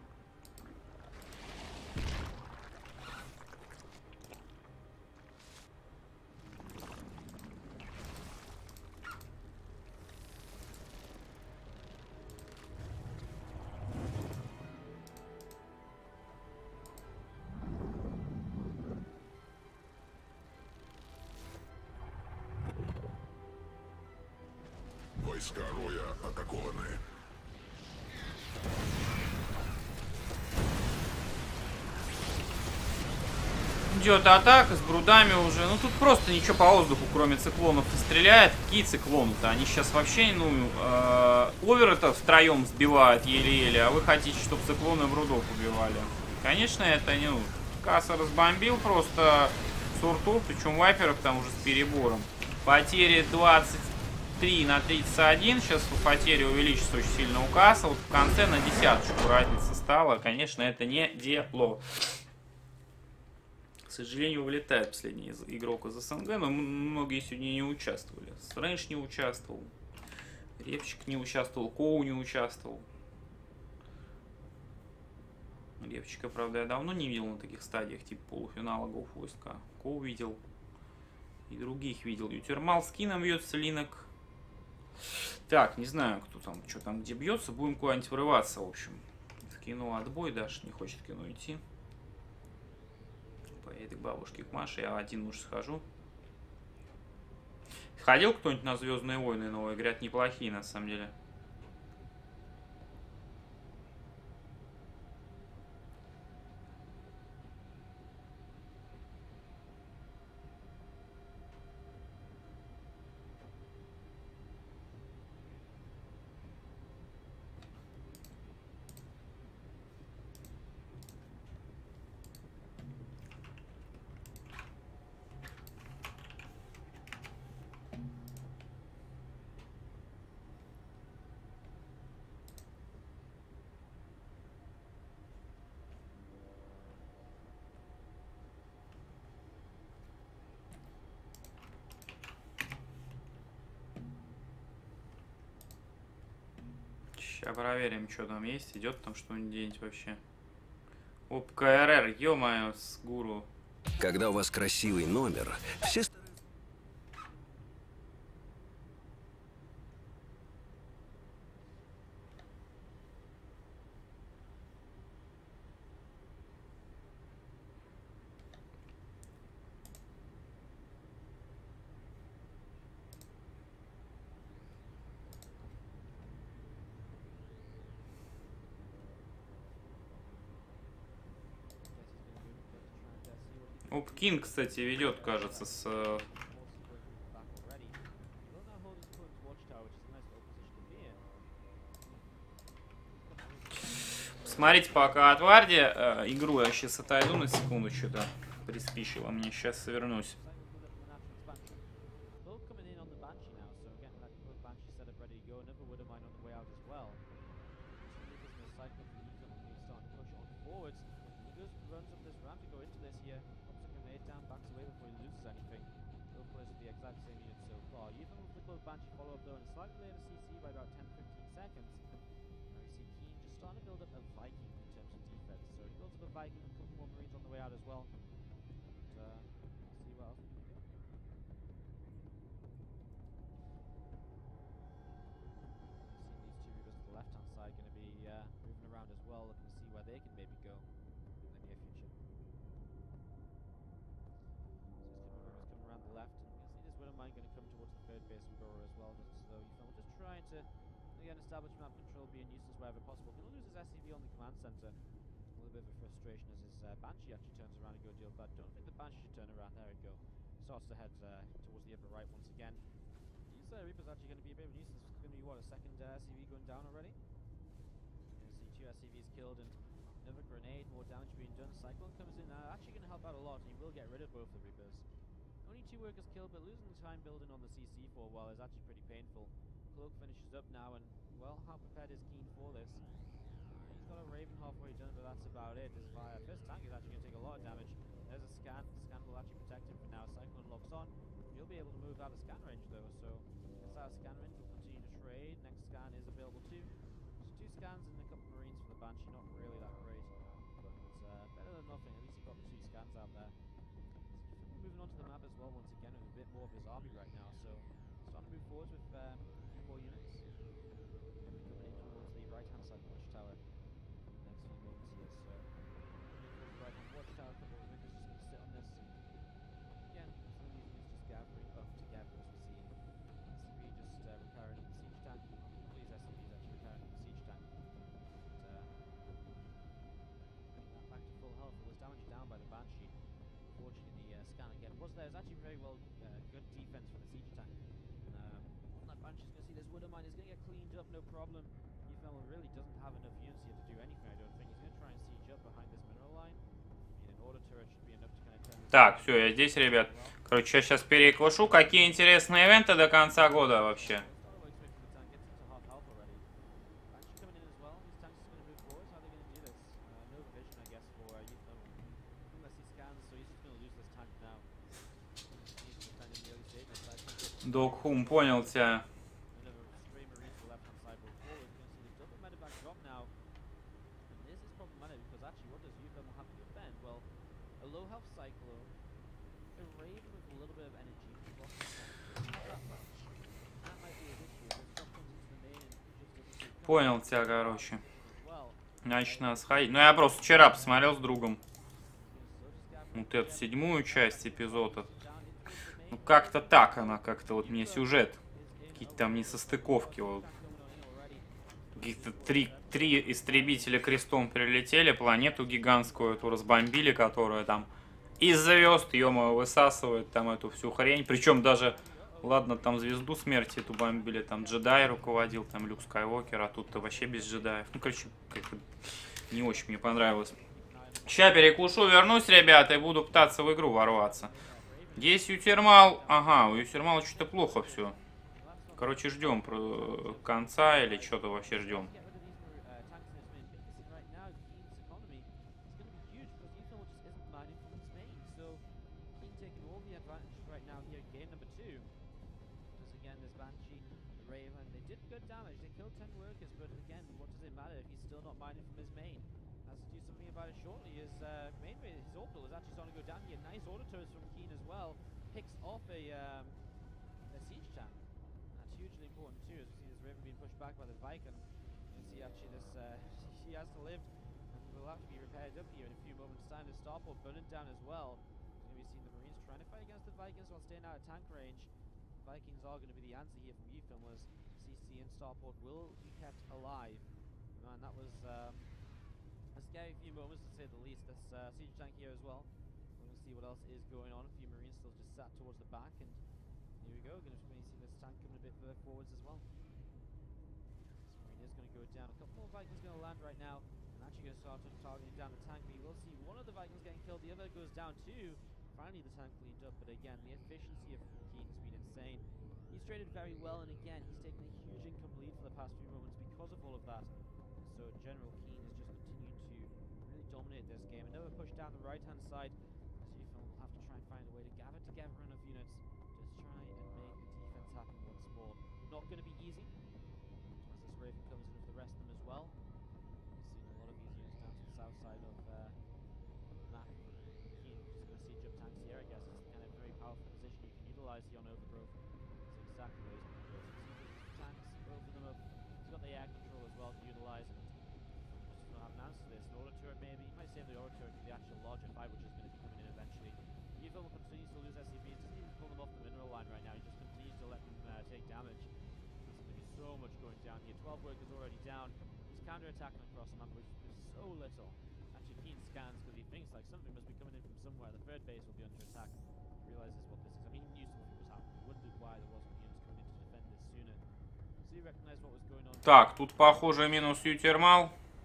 Войска Роя атакованы.
Идет атака с брудами уже. Ну тут просто ничего по воздуху, кроме циклонов, не стреляет. Какие циклоны-то? Они сейчас вообще, ну, э, овер-то втроем сбивают еле-еле, а вы хотите, чтобы циклоны брудов убивали. Конечно, это не... Ну, Касса разбомбил просто сортов, причем вайперов там уже с перебором. Потери двадцать три на тридцать один. Сейчас потери увеличатся очень сильно у Касса. Вот в конце на десяточку разница стала. Конечно, это не дело. К сожалению, вылетает последний игрок из СНГ, но многие сегодня не участвовали. Стрэндж не участвовал. Репчик не участвовал. Коу не участвовал. Репчика, правда, я давно не видел на таких стадиях, типа полуфинала Гоу войска. Коу видел. И других видел. Ютермал с кином бьется, Линок. Так, не знаю, кто там, что там, где бьется. Будем куда-нибудь врываться, в общем. В кино отбой, даже не хочет в кино идти. Поедет к бабушке, к Маше. Я один уж схожу. Ходил кто-нибудь на Звездные войны новые? Говорят, неплохие на самом деле. Сейчас проверим, что там есть. Идет там что-нибудь где-нибудь вообще. Оп, КРР, ё-моё, с гуру.
Когда у вас красивый номер, все...
Оп, Кинг, кстати, ведет, кажется, с... э, Смотрите, пока от Варди э, игру я сейчас отойду на секунду, что-то приспичило мне. Сейчас вернусь.
Establish map control, be a nuisance wherever possible. Gonna lose his S C V on the command center. A little bit of a frustration as his uh, Banshee actually turns around and go deal, but I don't think the Banshee should turn around. There we go. Starts to head uh, towards the upper right once again. These uh, Reaper's actually going to be a bit of a nuisance. It's going to be, what, a second uh, S C V going down already? You see two S C Vs killed and another grenade, more damage being done. Cyclone comes in, uh, actually going to help out a lot, and he will get rid of both the Reapers. Only two workers killed, but losing the time building on the C C for a while is actually pretty painful. Cloak finishes up now, and well, how prepared is Keen for this? He's got a Raven halfway done, but that's about it. His fire first tank is actually going to take a lot of damage. There's a scan. The scan will actually protect him for now. Cyclone locks on. He'll be able to move out of scan range though, so gets out of scan range. Will continue to trade. Next scan is available too. Just two scans and a couple of Marines for the Banshee. Not really that great, but uh, better than nothing. At least he got the two scans out there. He's moving on to the map as well once again with a bit more of his army right now, so starting to move forward with um, a few more units. Coming in towards the right-hand side watchtower in the next few moments here. So, towards the right-hand watchtower, a couple of Reapers just going to sit on this. Again, some of these units just gathering up together as we see. S C V just uh, repairing the siege tank. These S C Vs actually repairing the siege tank. And, uh, bringing that back to full health. It was damaged down by the Banshee. Unfortunately, the uh, scan again was there. It was actually very well uh, good defense for the siege tank. Banshee's going to see this Widow Mine is going to get cleaned up, no problem. Yfel really doesn't have enough units here to do anything, I don't think. He's going to try and siege up behind this mineral line. I mean, an order turret should be enough to kind of turn this.
Так, все, я здесь, ребят. Короче, я сейчас перекушу. Какие интересные ивенты до конца года вообще? Док Хум, понял тебя. Понял тебя, короче. Значит, надо сходить. Ну, я просто вчера посмотрел с другом. вот эту седьмую часть эпизода. Ну, как-то так она, как-то вот мне сюжет. Какие-то там несостыковки. Вот. Каких-то три, три истребителя крестом прилетели, планету гигантскую эту разбомбили, которая там из звезд, ё-моё, высасывает там эту всю хрень. Причем даже, ладно, там звезду смерти эту бомбили, там джедай руководил, там Люк Скайуокер, а тут-то вообще без джедаев. Ну, короче, как-то не очень мне понравилось. Ща перекушу, вернусь, ребята, и буду пытаться в игру ворваться. Есть Ютермал. Ага, у Ютермала что-то плохо все. Короче, ждем про конца или что-то вообще ждем.
Shortly, his uh, main rate, his orbital is actually starting to go down here. Nice auto turrets from Keen as well. Picks off a, um, a siege tank. That's hugely important too, as we see this Raven being pushed back by the Viking. You can see actually this, uh, she has to live and will have to be repaired up here in a few moments' time. The starport burning down as well. We're going to be seeing the Marines trying to fight against the Vikings while staying out of tank range. The Vikings are going to be the answer here from UFilm, as C C and starport will be kept alive. Man, that was um, a scary few moments to say the least. This uh, siege tank here as well. We're going to see what else is going on. A few Marines still just sat towards the back, and here we go. Going to see this tank coming a bit further forwards as well. This Marine is going to go down. A couple more Vikings going to land right now, and actually going to start targeting down the tank. But you will see one of the Vikings getting killed. The other goes down too. Finally, the tank cleaned up, but again, the efficiency of Keen has been insane. He's traded very well, and again, he's taken a huge income lead for the past few moments because of all of that. So General Keen has just continued to really dominate this game. Another push down the right-hand side, as UFilm will have to try and find a way to gather together enough units to try and make the defense happen once more. Not going to be easy, as this Raven comes in with the rest of them as well. We've seen a lot of these units down to the south side of uh, the map. Keen just going to siege up tanks here, I guess. It's the kind of very powerful position you can utilize here on Overgrowth. That's exactly where he's going to go. So siege up tanks, both of them up. He's got the air control as well to utilize. Just don't have an answer to this. An auto turret maybe. He might save the auto turret for the actual larger fight, which is going to be coming in eventually. UFilm continues to lose S C Vs. Doesn't even pull them off the mineral line right now. He just continues to let them uh, take damage. There's going to be so much going down here. twelve workers already down. He's counter-attacking across the map, which is so little. Actually, Keen scans because he thinks like something must be coming in from somewhere. The third base will be under attack. He realizes what this is. I mean, he knew something was happening. He wondered why there wasn't units coming in to defend this sooner. So he recognized what was going on.
Так, тут похоже минус Ютермал.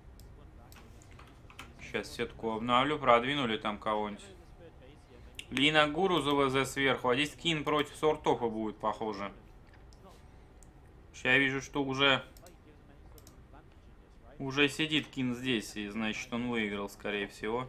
Сейчас сетку обновлю. Продвинули там кого-нибудь. Лина Гуру за ВЗ сверху. А здесь Кин против Сортофа будет, похоже. Сейчас я вижу, что уже... Уже сидит Кин здесь. И значит, он выиграл, скорее всего.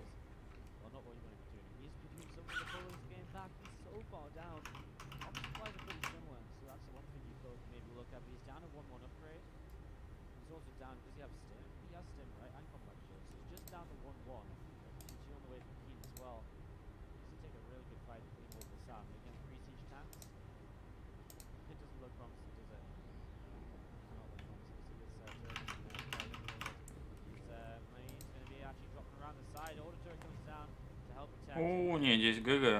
О, не, здесь ГГ.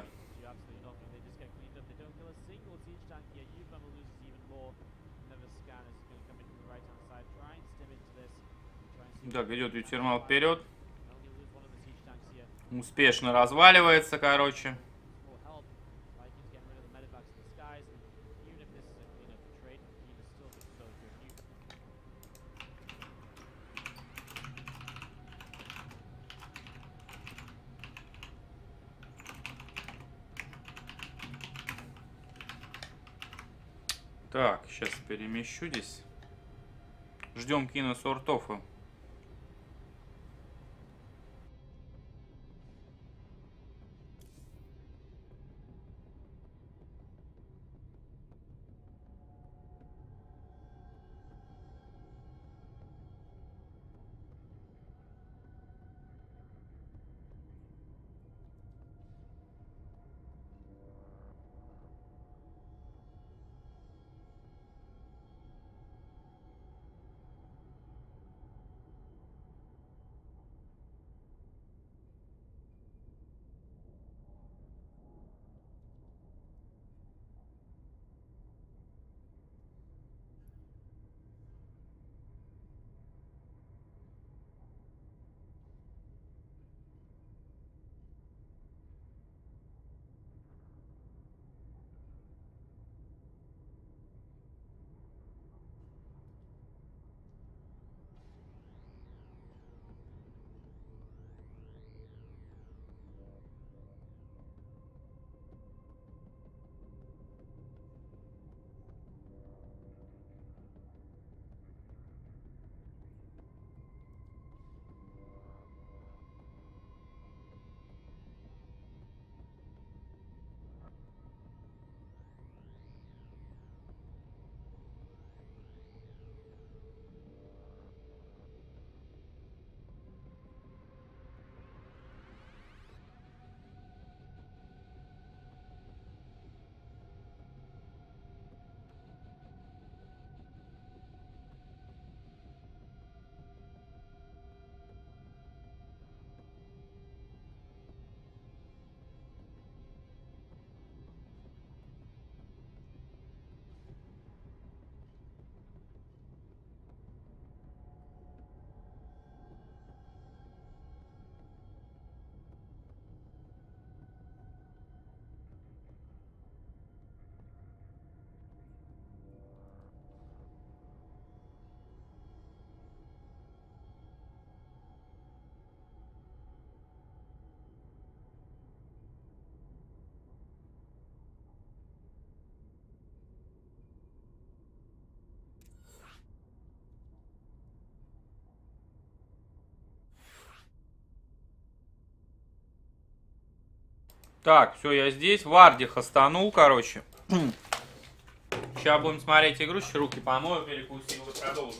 Так, идет Ютермал вперед. Успешно разваливается, короче. Так, сейчас перемещу здесь. Ждем Кина Сортофа. Так, все, я здесь. Варди хастанул, короче. Сейчас будем смотреть игру, еще руки помою, перекусил и продолжим.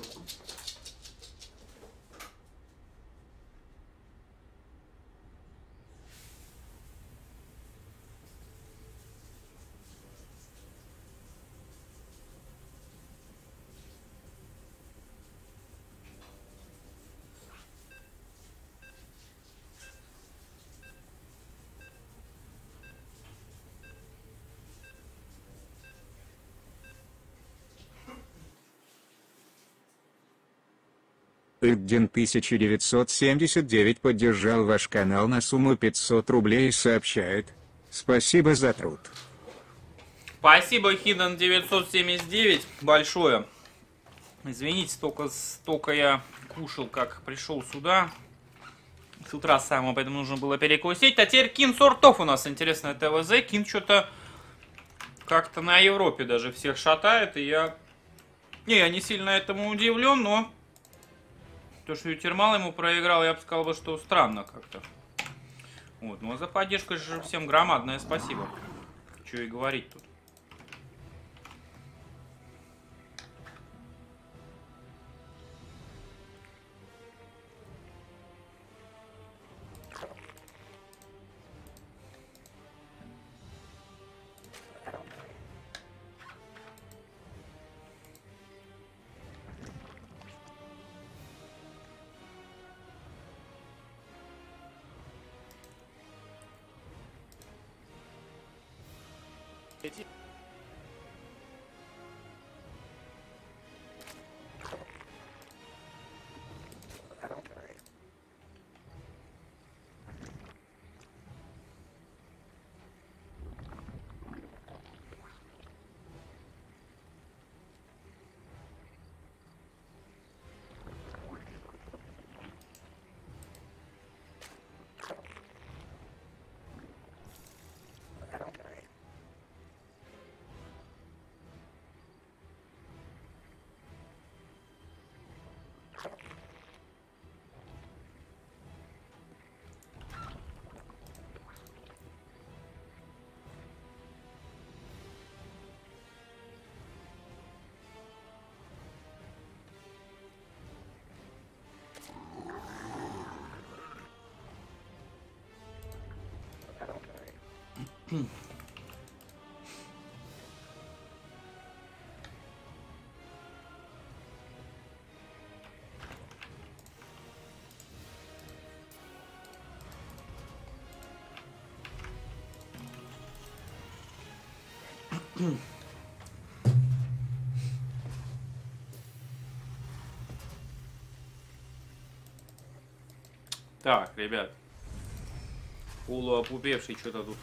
Иддин тысяча девятьсот семьдесят девять поддержал ваш канал на сумму пятьсот рублей и сообщает: спасибо за труд.
Спасибо, Hidden девятьсот семьдесят девять, большое. Извините, столько, столько я кушал, как пришел сюда. С утра самого, поэтому нужно было перекусить. А теперь Кин Сортов у нас, интересное ТВЗ. Кин что-то как-то на Европе даже всех шатает, и я... Не, я не сильно этому удивлен, но... То, что Ютермал ему проиграл, я бы сказал, бы, что странно как-то. Вот, ну а за поддержку же всем громадное спасибо. Что и говорить тут. Так, ребят. Полуопупевший что-то тут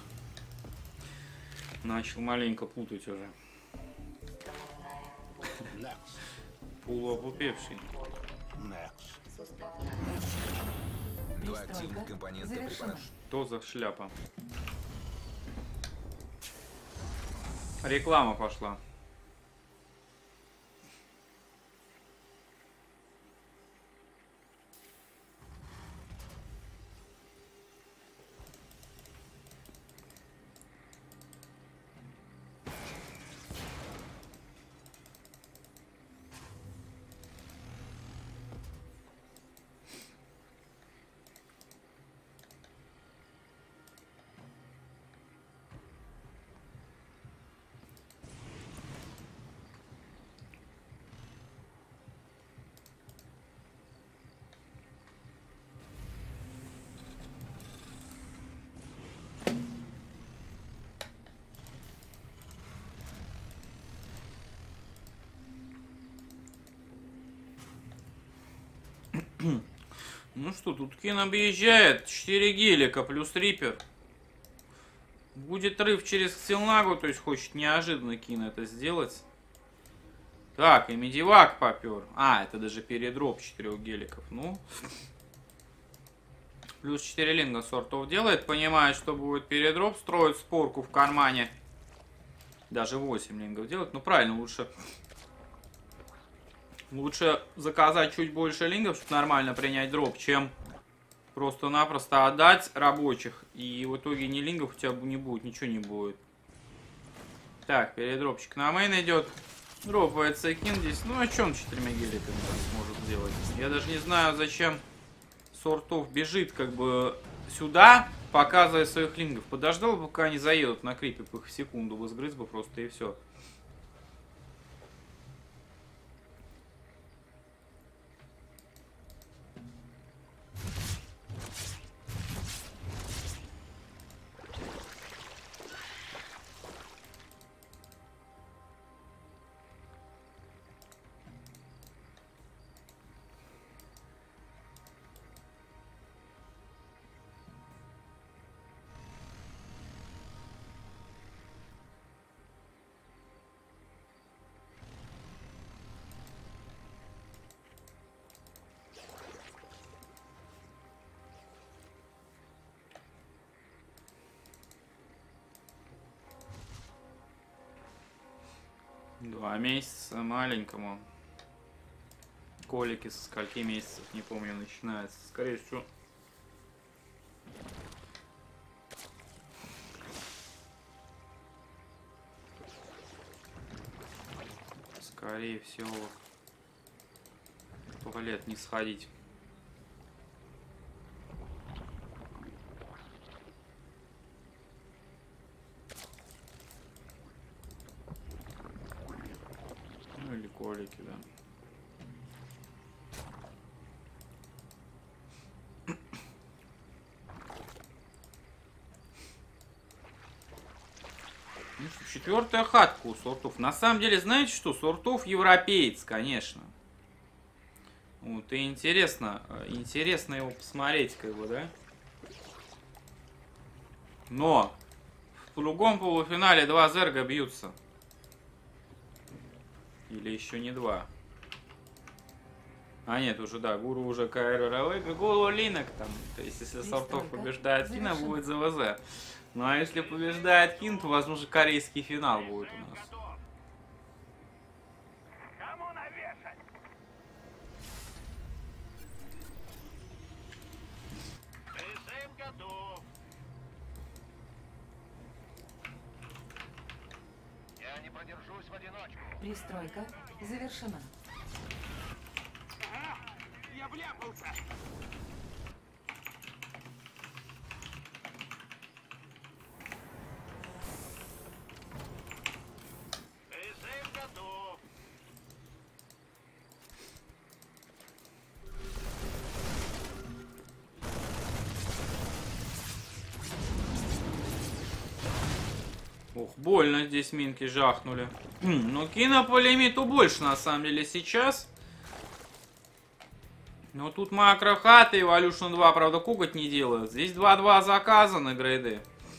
начал маленько путать уже. Полуопупевший.
Два активных компонента препарата.
Что за шляпа? Реклама пошла. Ну что, тут Кин объезжает. четыре гелика плюс Риппер. Будет рыв через Ксилнагу, то есть хочет неожиданно Кин это сделать. Так, и Медивак попер. А, это даже передроп четырех геликов. Ну. Плюс четыре линга Сортов делает. Понимает, что будет передроп. Строит спорку в кармане. Даже восемь лингов делать. Ну правильно, лучше... Лучше заказать чуть больше лингов, чтобы нормально принять дроп, чем Просто-напросто отдать рабочих, и в итоге ни лингов у тебя не будет, ничего не будет. Так, передропчик на мейн идет. Дропается кин здесь. Ну, о чем четырьмя геликами сможет сделать? Я даже не знаю, зачем Сортов бежит как бы сюда, показывая своих лингов. Подождал, пока они заедут на крипе, по их в секунду бы сгрыз бы просто и все. Два месяца маленькому. Колики со скольки месяцев, не помню, начинается. Скорее всего. Скорее всего. В туалет не сходить. Или колики, да. Ну что, четвертая хатка у Сортов. На самом деле, знаете что? Сортов европеец, конечно. Вот и интересно, интересно его посмотреть, как бы, да? Но в другом полуфинале два зерга бьются. Или еще не два. А нет, уже да, Гуру уже КРРЛ, Гуру Линок там. То есть если Сортов побеждает Кина, будет ЗВЗ. Ну а если побеждает Кин, то возможно корейский финал будет у нас.
Кому навешать? ТСМ готов. Я не продержусь в одиночку.
Пристройка завершена.
Я вляпался. ТСМ готов.
Ох, больно здесь минки жахнули. Но Кина по лимиту больше на самом деле сейчас. Но тут макрохаты, Evolution два, правда, кукать не делают. Здесь два-два заказаны грейды.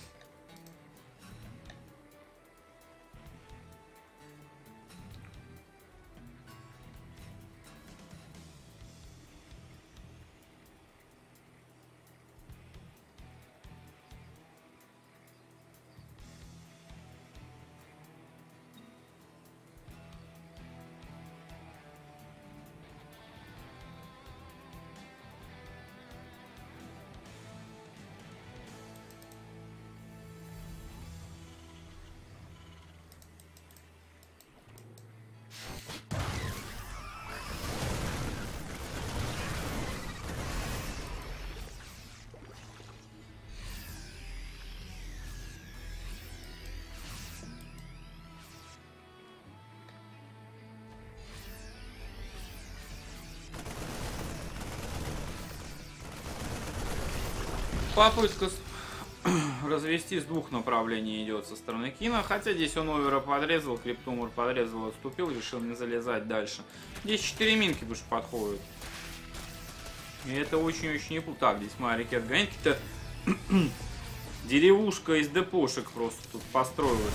Попытка развести с двух направлений идет со стороны Кина. Хотя здесь он овера подрезал, Криптумор подрезал, отступил, решил не залезать дальше. Здесь четыре минки больше подходят. И это очень-очень неплохо. Так, здесь моя ракет гонит. Какие-то деревушка из депошек просто тут построилась.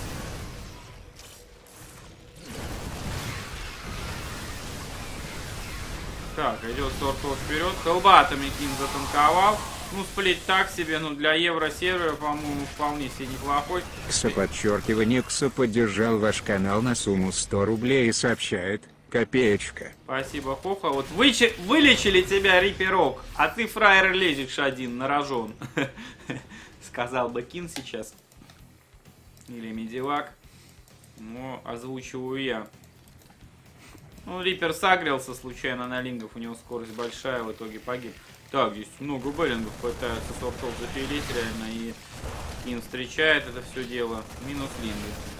Так, идет Сортов вперед. Хелбатами Кин затанковал. Ну, сплит так себе, но для евро-сервера, по-моему, вполне себе неплохой.
Кса подчеркивание Кса поддержал ваш канал на сумму сто рублей и сообщает: Копеечка.
Спасибо, Хоха. Вот вычи- вылечили тебя, Риперок, а ты, фраер, лезешь один на рожон. Сказал бы Кин сейчас. Или Медивак. Но озвучиваю я. Ну, Рипер сагрился случайно на лингов, у него скорость большая, в итоге погиб. Так, здесь много беллингов пытаются сортов запилить реально, и Кин встречает это все дело. Минус линги.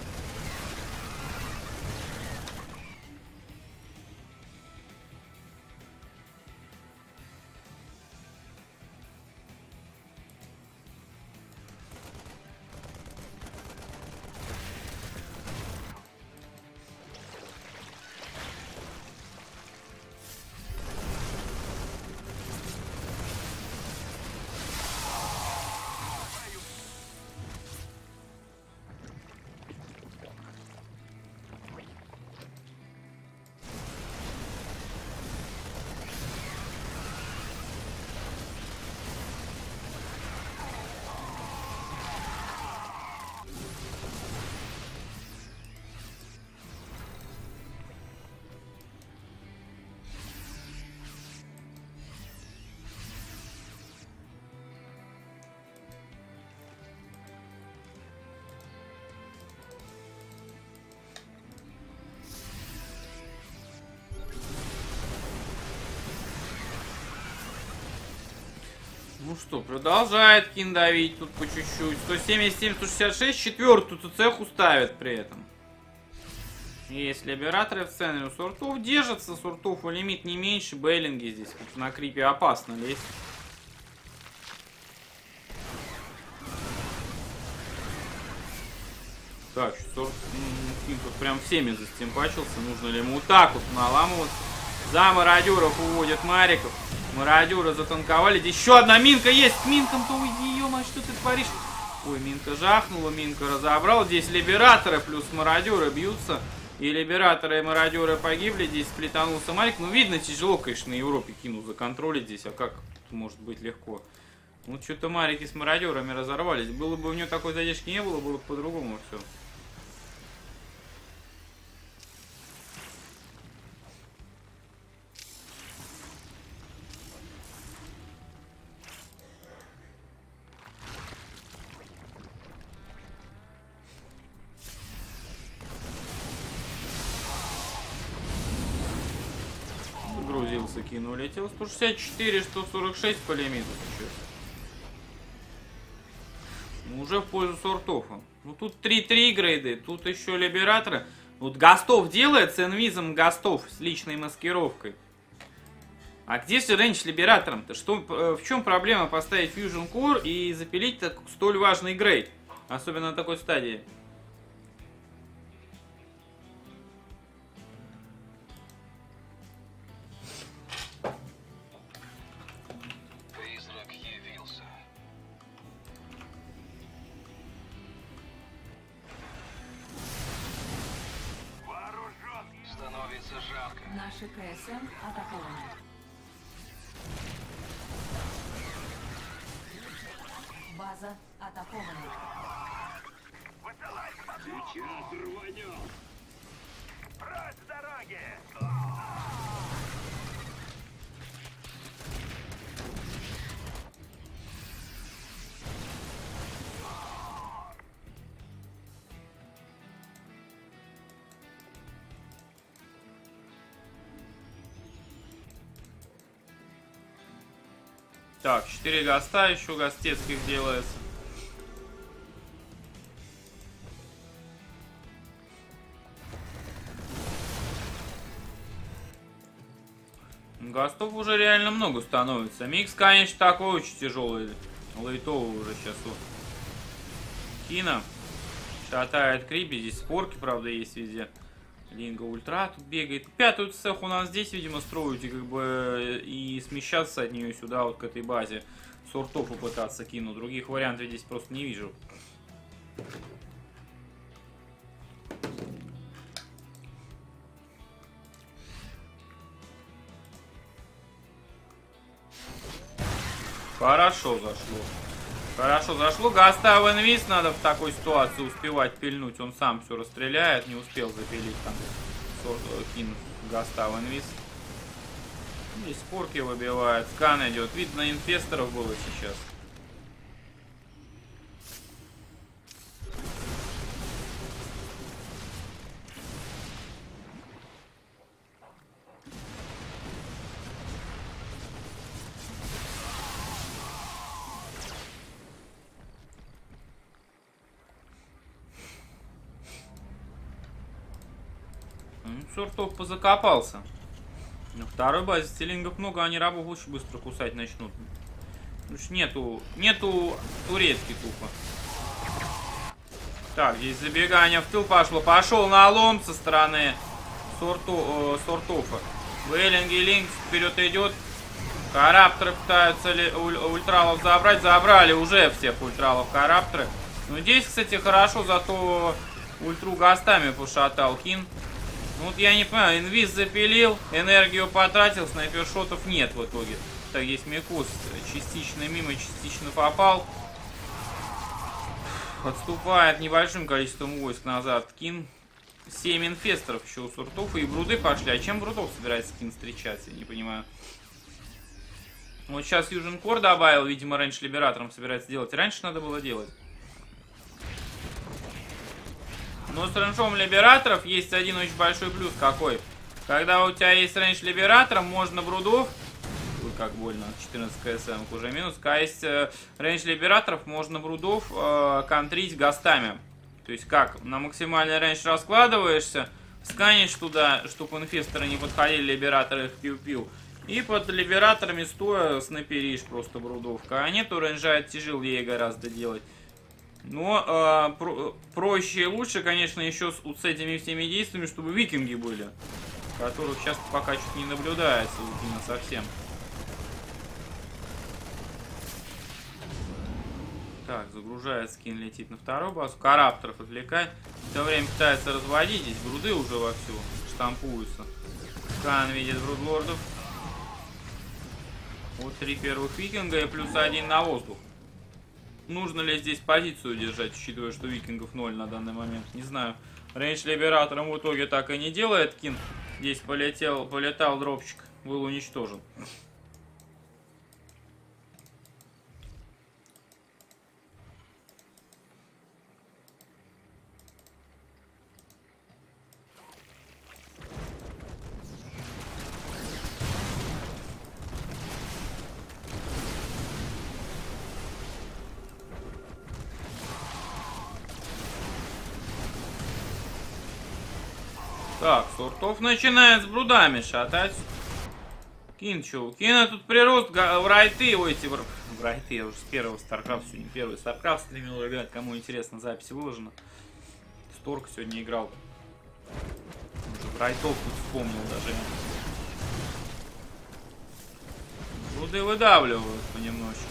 Ну что, продолжает Кин давить тут по чуть-чуть. сто семьдесят семь, сто шестьдесят шесть, четвертую цеху ставит при этом. Есть либераторы в центре. У сортов держится, сортов у лимит не меньше. Бейлинги здесь как на крипе опасно лезть. Так, сорт Кин тут прям всеми застемпачился. Нужно ли ему вот так вот наламываться? За мародеров уводят Мариков. Мародеры затанковали. Здесь еще одна минка есть. К минкам-то уйди, ё-моё, что ты творишь? Ой, минка жахнула, минка разобрал. Здесь либераторы плюс мародеры бьются. И либераторы и мародеры погибли. Здесь сплетанулся Марик. Ну, видно, тяжело, конечно, на Европе Кину законтролить здесь. А как может быть легко? Ну, что-то Марики с мародерами разорвались. Было бы у него такой задержки не было, было бы по-другому все. Грузился, Кин улетел. сто шестьдесят четыре, сто сорок шесть по лимиту сейчас. Ну, уже в пользу сортов. Ну тут три-три грейды, тут еще либераторы. Вот Гастов делает с инвизом Гастов с личной маскировкой. А где же рейндж либератором-то? Что, в чем проблема поставить Fusion Core и запилить так, столь важный грейд? Особенно на такой стадии.
Наши КСМ атакованы. База атакована.
Сейчас рванем! Прочь с дороги!
Так, четыре гаста еще гастецких делается. Гастов уже реально много становится. Микс, конечно, такой очень тяжелый. Лейтовый уже сейчас у Кина. Шатает крипи. Здесь спорки, правда, есть везде. Линга ультра тут бегает. Пятую цех у нас здесь, видимо, строить и как бы и смещаться от нее сюда, вот к этой базе. Сортов попытаться Кину. Других вариантов здесь просто не вижу. Хорошо зашло. Хорошо зашло. Гаста в инвиз надо в такой ситуации успевать пильнуть. Он сам все расстреляет. Не успел запилить там Кин Гаста в инвиз. Здесь спорки выбивает. Скан идет. Видно, инфесторов было сейчас. Сортов позакопался. На второй базе стилингов много, они рабов очень быстро кусать начнут. Нету, нету турецки тупо. Так, здесь забегание в тыл пошло. Пошел налом со стороны сорту, э, сортофа. Вейлинг и Линк вперед идет. Карапторы пытаются ли, уль, ультралов забрать. Забрали уже всех ультралов карапторы. Но здесь, кстати, хорошо, зато ультру гастами пошатал Кин. Ну вот я не понимаю, инвиз запилил, энергию потратил, снайпершотов нет в итоге. Так, есть Микус, частично мимо, частично попал. Отступает небольшим количеством войск назад Кин. семь инфесторов еще у суртов, и бруды пошли. А чем брудов собирается Кин встречаться, я не понимаю. Вот сейчас Южин Кор добавил, видимо, раньше Либератором собирается делать. Раньше надо было делать. Но с рейнджом Либераторов есть один очень большой плюс какой. Когда у тебя есть рейндж Либератором, можно брудов... Ой, как больно, четырнадцать КСМ уже минус. Когда есть э, рейндж Либераторов, можно брудов э, контрить гастами. То есть как? На максимальный рейндж раскладываешься, сканишь туда, чтобы инфесторы не подходили, Либераторы их пил-пил. И под Либераторами стоя снайперишь просто брудов. Когда нету рейнджа, тяжелее гораздо делать. Но э, про, проще и лучше, конечно, еще с, с этими всеми действиями, чтобы викинги были. Которых сейчас пока чуть не наблюдается именно совсем. Так, загружает скин, летит на вторую базу. Карапторов отвлекает. В то время пытается разводить. Здесь бруды уже вовсю штампуются. Скан видит брудлордов. Вот три первых викинга и плюс один на воздух. Нужно ли здесь позицию держать, учитывая, что викингов ноль на данный момент? Не знаю. Рейндж Либератором в итоге так и не делает. Кин здесь полетел, полетал дропчик, был уничтожен. Так, Суртов начинает с брудами шатать. Кин, чё? Кина тут прирост в райты, ой, эти в райты, я уже с первого Старкрафта, сегодня первый Старкрафт стримил, ребят, кому интересно, запись выложена. Сторк сегодня играл. Уже в райтов тут вспомнил даже. Бруды выдавливают понемножку.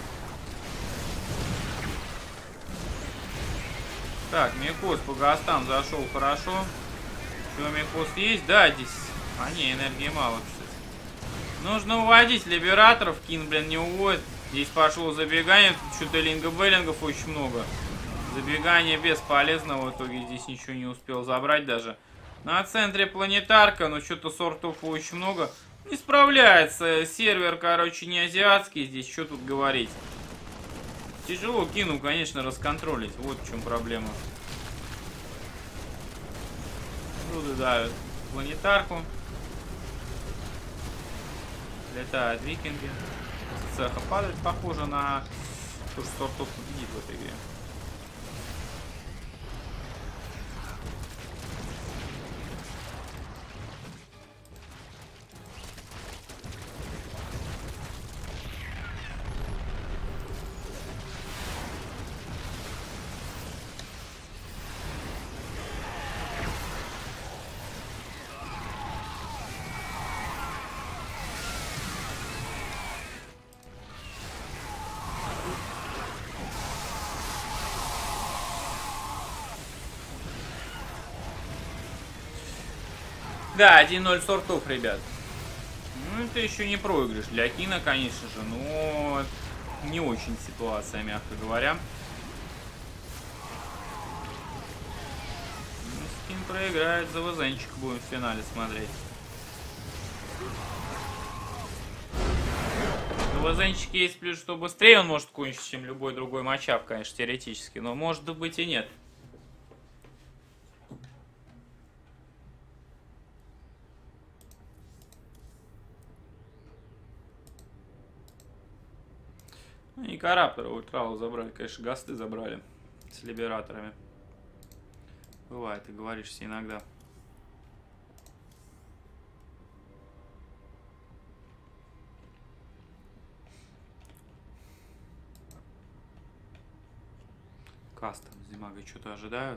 Так, Микос по гастам зашел хорошо. Что, Микос есть? Да, здесь. А не, энергии мало, кстати. Нужно уводить Либераторов. Кин, блин, не уводит. Здесь пошло забегание. Тут что-то линго-беллингов очень много. Забегание бесполезно. В итоге здесь ничего не успел забрать даже. На центре планетарка. Но что-то сортов очень много. Не справляется. Сервер, короче, не азиатский. Здесь что тут говорить. Тяжело Кину, конечно, расконтролить. Вот в чем проблема. Бруды давят планетарку. Летают викинги. Цеха падает. Похоже на то, что Сортов победит в этой игре. Да, один ноль Сортов, ребят. Ну, это еще не проигрыш для Кина, конечно же, но не очень ситуация, мягко говоря. Кин проиграет, за ВЗНчик будем в финале смотреть. У ВЗНчика есть плюс, что быстрее он может кончить, чем любой другой матчап, конечно, теоретически. Но может быть и нет. Ну, и Караптора Ультралу забрали, конечно, гасты забрали с либераторами. Бывает, ты говоришься иногда. Кастом с Димагой что-то ожидают.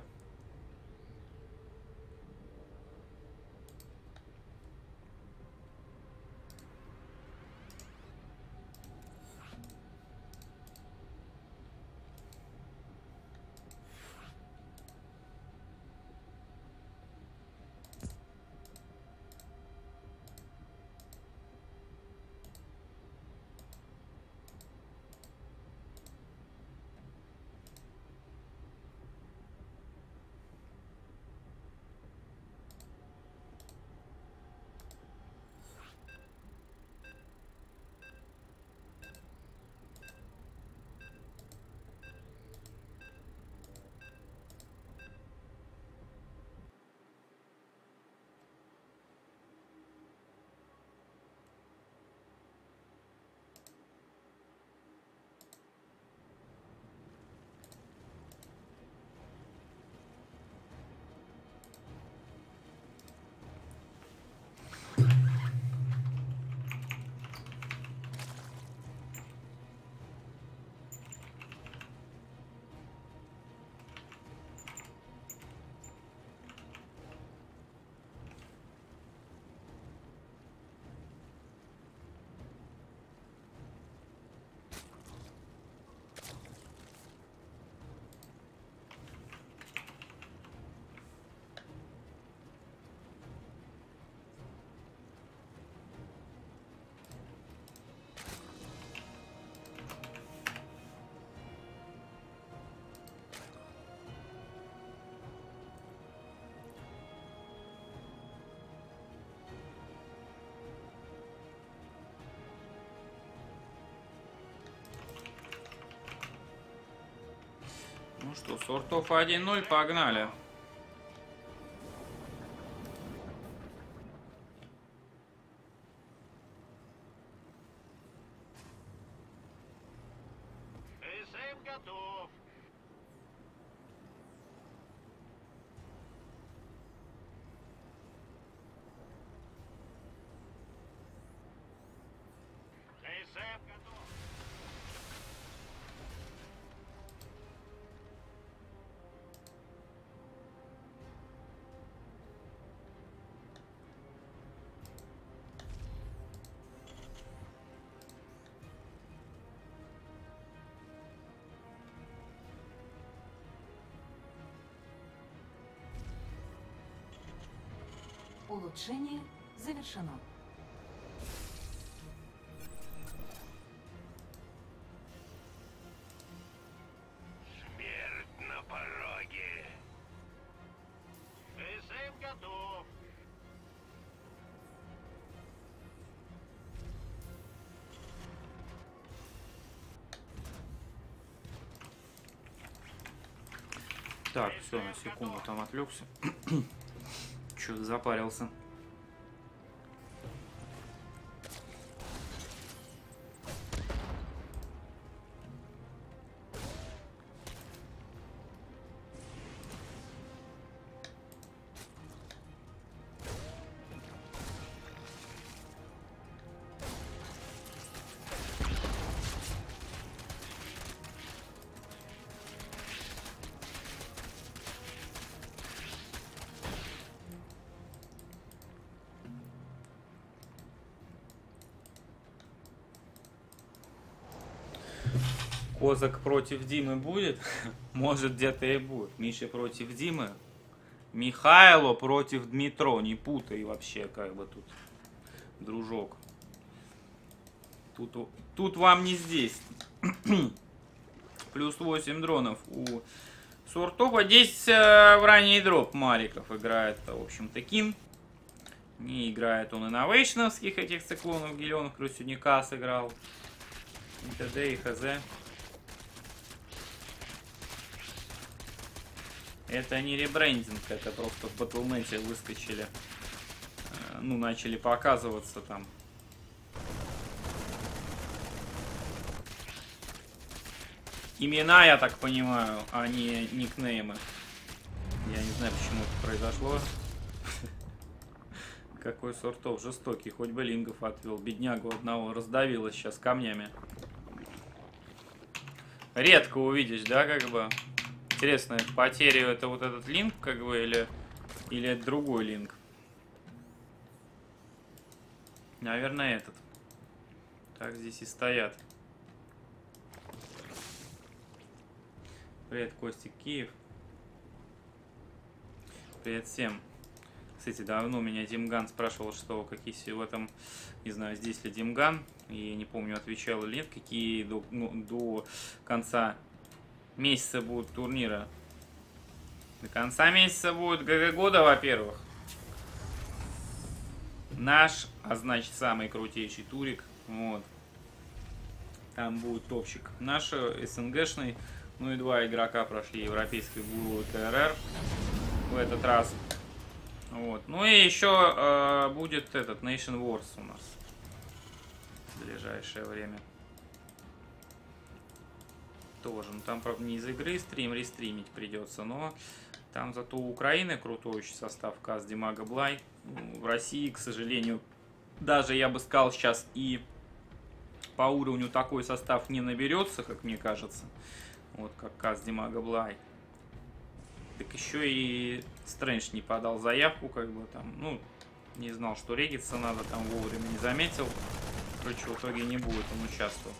Ну что, сортов один ноль, погнали.
СМ готов. СМ готов.
Улучшение завершено.
Смерть на пороге. СМ готов.
Так, все, на секунду там отвлекся. Что-то запарился. Козак против Димы будет? Может, где-то и будет. Миша против Димы. Михайло против Дмитро. Не путай вообще, как бы тут, дружок. Тут, тут вам не здесь. Плюс восемь дронов у Суртопа. Здесь э, в ранний дроп Мариков играет, в общем-то, Кин. Не играет он инновейшновских этих циклонов, гелионов, плюс сегодня К сыграл. И т.д. и хз. Это не ребрендинг, это просто в батл точка нет выскочили. Э, ну, начали показываться там. Имена, я так понимаю, а не никнеймы. Я не знаю, почему это произошло. Какой Суртов жестокий, хоть бы лингов отвел. Беднягу одного раздавило сейчас камнями. Редко увидишь, да, как бы. Интересно, потерю это вот этот линк, как бы, или, или это другой линк? Наверное, этот. Так здесь и стоят. Привет, Костик, Киев. Привет всем. Кстати, давно меня Димган спрашивал, что какие в этом, не знаю, здесь ли Димган, и не помню, отвечал или нет, какие до, ну, до конца месяца будут турнира. До конца месяца будет ГГ года, во-первых. Наш, а значит, самый крутейший турик. Вот. Там будет топчик. Наш СНГшный, ну и два игрока прошли европейский гуру и КРР в этот раз. Вот. Ну и еще э, будет этот Nation Wars у нас в ближайшее время. Тоже. Ну там, правда, не из игры стрим, рестримить придется, но там зато у Украины крутой очень состав КАС, Димага Блай. В России, к сожалению, даже, я бы сказал, сейчас и по уровню такой состав не наберется, как мне кажется. Вот как КАС, Димага Блай. Так еще и Стрэндж не подал заявку, как бы там, ну, не знал, что региться надо, там вовремя не заметил. Короче, в итоге не будет он участвовать.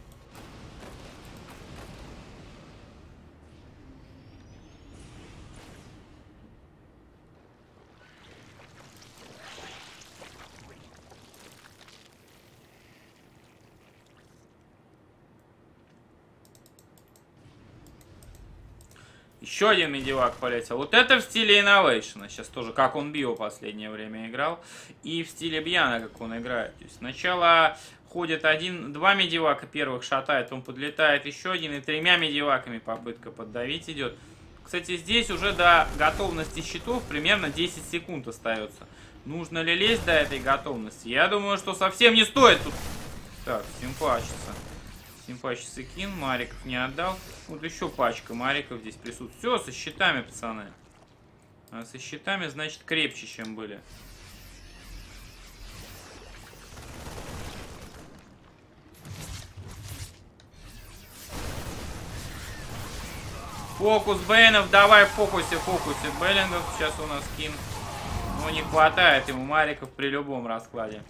Еще один медивак полетел. Вот это в стиле Innovation. Сейчас тоже, как он Био последнее время играл. И в стиле Бьяна, как он играет. То есть сначала ходит один, два медивака первых шатает, он подлетает еще один. И тремя медиваками попытка поддавить идет. Кстати, здесь уже до готовности щитов примерно десять секунд остается. Нужно ли лезть до этой готовности? Я думаю, что совсем не стоит тут. Так, симпачится. Симпачится Кин, Мариков не отдал. Вот еще пачка Мариков здесь присутствует. Все, со щитами, пацаны. А со щитами, значит, крепче, чем были. Фокус Бэйнов, давай в фокусе, в фокусе Беллингов. Сейчас у нас Кин. Но не хватает ему Мариков при любом раскладе.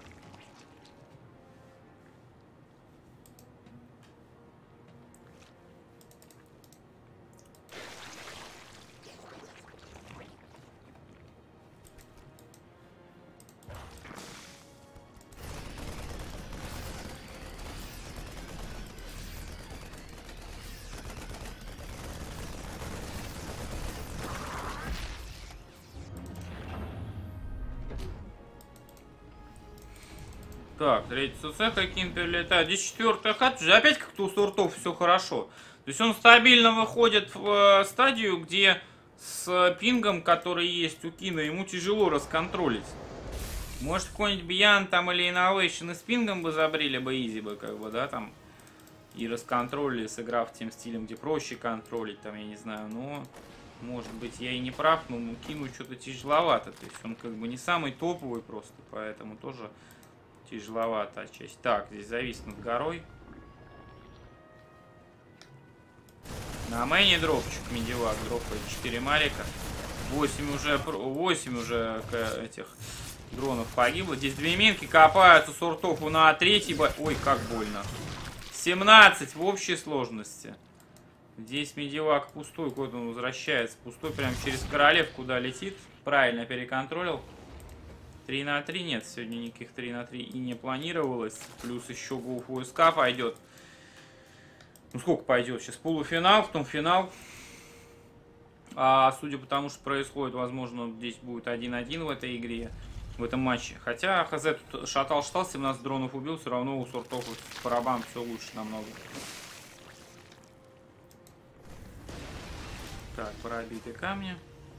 Так, третий ЦЦ каким перелетает. Здесь четвертый хат. Уже опять как-то у Суртов все хорошо. То есть он стабильно выходит в э, стадию, где с пингом, который есть у Кина, ему тяжело расконтролить. Может, какой-нибудь Бьян там или Innovation и с пингом бы забрили бы изи бы, как бы, да, там. И расконтролили, сыграв тем стилем, где проще контролить, там, я не знаю, но... Может быть, я и не прав, но Кину что-то тяжеловато. То есть он как бы не самый топовый просто, поэтому тоже... Тяжеловато отчасти. Так, здесь завис над горой. На мэйне дропчик медивак дропает четыре марика. восемь уже, восемь уже этих дронов погибло. Здесь две минки копаются Суртов на третий. Ой, как больно. семнадцать в общей сложности. Здесь медивак пустой. Куда он возвращается? Пустой прям через королев, куда летит. Правильно переконтролил. три на три нет, сегодня никаких три на три и не планировалось. Плюс еще Гоуф ОСК пойдет. Ну сколько пойдет? Сейчас полуфинал, потом финал. А судя по тому, что происходит, возможно, здесь будет один-один в этой игре, в этом матче. Хотя ХЗ тут шатал-шатал, семнадцать дронов убил, все равно у Сортов по рабам все лучше намного. Так, пробиты камни.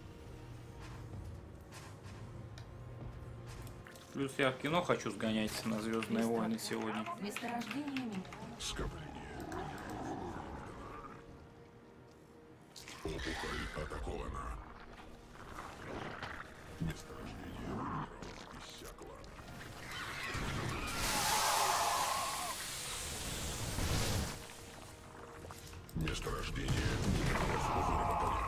Плюс я в кино хочу сгонять на Звездные войны сегодня.
Месторождение минералов.
Скопление. Опухоль атакована. Месторождение минералов иссякло. Месторождение минералов выработано.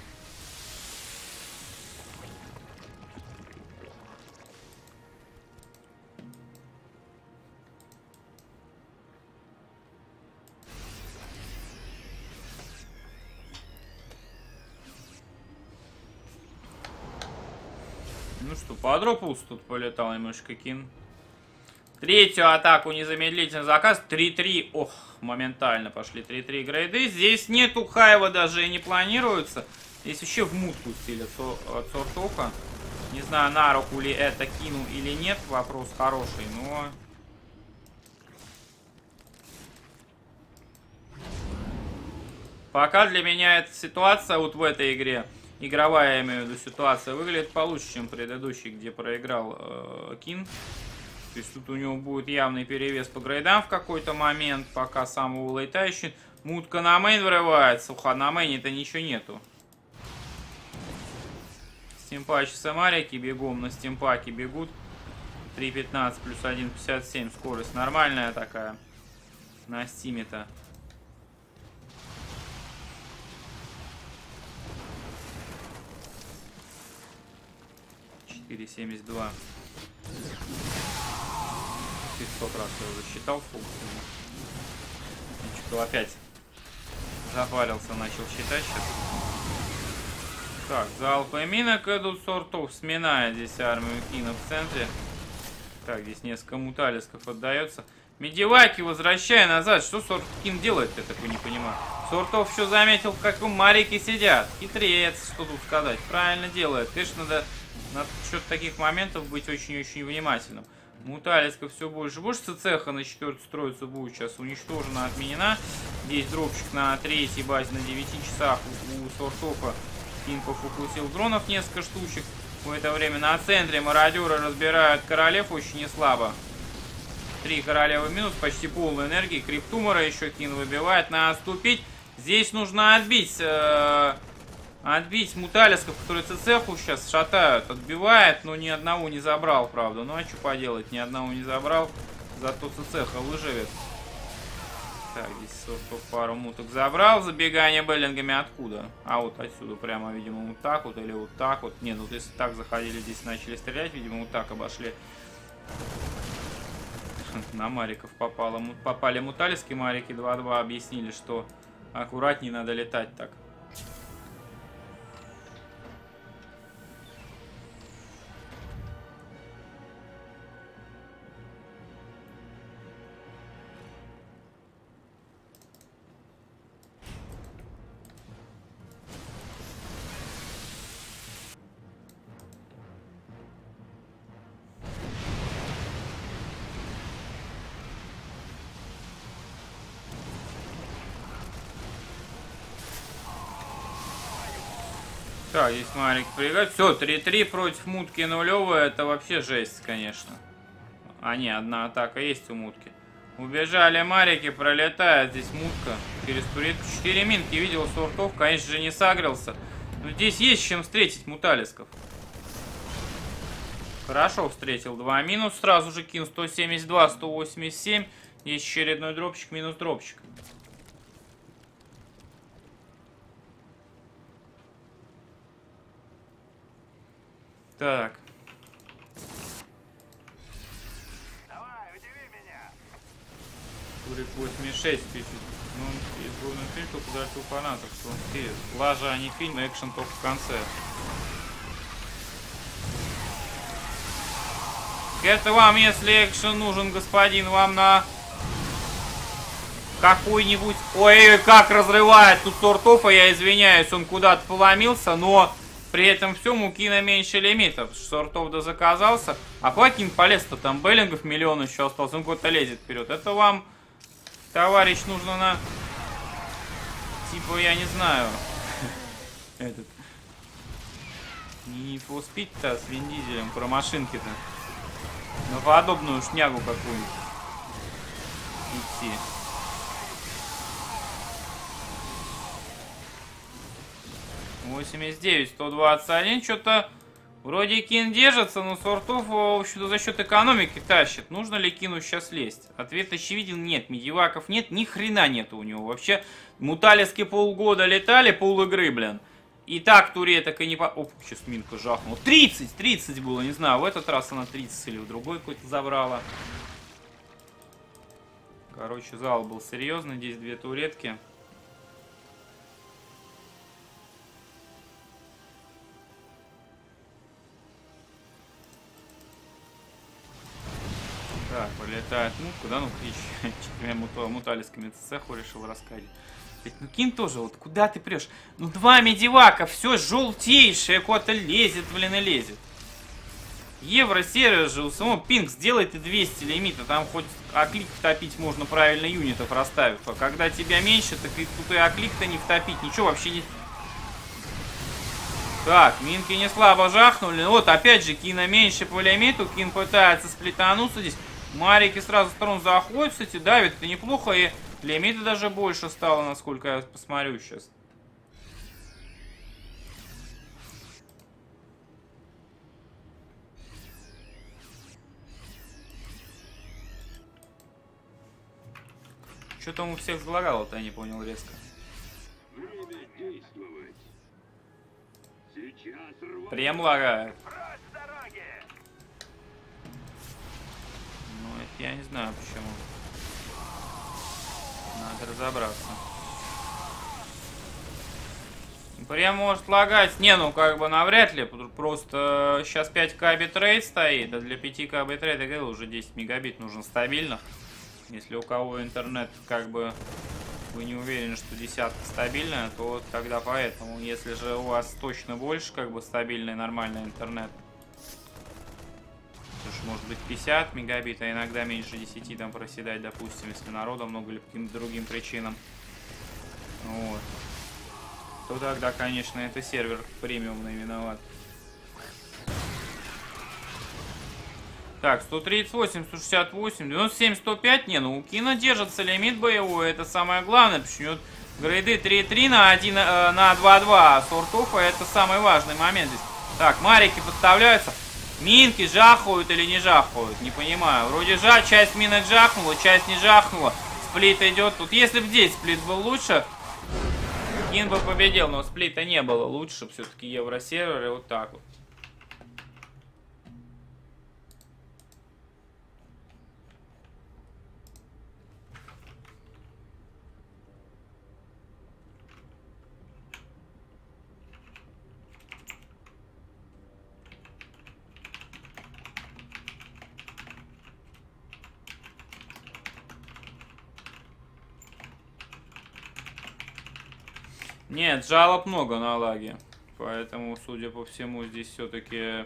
Ну что, по дропу тут полетал немножко Кин. Третью атаку незамедлительно заказ. три-три. Ох, моментально пошли три-три грейды. Здесь нету хайва, даже и не планируется. Здесь вообще в мутку стилят от Сортока. Не знаю, на руку ли это Кину или нет. Вопрос хороший, но... Пока для меня эта ситуация вот в этой игре, игровая, я имею в виду, ситуация, выглядит получше, чем предыдущий, где проиграл э, Кин. То есть тут у него будет явный перевес по грейдам в какой-то момент, пока самого лейта ищет. Мутка на мейн врывается, уха, на мейне-то ничего нету. Стимпач самарики бегом, на стимпаке бегут. три пятнадцать плюс один пятьдесят семь, скорость нормальная такая. На стиме-то. четыре семьдесят два. пятьсот раз я уже считал фокус. Что опять запарился, начал считать сейчас. Так, залпы минок идут Сортов, сминая здесь армию Кина в центре. Так, здесь несколько муталисков отдается. Медиваки, возвращая назад. Что Сорт Кин делает, я такой не понимаю. Сортов еще заметил, в каком марике сидят. Хитрец, что тут сказать. Правильно делает. Конечно, надо на счет таких моментов быть очень-очень внимательным. Муталиска все больше. Больше цеха на четвертую строицу будет сейчас уничтожена, отменена. Здесь дропчик на третьей базе на девяти часах у, у Сортофа. Кин пофокусил дронов несколько штучек. В это время на центре мародеры разбирают королев очень неслабо. Три королевы минус, почти полной энергии. Криптумора еще Кин выбивает. Надо отступить. Здесь нужно отбить... Э Отбить муталисков, которые цеху сейчас шатают, отбивает, но ни одного не забрал, правда. Ну а что поделать, ни одного не забрал, зато цеха выживет. Так, здесь Сортов пару муток забрал, забегание беллингами откуда? А вот отсюда прямо, видимо, вот так вот или вот так вот. Нет, вот если так заходили, здесь начали стрелять, видимо, вот так обошли. На мариков попало, попали муталиски, марики два-два объяснили, что аккуратнее надо летать так. Так, здесь Марик прыгает. Все, три-три против мутки нулевая. Это вообще жесть, конечно. А, не, одна атака есть у мутки. Убежали Марики, пролетает здесь мутка. Через туритку четыре минки. Видел Сортов, конечно же, не сагрился. Но здесь есть чем встретить муталисков. Хорошо встретил. Два минус. Сразу же Кин сто семьдесят два, сто восемьдесят семь. Есть очередной дропчик, минус дропчик. Так.
Давай, удиви меня.
Турик восемьдесят шесть пишет. Ну, избранный фильм только дальше у фанатов, что он стилит. Лажа, а не фильм, экшен только в конце. Это вам, если экшен нужен, господин, вам на какой-нибудь... Ой, как разрывает тут сортов, а я извиняюсь, он куда-то поломился, но при этом всем у Кина меньше лимитов. Сортов да заказался. А куда Кин полез-то? Там Беллингов миллион еще остался, он куда-то лезет вперед. Это вам, товарищ, нужно на... Типа, я не знаю. Этот... Не успеть-то с Вин Дизелем про машинки-то. На подобную шнягу какую-нибудь идти. восемьдесят девять, сто двадцать один. Что-то вроде Кин держится, но сортов, в общем-то, за счет экономики тащит. Нужно ли Кину сейчас лезть? Ответ очевиден: нет. Медиваков нет, ни хрена нету у него. Вообще, муталиски полгода летали, пол игры, блин. И так туреток и не по... Оп, сейчас минка жахнула. тридцать, тридцать было, не знаю, в этот раз она тридцать или в другой какой-то забрала. Короче, зал был серьезный, здесь две туретки. Так, вылетает мутка, да, ну ты четырьмя мута, муталисками цеху решил раскадить. Ведь, ну Кин тоже, вот куда ты прешь? Ну два медивака, все желтейшее, куда-то лезет, блин, и лезет. Евро-сервер же, у самого пинг сделай ты двести лимита, там хоть оклик втопить можно правильно юнитов расставив. А когда тебя меньше, так и тут и оклик-то не втопить, ничего вообще не... Так, минки не слабо жахнули. Вот, опять же, Кина меньше по лимиту. Кин пытается сплетануться здесь. Марики сразу с сторон заходят, кстати, давит это неплохо. И лимита даже больше стало, насколько я посмотрю сейчас. Что там у всех залагало-то, я не понял резко. Прям лагает. Ну, это я не знаю почему. Надо разобраться. Прям может лагать. Не, ну как бы навряд ли. Просто сейчас пять ка битрейт стоит. А для пяти ка битрейта уже десять мегабит нужен стабильно. Если у кого интернет как бы вы не уверены, что десятка стабильная, то вот тогда поэтому. Если же у вас точно больше как бы стабильный нормальный интернет, то ж может быть пятьдесят мегабит, а иногда меньше десяти там проседать, допустим, если народа много или по каким-то другим причинам. Вот. То тогда, конечно, это сервер премиумный виноват. Так, сто тридцать восемь, сто шестьдесят восемь, девяносто семь, сто пять. Не, ну у Кина держится лимит боевой, это самое главное. Почему грейды три три на один, э, на два два сортов, это самый важный момент здесь. Так, марики подставляются. Минки жахают или не жахают, не понимаю. Вроде жа, часть минок жахнула, часть не жахнула. Сплит идет. Тут если бы здесь сплит был лучше, Кин бы победил, но сплита не было лучше. Все-таки евросерверы вот так вот. Нет, жалоб много на лаге. Поэтому, судя по всему, здесь все-таки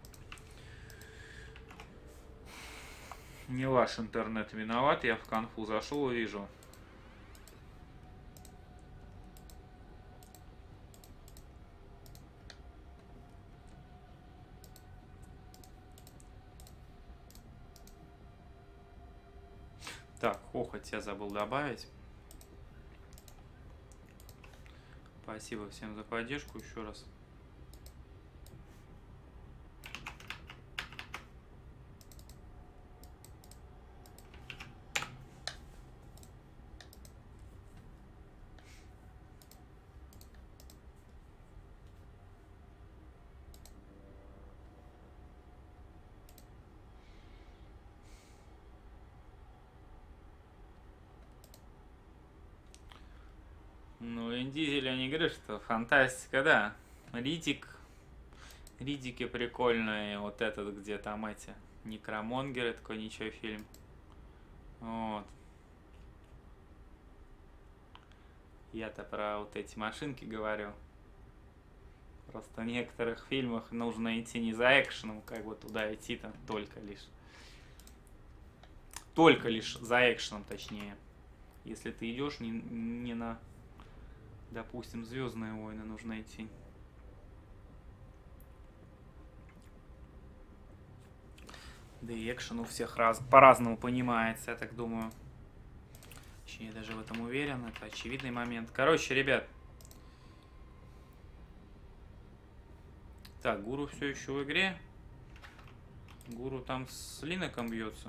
не ваш интернет виноват. Я в конфу зашел и вижу. Так, хохоть я забыл добавить. Спасибо всем за поддержку еще раз. Ну, Вин Дизель, я не говорю, что фантастика, да. Ридик. Ридики прикольные. Вот этот, где там эти. Некромонгеры, такой ничего фильм. Вот. Я-то про вот эти машинки говорю. Просто в некоторых фильмах нужно идти не за экшеном, как бы туда идти-то только лишь. Только лишь за экшеном, точнее. Если ты идешь не, не на, допустим, Звездные войны, нужно идти. Да и экшен у всех раз, по-разному понимается, я так думаю. Точнее, я даже в этом уверен, это очевидный момент. Короче, ребят. Так, Гуру все еще в игре. Гуру там с Линоком бьется.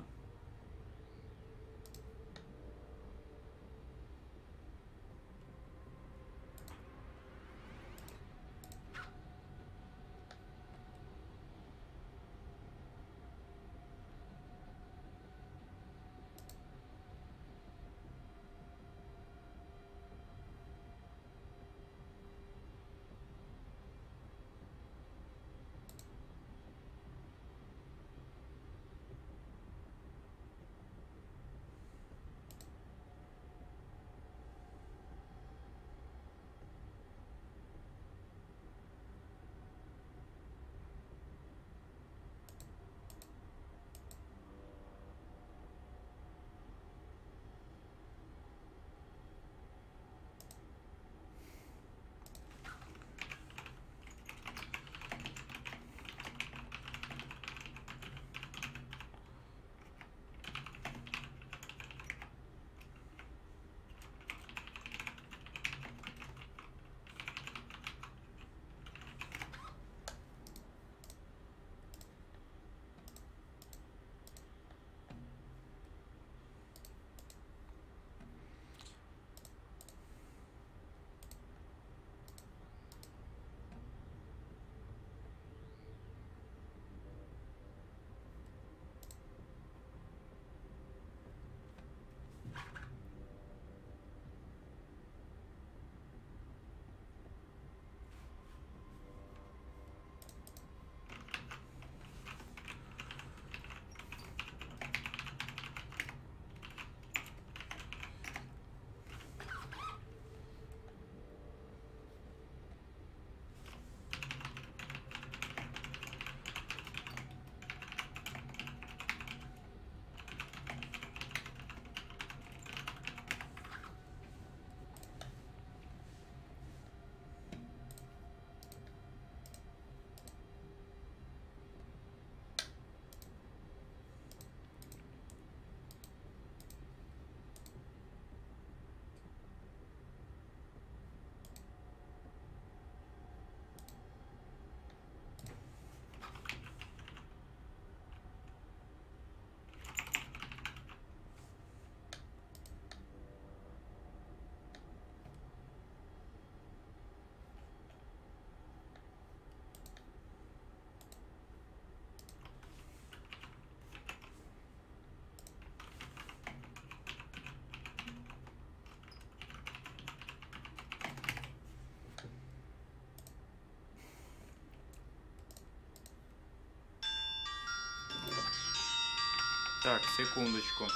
Так, секундочку.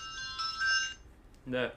Да.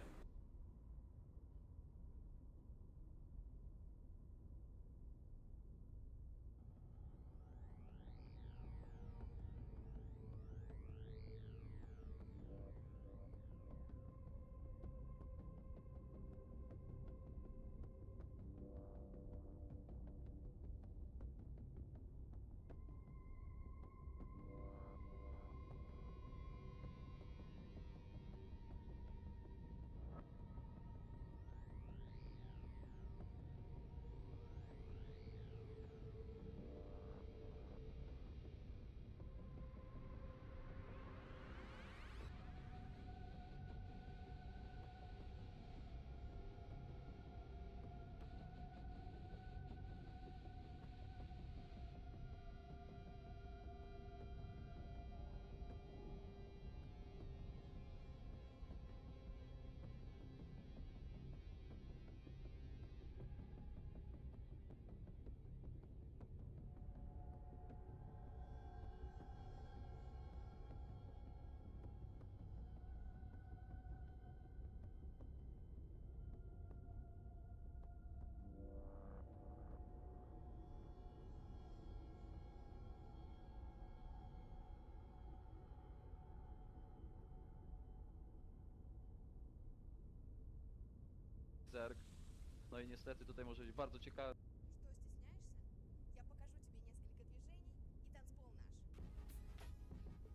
Zerg. No i niestety tutaj może być bardzo ciekawe.
Что, стесняешься? Я покажу тебе несколько движений, и танцпол наш.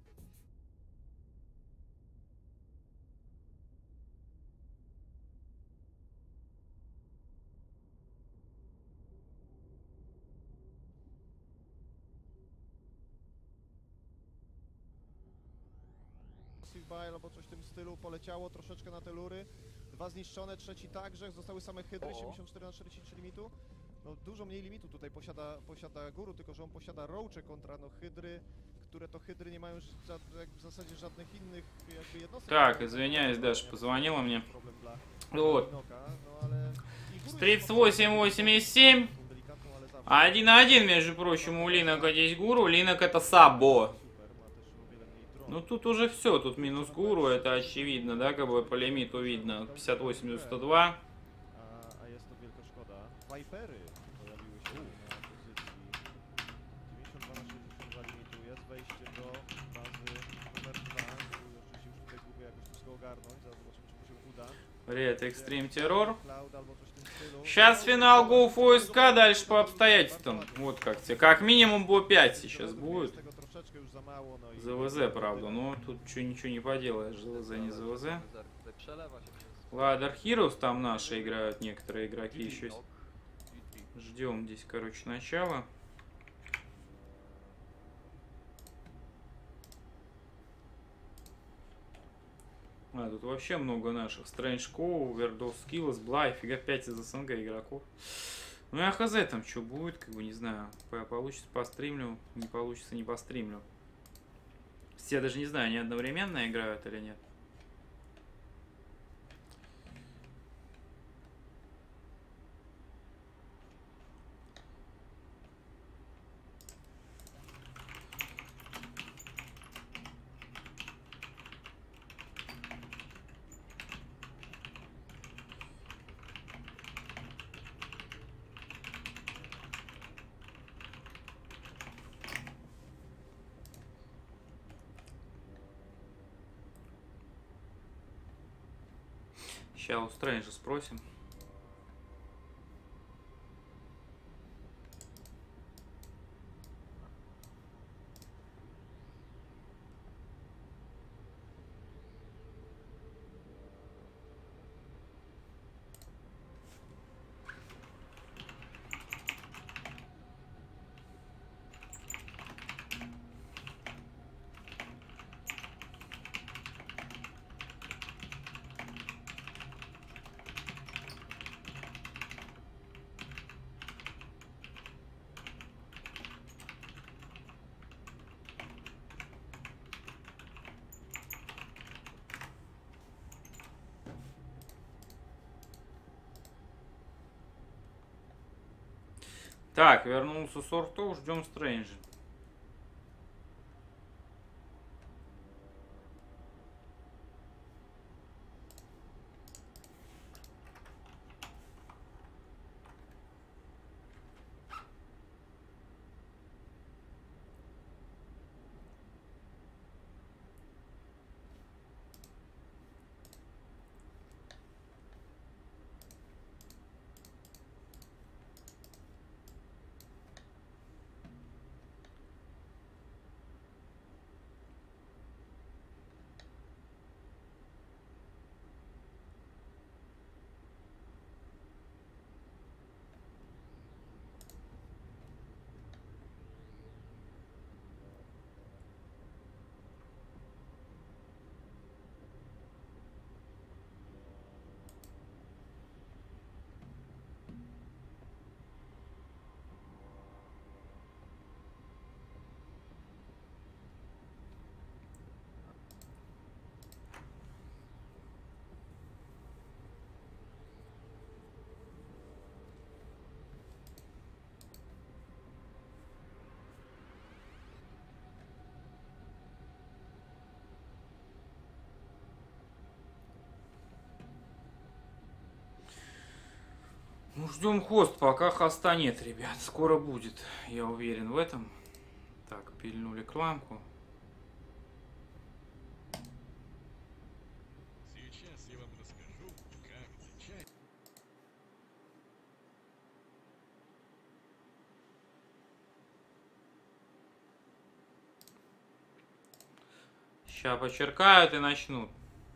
Silvile albo coś w tym stylu poleciało troszeczkę na te lury. Dwa zniszczone, trzeci także, zostały same hydry,
O.
siedemdziesiąt cztery na czterdzieści limitu. No dużo mniej limitu tutaj posiada, posiada Guru, tylko że on posiada roache kontra no hydry, które to hydry nie mają już ża- jak w zasadzie żadnych innych jakby jednostek.
Так, извиняюсь, Даша позвонила мне.
Problem dla
Вот.
Inoka, no ale... i Guru jest
тридцать восемь восемьдесят семь.
tą delikatną, ale zawsze
один на один, между прочим, у Линока здесь Гуру. Линок это Сабо.
super, ma też o wiele mniej dron.
Ну тут уже все, тут минус Гуру, это очевидно, да, как бы по лимиту видно. пятьдесят восемь сто два.
A, a jest to wielka szkoda. Vipery pojawiły się na pozycji dziewięćdziesiąt dwa na sześćdziesiąt dwa limitu. Jest wejście do bazy numer dwa. Oczywiście już tutaj próbuję jakoś wszystko ogarnąć. Zaraz zobaczymy, czy mu się uda.
Привет, Экстрим Террор.
Cloud albo coś w tym stylu.
Сейчас финал GoFuSK, дальше по обстоятельствам. Вот как тебе. Как минимум Бо пять сейчас будет.
Jest tego troszeczkę już za mało, no i...
ЗВЗ, правда, но тут чё, ничего не поделаешь. ЗВЗ не ЗВЗ.
Zerg tutaj przelewa się przez...
Ладер Heroes там наши играют, некоторые игроки еще.
Inok.
Ждем здесь, короче, начала. А, тут вообще много наших. Strange Co, Overdose Skills, Bly, фига пять из СНГ игроков. Ну я хз там что будет, как бы не знаю. По- Получится по стримлю, не получится не по стримлю. Все даже не знаю, они одновременно играют или нет. Сейчас у Стрэнджа спросим. Так, вернулся Сортов, ждем Стрэнджа. Ну, ждем хост, пока хоста нет, ребят. Скоро будет, я уверен в этом. Так, пильнули рекламку.
Сейчас я вам расскажу, как зачать.
Сейчас почеркают и начнут.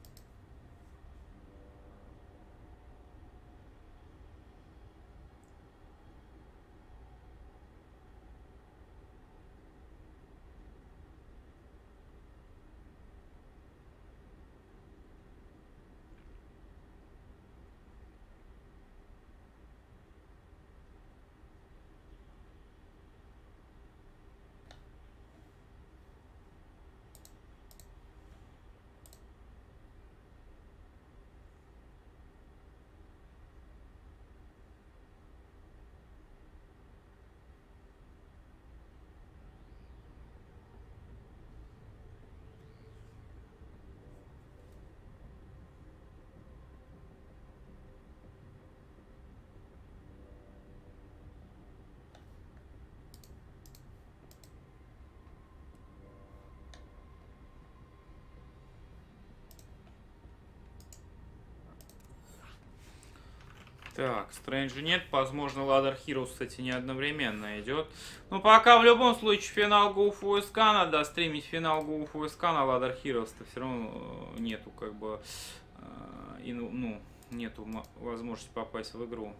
Так, Стрэнджа нет, возможно, Ladder Heroes, кстати, не одновременно идет. Но пока в любом случае финал GoFuSK надо стримить, финал GoFuSK на Ladder Heroes-то все равно нету, как бы, э, и, ну, нету возможности попасть в игру.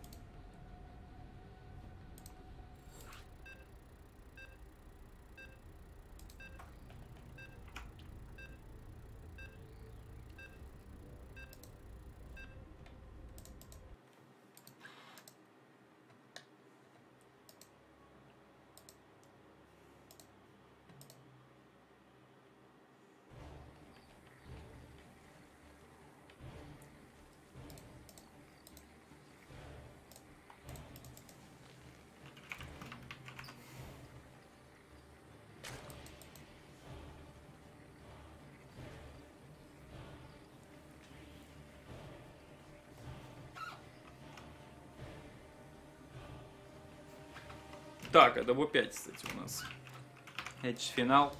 Так, это бо пять, кстати, у нас. Это же финал.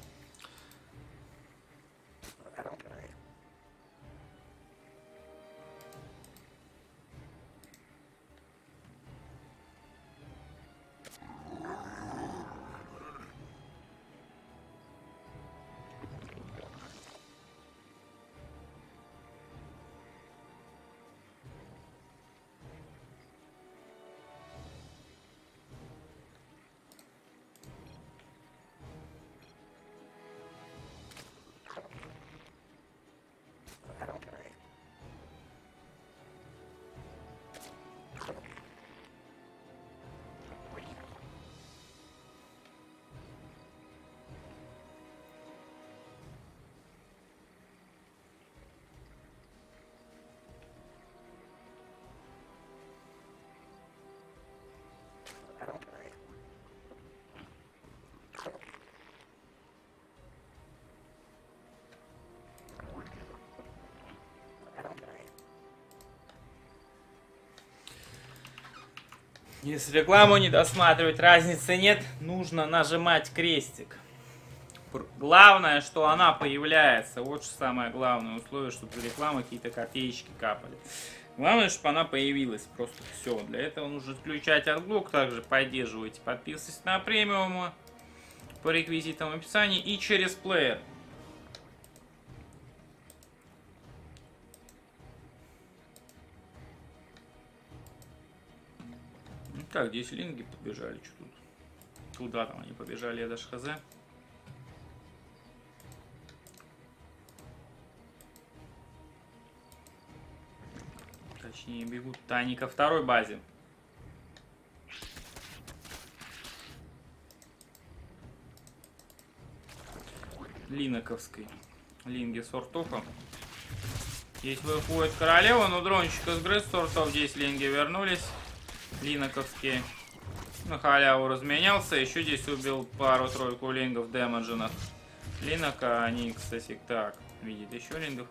Если рекламу не досматривать, разницы нет, нужно нажимать крестик. Главное, что она появляется. Вот что самое главное условие, чтобы за рекламу какие-то копеечки капали. Главное, чтобы она появилась. Просто все. Для этого нужно включать отблок. Также поддерживайте, подписывайтесь на премиум по реквизитам в описании и через плеер. Так, здесь линги побежали, что тут? Куда там они побежали, я даже хз. Точнее, бегут-то они ко второй базе. Линоковской. Линги сортофа. Здесь выходит королева, но дрончика сгрыз сортов. Здесь линги вернулись. Линоковские. На халяву разменялся. Еще здесь убил пару-тройку лингов дэмэдженных. Линока, они, кстати, так, видит еще лингов.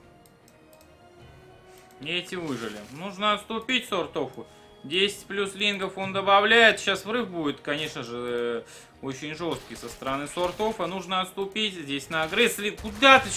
И эти выжили. Нужно отступить сортофу. десять плюс лингов он добавляет. Сейчас врыв будет, конечно же, очень жесткий со стороны сортофа. Нужно отступить. Здесь нагрыз. Куда ты?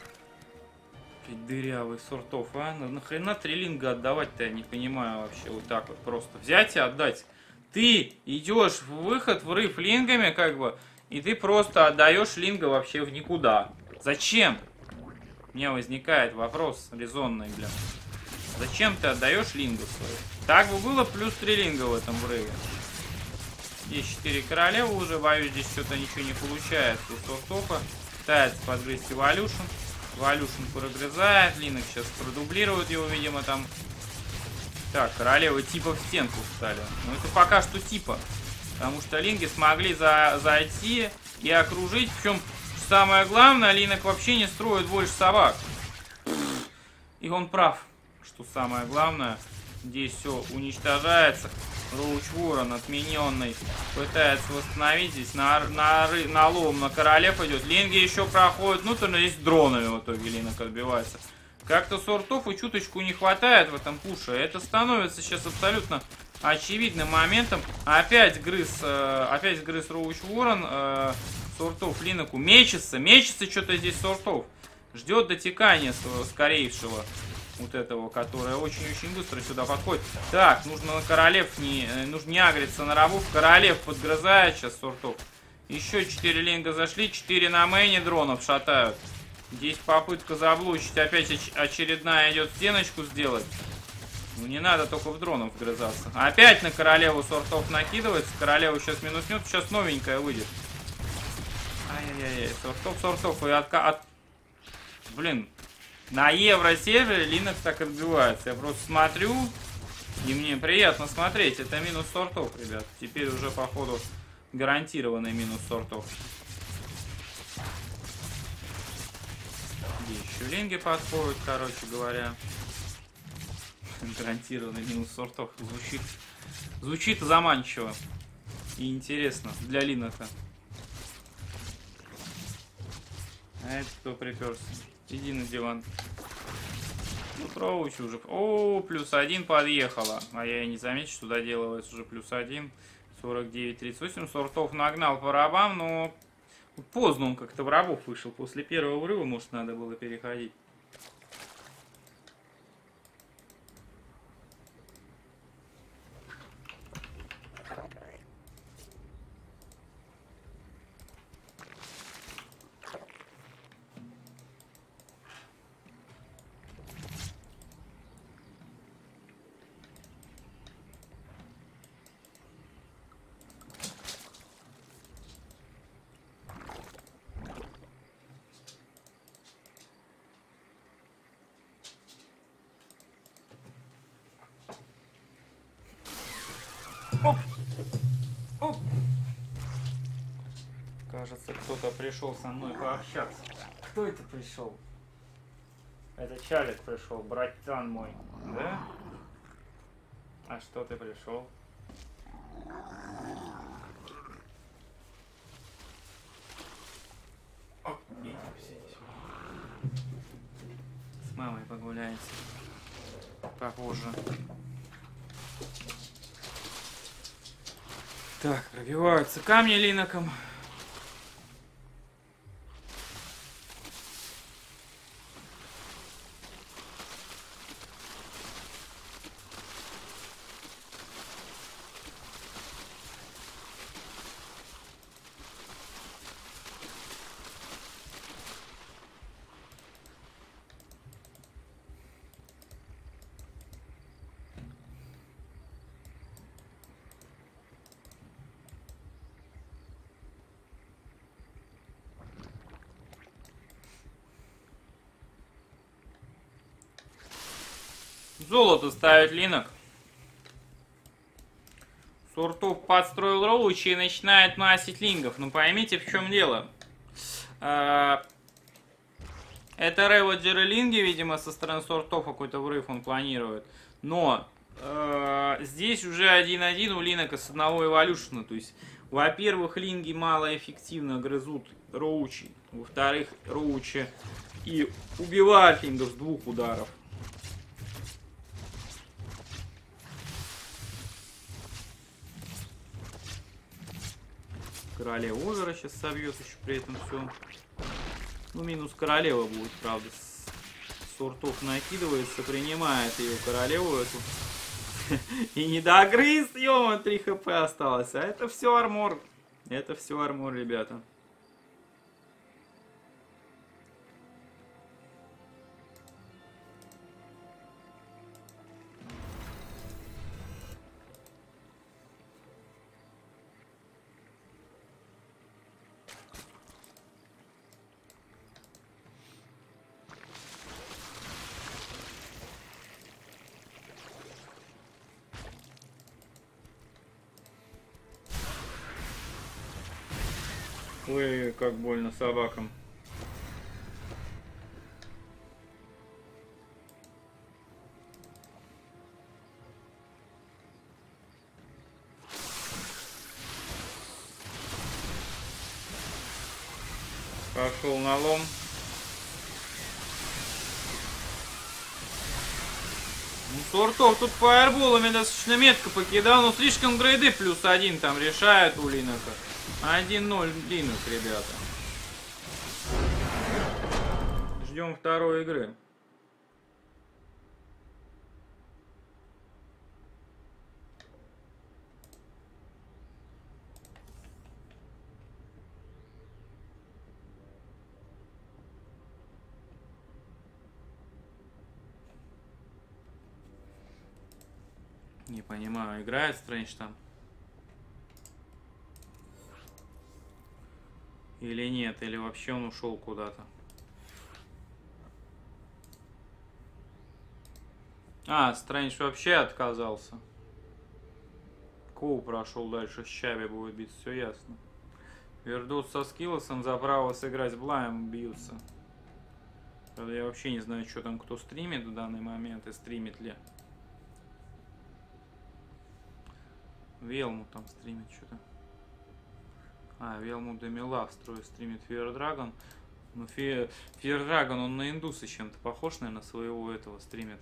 Дырявый сортов, а? Нахрена три линга отдавать-то, я не понимаю вообще. Вот так вот просто взять и отдать. Ты идешь в выход, в рыв лингами, как бы, и ты просто отдаешь линга вообще в никуда. Зачем? У меня возникает вопрос резонный, блин. Зачем ты отдаешь лингу свою? Так бы было плюс три линга в этом врыве. Здесь четыре королевы уже, боюсь, здесь что-то ничего не получается. У Сортофа пытается подгрызть Эволюшн. Эволюшн прогрызает, Линок сейчас продублирует его, видимо, там. Так, королевы типа в стенку встали. Но это пока что типа. Потому что линги смогли за зайти и окружить. Причем, самое главное, Линок вообще не строит больше собак. И он прав, что самое главное. Здесь все уничтожается. Роуч Ворон отмененный пытается восстановить. Здесь на, на, на лом на королев идет. Линги еще проходят. Ну, то здесь дронами в итоге Линок отбивается. Как-то сортов и чуточку не хватает в этом пуше. Это становится сейчас абсолютно очевидным моментом. Опять грыз, э, опять грыз Роуч Ворон. Э, сортов Линоку мечется. Мечется что-то здесь сортов. Ждет дотекания своего скорейшего. Вот этого, которое очень-очень быстро сюда подходит. Так, нужно на королев не... Нужно не агриться на рабов. Королев подгрызает сейчас сортов. Еще четыре линга зашли. четыре на мейне дронов шатают. Здесь попытка заблочить. Опять оч очередная идет стеночку сделать. Ну не надо только в дронов вгрызаться. Опять на королеву сортов накидывается. Королеву сейчас минуснет. Сейчас новенькая выйдет. Ай-яй-яй. Сортов, сортов. И от... от... Блин. На евро-сервере Linux так отбивается. Я просто смотрю, и мне приятно смотреть. Это минус сортов, ребят. Теперь уже, походу, гарантированный минус сортов. Здесь еще линги подходят, короче говоря. Гарантированный минус сортов. Звучит, звучит заманчиво и интересно для Линока. А это кто приперся? Иди на диван. Ну, Роуч уже. О, плюс один подъехала. А я и не заметил, что доделывается уже плюс один. сорок девять тридцать восемь. Сортов нагнал по рабам, но поздно он как-то в рабов вышел. После первого врыва, может, надо было переходить. Оп. Оп. Кажется, кто-то пришел со мной пообщаться. Кто это пришел? Это Чалик пришел, братан мой, да? А что ты пришел? О, с мамой погуляете попозже. Так, пробиваются камни Линоком. Золото ставит Линок. Сортов подстроил Роучи и начинает масить лингов. Но поймите, в чем дело. Это реводжеры линги, видимо, со стороны Сортов какой-то врыв он планирует. Но э, здесь уже один-один у Линока с одного эволюшена. То есть, во-первых, линги малоэффективно грызут Роучи. Во-вторых, Роучи и убивают лингов с двух ударов. Королева Овера сейчас собьет еще при этом все. Ну, минус королева будет, правда. Сортов накидывается, принимает ее королеву эту. И не догрыз, ё, три хп осталось. А это все армор. Это все армор, ребята. Ой, как больно собакам. Пошел на лом. Ну, Сортов тут фаерболами достаточно метко покидал, но слишком грейды плюс один там решает у Линока. один ноль Линок, ребята. Ждем второй игры. Не понимаю, играет Стрэндж там? Или нет, или вообще он ушел куда-то. А, Стрэндж вообще отказался. Коу прошел дальше, с Чаби будет биться, все ясно. Вердус со Скиллосом за право сыграть Блаем бьются. Правда, я вообще не знаю, что там кто стримит в данный момент и стримит ли. Велму там стримит что-то. А, Велму Демила строит, стримит Fear Dragon. Ну, Fear, Fear Dragon, он на индуса чем-то похож, наверное, своего этого стримит.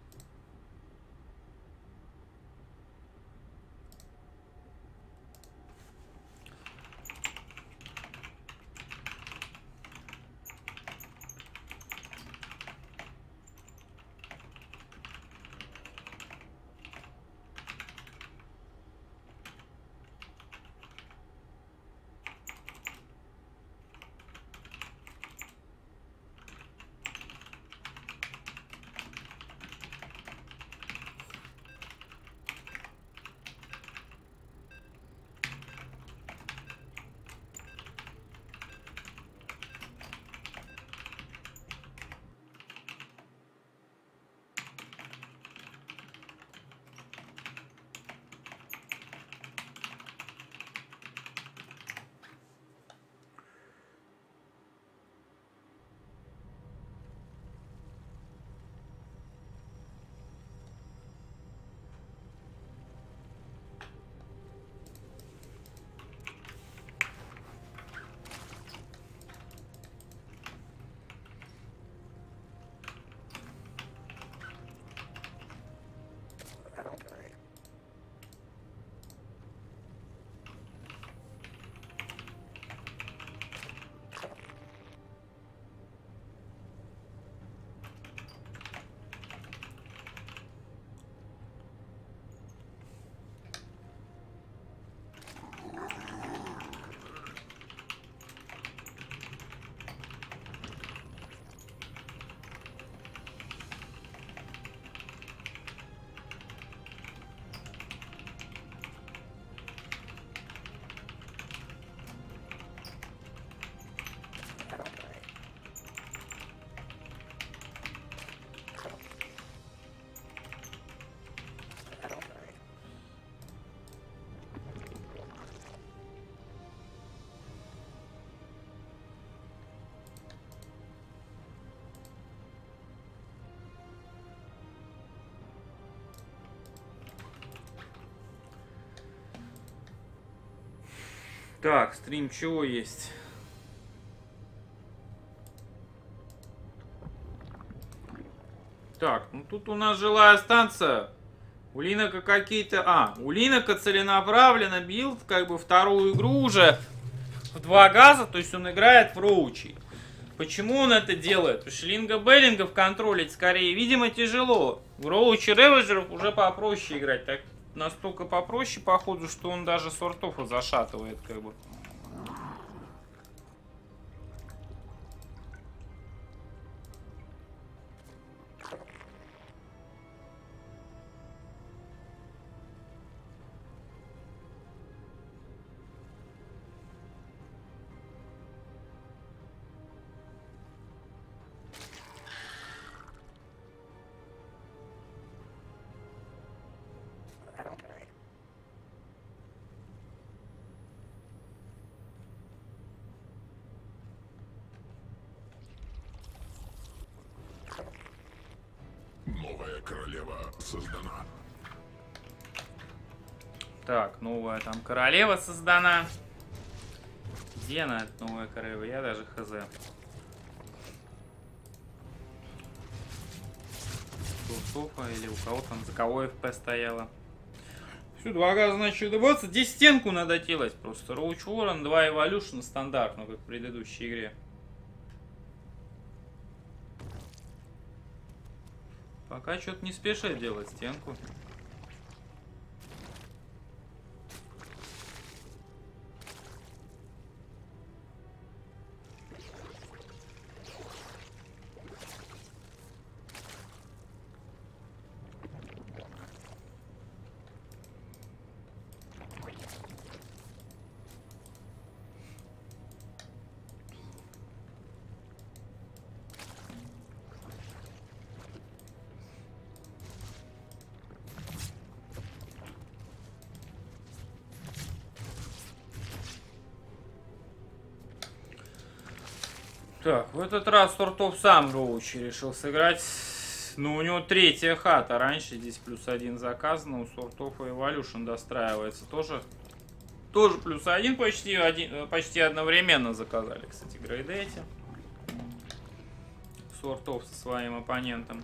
Так, стрим чего есть? Так, ну тут у нас жилая станция. У Линока какие-то... А, у Линока целенаправленно билд, как бы вторую игру уже в два газа, то есть он играет в Роучи. Почему он это делает? Потому что Линга Беллингов контролить скорее, видимо, тяжело. В Роучи Реведжеров уже попроще играть. Так, настолько попроще, походу, что он даже Сортов зашатывает, как бы.
королева создана.
Так, новая там королева создана. Где она, эта новая королева? Я даже хз. Софа или у кого там, за кого эф пи стояла. Все, два раза значит добываться. Здесь стенку надо делать просто. Роуч Ворон, два Evolution стандартно, как в предыдущей игре. Пока что-то не спешит делать стенку. Так, в этот раз Сортов сам Роучи решил сыграть. Ну, у него третья хата. Раньше здесь плюс один заказано. У Сортов и Evolution достраивается. Тоже, тоже плюс один почти, один почти одновременно заказали, кстати, грейды эти. Сортов со своим оппонентом.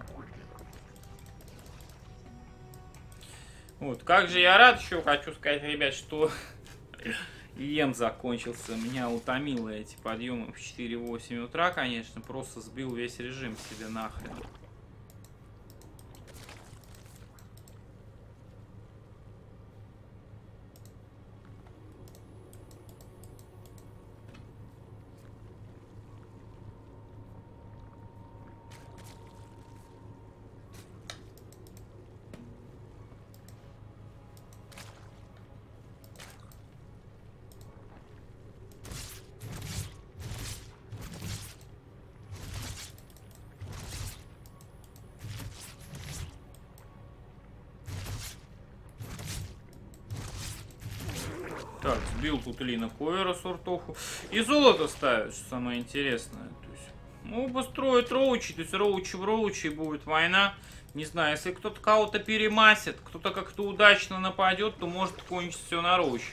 Вот, как же я рад, еще хочу сказать, ребят, что ем закончился. Меня утомило эти подъемы в четыре-восемь утра, конечно. Просто сбил весь режим себе нахрен. Так, сбил тут Лина Койера Сортову. И золото ставит, что самое интересное. То есть, ну, построить роучи, то есть роучи в роучи, будет война. Не знаю, если кто-то кого-то перемасит, кто-то как-то удачно нападет, то может кончиться все на роучи.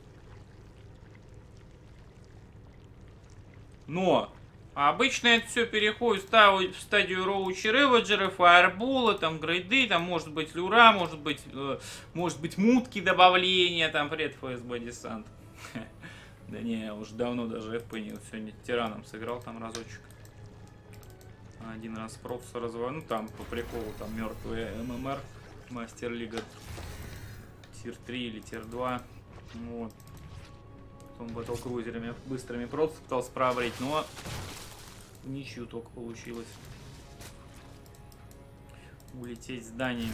Но обычно это все переходит в стадию роучи реведжеры, фаерболы, там грейды, там может быть люра, может быть, э, может быть мутки добавления, там пред эф эс би десант. Да не, я уже давно даже эф пи не, сегодня тираном сыграл там разочек. Один раз просто развал, ну там по приколу, там мертвые эм эм эр, мастер лига, тир три или тир два, вот. Потом батлкрузерами быстрыми просто пытался пробрить, но ничью только получилось. Улететь зданиями.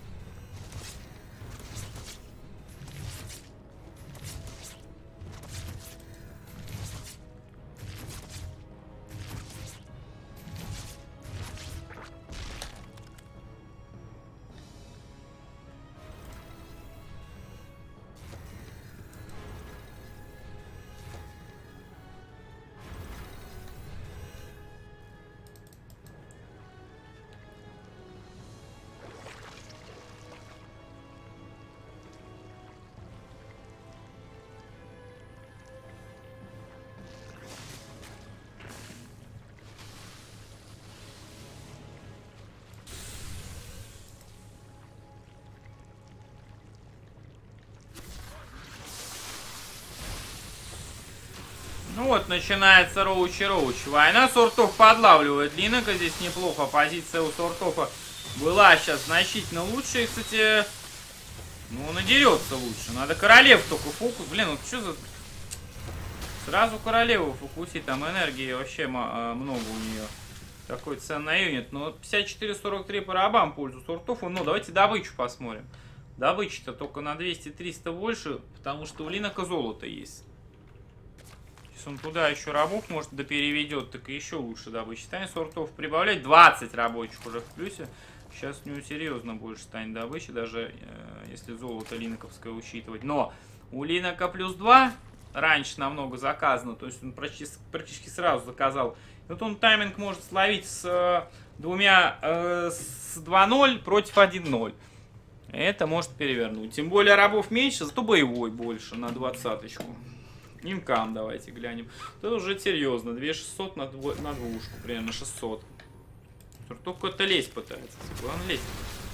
Ну вот, начинается роучи-роучи. Война Сортов подлавливает Линока. Здесь неплохо. Позиция у Сортова была сейчас значительно лучше. И, кстати, ну, он и дерется лучше. Надо королев только фокус. Блин, вот что за... Сразу королеву фокусить. Там энергии вообще много у нее. Такой ценный юнит. Но пятьдесят четыре сорок три по рабам в пользу Сортов. Ну, давайте добычу посмотрим. Добыча-то только на двести-триста больше, потому что у Линока золото есть. Если он туда еще рабов, может, да переведет, так и еще лучше добыча станет. Сортов прибавлять. двадцать рабочих уже в плюсе. Сейчас у него серьезно больше станет добычи, даже э, если золото линоковское учитывать. Но у Линока плюс два раньше намного заказано, то есть он практически, практически сразу заказал. И вот он тайминг может словить с э, двумя э, с два ноль против один ноль. Это может перевернуть. Тем более рабов меньше, зато боевой больше на двадцаточку. Инкам давайте глянем. Это уже серьезно. две тысячи шестьсот на, дво... на двушку. Примерно шестьсот. Только кто-то лезть пытается. Главное лезть.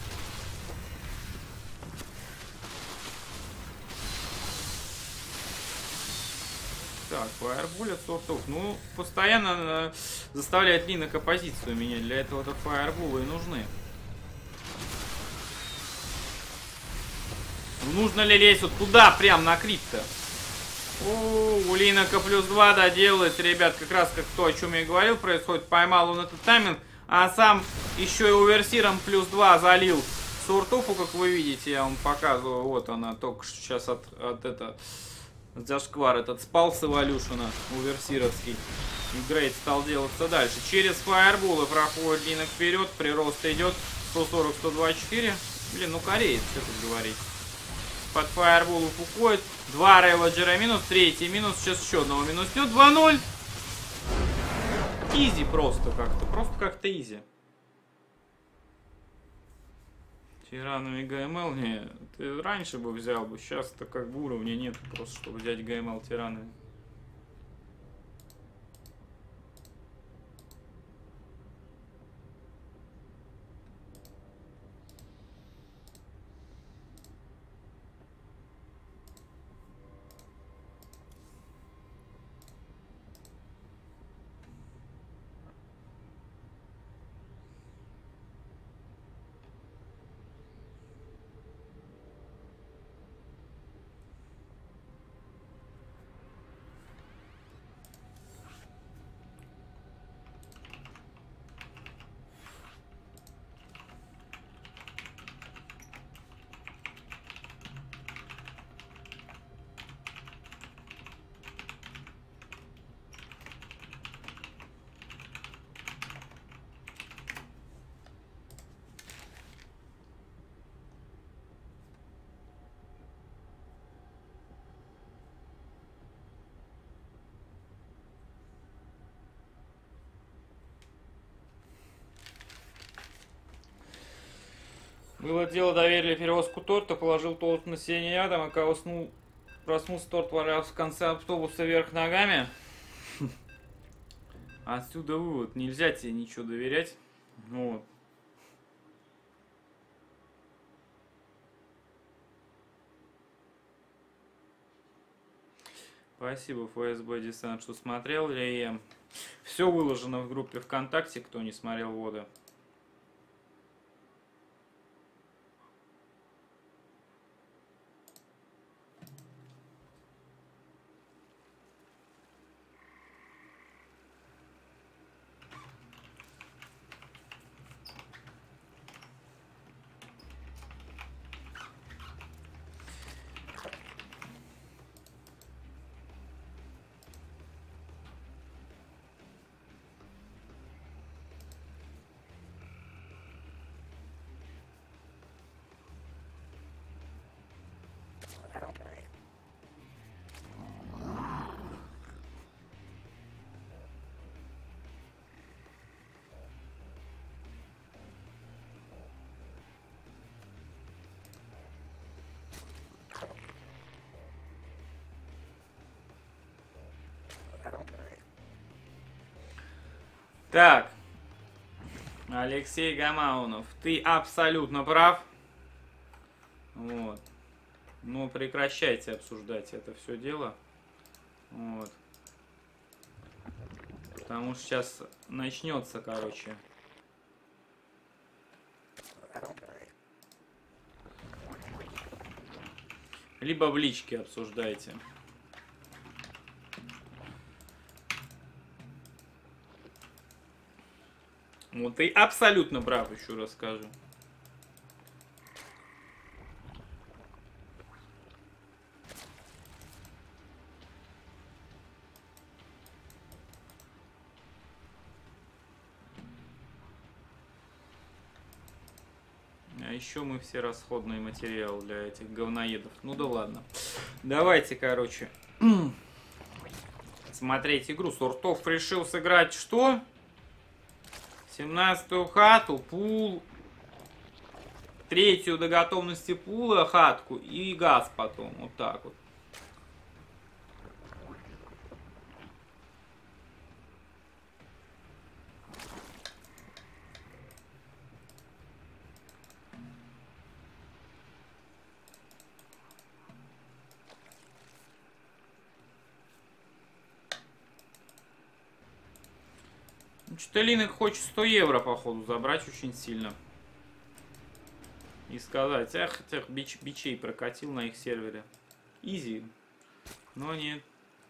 Так, фаерболят сортов. Ну, постоянно э, заставляет Линок оппозицию менять. Для этого-то фаерболы и нужны. Нужно ли лезть вот туда, прям на крипто? О, у Линока плюс два доделает, ребят, как раз как то, о чем я и говорил, происходит. Поймал он этот тайминг, а сам еще и оверсиром плюс два залил Суртуфу, как вы видите, я вам показываю. Вот она, только что сейчас от, от это, зашквар этот спал с эволюшена, оверсировский. И Грейд стал делаться дальше. Через фаерболы проходит Линок вперед, прирост идет сто сорок — сто двадцать четыре. Блин, ну кореец, что тут говорить. Под фаерболов уходит. Два рейваджера минус, третий минус. Сейчас еще одного минуснет. два ноль. Изи просто как-то. Просто как-то изи. Тиранами ГМЛ. Не, ты раньше бы взял бы. Сейчас-то как бы уровня нет. Просто чтобы взять ГМЛ тиранами. Было дело, доверили перевозку торта, положил торт на сиденье рядом, а когда уснул, проснулся, торт валялся в конце автобуса вверх ногами. Отсюда вывод, нельзя тебе ничего доверять. Вот. Спасибо, эф эс бэ Десант, что смотрел. Реем. Все выложено в группе ВКонтакте, кто не смотрел воды. Так, Алексей Гамаунов, ты абсолютно прав. Вот. Но прекращайте обсуждать это все дело. Вот. Потому что сейчас начнется, короче. Либо в личке обсуждайте. Вот ты абсолютно прав, еще раз скажу. А еще мы все расходный материал для этих говноедов. Ну да ладно. Давайте, короче, смотреть игру. Суртов решил сыграть что? семнадцатую хату, пул. Третью до готовности пула хатку и газ потом. Вот так вот. Что-то Линок хочет сто евро, походу, забрать очень сильно. И сказать, эх, этих бич, бичей прокатил на их сервере. Изи. Но нет.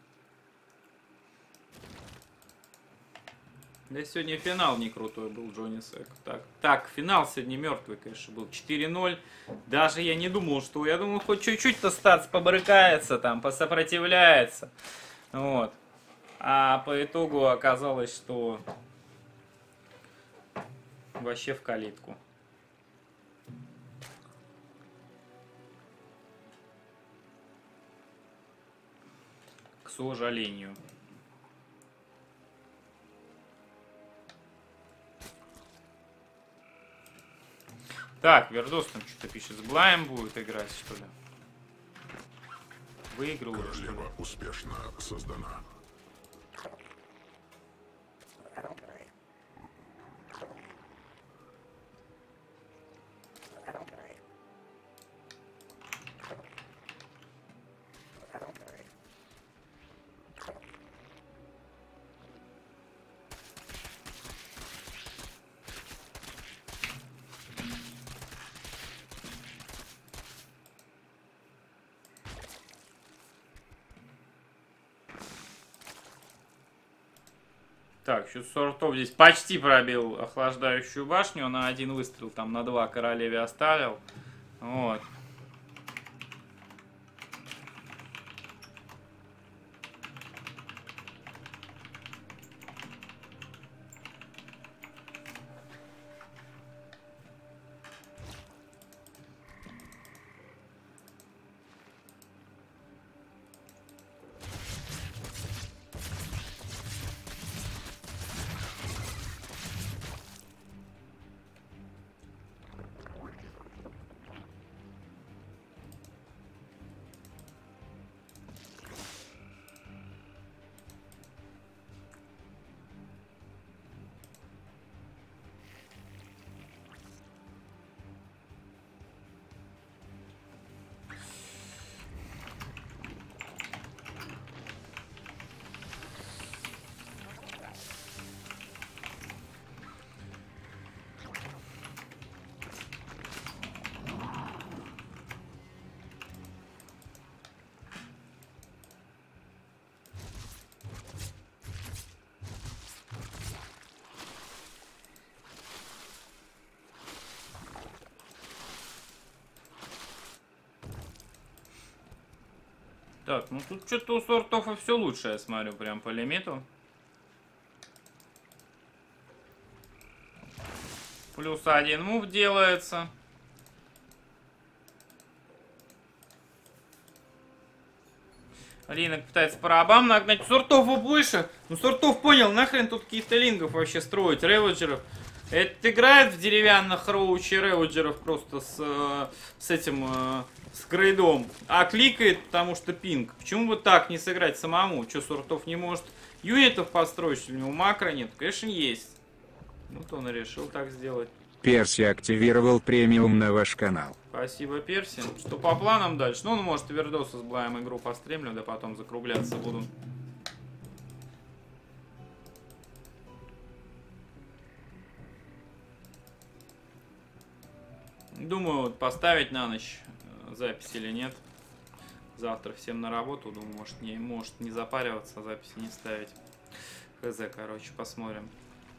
Да сегодня финал не крутой был, Джонни Сек. Так, так, финал сегодня мертвый, конечно, был. четыре ноль. Даже я не думал, что... Я думал, хоть чуть-чуть-то статс побрыкается там, посопротивляется. Вот. А по итогу оказалось, что... Вообще в калитку. К сожалению. Так, Вердос там что-то пишет. С Блаем будет играть, что ли? Выиграл уже, что ли?
Королева успешно создана.
Так, сейчас Сортов здесь почти пробил охлаждающую башню. На один выстрел там на два королеве оставил. Вот. Так, ну тут что-то у Сортов и все лучше, я смотрю, прям по лимиту. Плюс один мув делается. Линок пытается по рабам нагнать. Сортов больше. Ну Сортов понял, нахрен тут каких-то лингов вообще строить, реводжеров. Это играет в деревянных роучи реводжеров просто с, с этим... с грейдом, а кликает, потому что пинг. Почему бы так не сыграть самому? Что, Сортов не может юнитов построить, что у него макро нет? Конечно, есть. Вот он и решил так сделать.
Перси активировал премиум на ваш канал.
Спасибо, Перси. Что по планам дальше? Ну, он может Вердоса с Блаем игру постремлю, да потом закругляться буду. Думаю, вот поставить на ночь запись или нет. Завтра всем на работу. Думаю, может не, может не запариваться, записи не ставить. Хз, короче, посмотрим.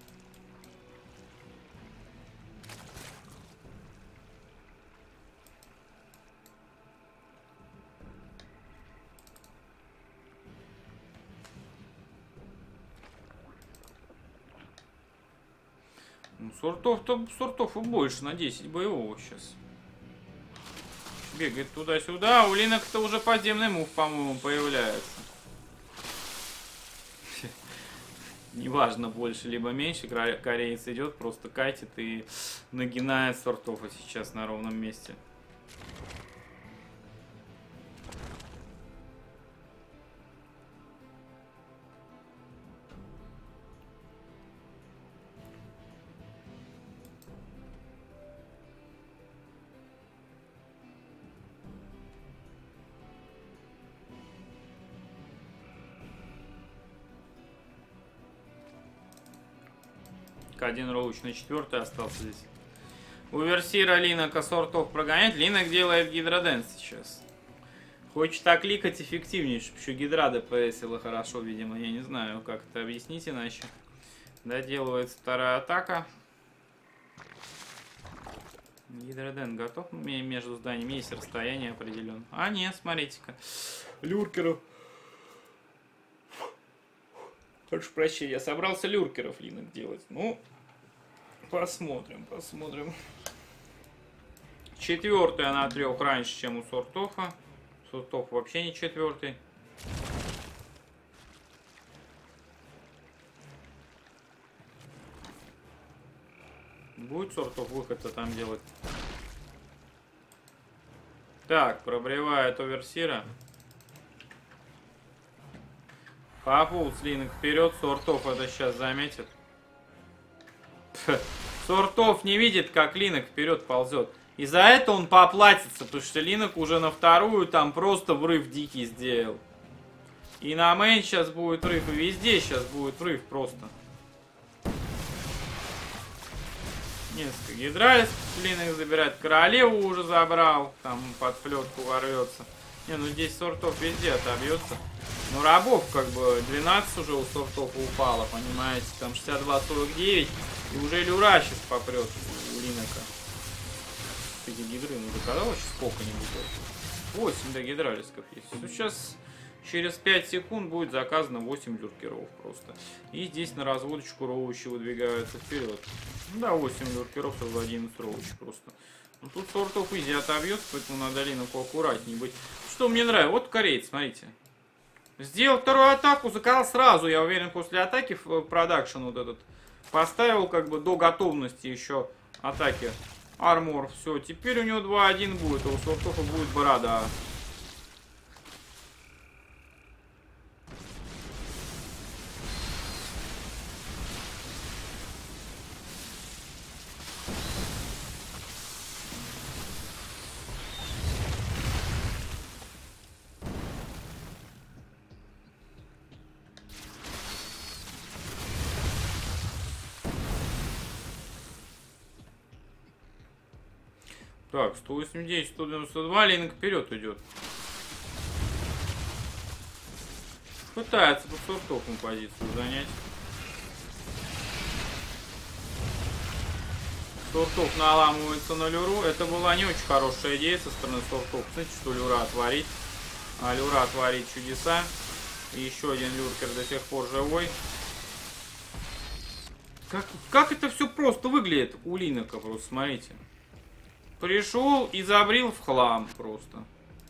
Ну, сортов-то сортов и больше, на десять боевого сейчас. Бегает туда-сюда, а у Линок-то уже подземный мув, по-моему, появляется. Неважно, больше либо меньше, кра- кореец идет, просто катит и нагинает сортов сейчас на ровном месте. Один роуч на четвертый остался здесь. У Версира Линока сортов прогонять. Линок делает гидроденс сейчас. Хочет так кликать эффективнее, чтобы еще гидра ДПСила хорошо, видимо. Я не знаю, как это объяснить иначе. Доделывается вторая атака. Гидроден готов. Между зданиями есть расстояние определенно. А нет, смотрите-ка. Люркеров. Прошу прощения, я собрался люркеров Линок делать. Ну, посмотрим, посмотрим. Четвертый на трех раньше, чем у Сортофа. Сортоф вообще не четвертый. Будет Сортов выход-то там делать. Так, пробревает Оверсира. Пополз Линок вперед, Сортов это сейчас заметит. Пх, Сортов не видит, как Линок вперед ползет. И за это он поплатится, потому что Линок уже на вторую там просто врыв дикий сделал. И на мейн сейчас будет врыв, и везде сейчас будет врыв просто. Несколько гидралис Линок забирает. Королеву уже забрал, там под флетку ворвется. Не, ну здесь Сортов везде отобьется. Ну, рабов как бы двенадцать уже у Сортов упало, понимаете, там шестьдесят два сорок девять, и уже люра сейчас попрет у Линока. Эти гидры, ну доказалось, сколько-нибудь. восемь, да, гидралисков есть. Ну, сейчас через пять секунд будет заказано восемь люркеров просто. И здесь на разводочку роучи выдвигаются вперед. Ну да, восемь люркеров, сразу одиннадцать роучи просто. Ну тут Сортов изи отобьется, поэтому надо Линоку аккуратнее быть. Что мне нравится, вот кореец, смотрите. Сделал вторую атаку, заказал сразу, я уверен, после атаки в продакшн вот этот. Поставил как бы до готовности еще атаки армор. Все, теперь у него два один будет, а у Сортофа будет борода. Так, сто восемьдесят девять, сто девяносто два, Линок вперед идет. Пытается по Сортофу позицию занять. Сортов наламывается на люру. Это была не очень хорошая идея со стороны Сортов. Знаете, что люра творит? А люра творит чудеса. И еще один люркер до сих пор живой. Как, как это все просто выглядит у Линока, просто смотрите. Пришел и забрил в хлам просто.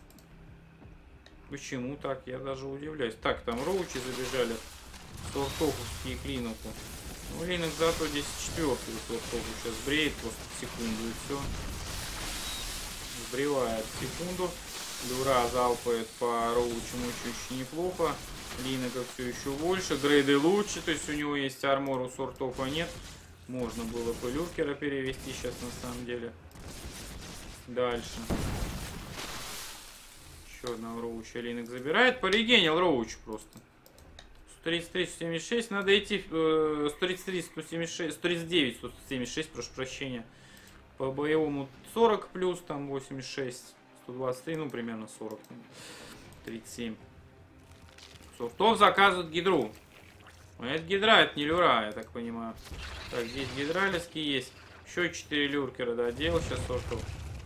Почему так? Я даже удивляюсь. Так, там роучи забежали. Сортовские к Линоку. Ну, Линок зато десять четвертый Сортову сейчас бреет просто в секунду и все. Сбривает в секунду. Люра залпает по роучам очень неплохо. Линока все еще больше. Грейды лучше. То есть у него есть армор, у Сортова нет. Можно было бы люркера перевести сейчас на самом деле. Дальше. Еще одного роуча Линок забирает. Порегенил роуч просто. сто тридцать три, сто семьдесят шесть. Надо идти э, сто тридцать три, сто семьдесят шесть, сто тридцать девять, сто семьдесят шесть, прошу прощения. По боевому сорок плюс, там восемьдесят шесть, сто двадцать три, ну примерно сорок. тридцать семь. Сортов заказывает гидру. Это гидра, это не люра, я так понимаю. Так, здесь гидралиски есть. Еще четыре люркера доделал сейчас Сортов.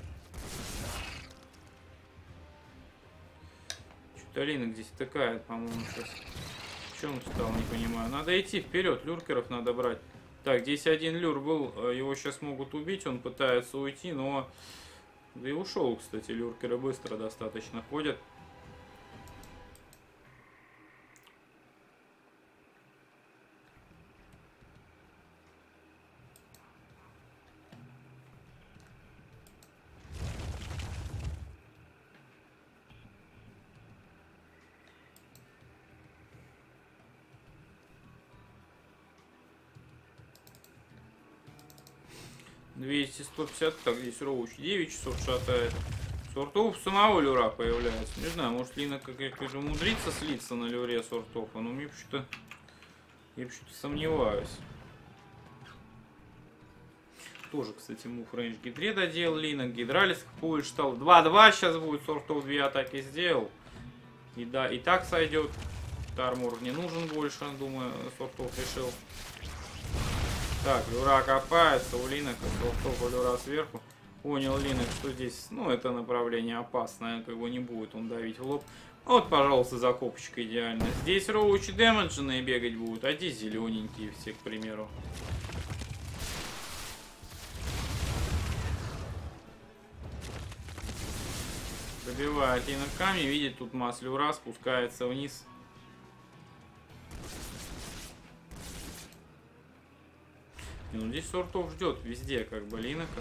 Что-то Линок здесь втыкает, по-моему, сейчас. В чем стал, не понимаю. Надо идти вперед, люркеров надо брать. Так, здесь один люр был, его сейчас могут убить, он пытается уйти, но... Да и ушел, кстати, люркеры быстро достаточно ходят. двести, сто пятьдесят. Так, здесь Роуч девять часов шатает. Сортов самого люра появляется. Не знаю, может Лина как-то же умудрится слиться на люре сортов. Но мне почему-то... Я почему-то сомневаюсь. Тоже, кстати, мув рейндж гидре доделал. Лина гидралис больше стал. два-два сейчас будет. Сортов две атаки сделал. И да, и так сойдет. Армор не нужен больше, думаю, сортов решил. Так, люра копается. У Линок, сортов у люра сверху. Понял Линок, что здесь, ну, это направление опасное, как бы не будет он давить в лоб. Вот, пожалуйста, закопочка идеально. Здесь роуч и дэмэджные бегать будут, а здесь зелененькие все, к примеру. Пробивает иноками, видит тут масс люра, спускается вниз. Ну, здесь сортов ждет везде, как бы, Линока.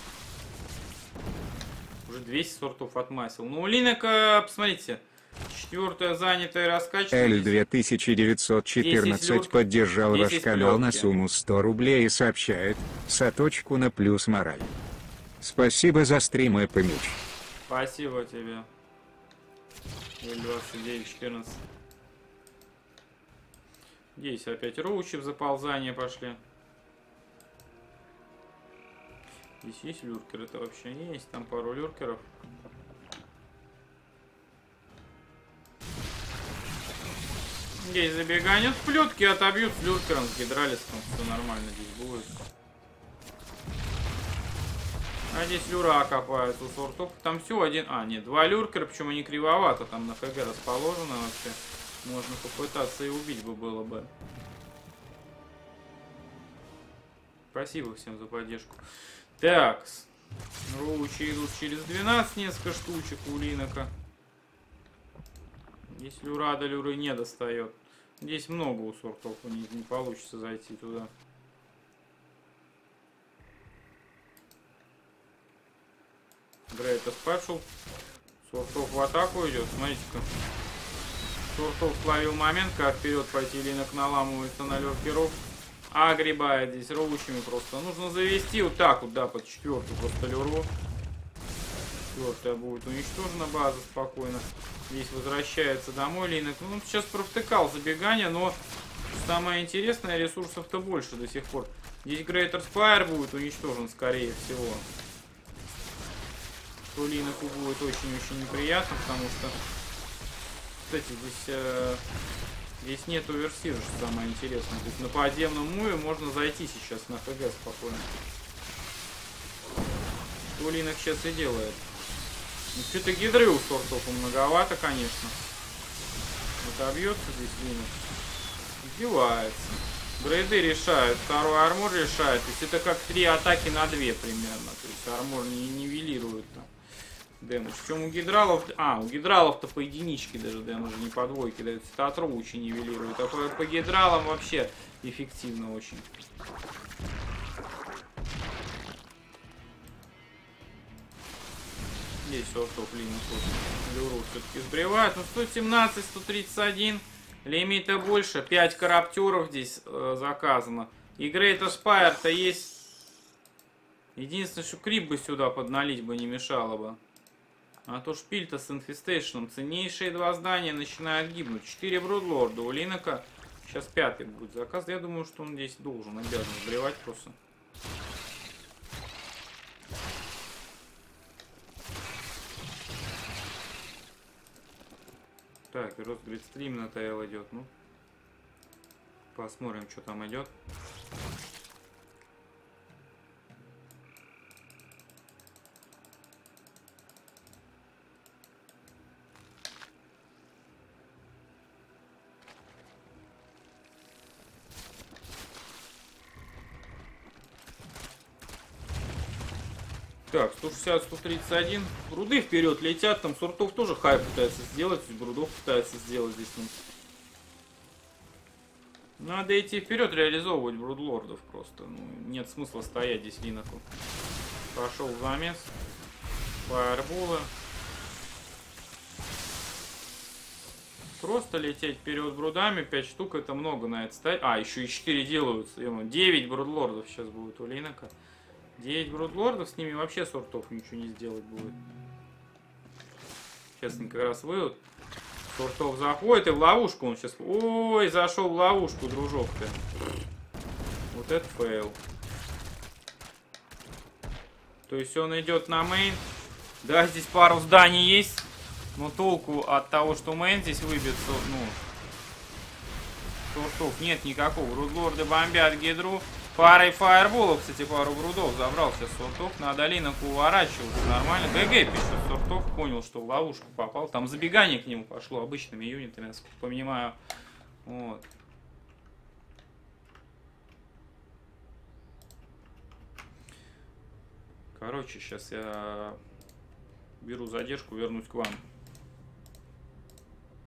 Уже двести сортов отмасил. Ну, у Линока, посмотрите, четвертая занятая раскачка.
Эль две тысячи девятьсот четырнадцать поддержал ваш канал на сумму сто рублей и сообщает: соточку на плюс мораль. Спасибо за стрим и помощь.
Спасибо тебе. Эль двадцать девять четырнадцать. Здесь опять роучи в заползание пошли. Здесь есть люркер, это вообще есть, там пару люркеров. Здесь забеганет, плетки отобьют с люркером, с гидралиском, все нормально здесь будет. А здесь люра копается у сортов, там все один, а нет, два люркера, причем они кривовато, там на ХГ расположено вообще. Можно попытаться и убить бы было бы. Спасибо всем за поддержку. Так, роучи идут через двенадцать, несколько штучек у Линока. Здесь люра до люры не достает. Здесь много у сортов, у них не получится зайти туда. Грейтос пошел. Сортов в атаку идет. Смотрите-ка. Сортов словил момент, как вперед пойти. Линок наламывается на люркеров. Огребает здесь роучами просто. Нужно завести вот так вот, да, под четвертую просто люру. Четвертая будет уничтожена база спокойно. Здесь возвращается домой Линок. Ну, сейчас провтыкал забегание, но самое интересное, ресурсов-то больше до сих пор. Здесь Greater Spire будет уничтожен, скорее всего. Что Линоку будет очень-очень неприятно, потому что... Кстати, здесь... Э... Здесь нет оверсира, что самое интересное. То есть на подземном муве можно зайти сейчас на ХГ спокойно. Что Линок сейчас и делает. Ну, что-то гидры у сортов многовато, конечно. Отобьется здесь Линок. Сбивается. Грейды решают. Второй армор решает. То есть это как три атаки на две примерно. То есть армор не нивелирует там дэмэдж. Причем у гидралов... А, у гидралов-то по единичке даже дэмэдж, не по двойке дают. Это от роучи нивелирует. А по, по гидралам вообще эффективно очень. Здесь сортов Линок люру все-таки сбривает. Ну, сто семнадцать, сто тридцать один. Лимита больше. пять корруптеров здесь э, заказано. И Greater Spire-то есть. Единственное, что крип бы сюда подналить бы не мешало бы. А то шпиль-то с инфестейшном. Ценнейшие два здания начинают гибнуть. четыре брудлорда у Линока. Сейчас пятый будет заказ. Я думаю, что он здесь должен, обязан сбривать просто. Так, и Росгрид стрим на ТЛ идет. Ну, посмотрим, что там идет. Так, сто шестьдесят, сто тридцать один. Бруды вперед летят. Там сортов тоже хай пытается сделать. Брудов пытается сделать здесь. Надо идти вперед, реализовывать брудлордов просто. Ну, нет смысла стоять здесь Линоку. Пошел замес. Фаерболы. Просто лететь вперед брудами. пять штук это много на это ставить. А, еще и четыре делаются. девять брудлордов сейчас будет у Линока. девять брудлордов, с ними вообще сортов ничего не сделать будет. Сейчас они как раз выйдут. Сортов заходит и в ловушку он сейчас... Ой, зашел в ловушку, дружок-то. Вот это фейл. То есть он идет на мейн. Да, здесь пару зданий есть. Но толку от того, что мейн здесь выбит, ну... Сортов нет никакого. Брудлорды бомбят гидру. Парой фаерболов, кстати, пару брудов забрал сейчас сортов. Надо Линок уворачиваться. Нормально. ГГ пишет сортов. Понял, что в ловушку попал. Там забегание к нему пошло обычными юнитами, насколько понимаю. Вот. Короче, сейчас я беру задержку, вернусь к вам.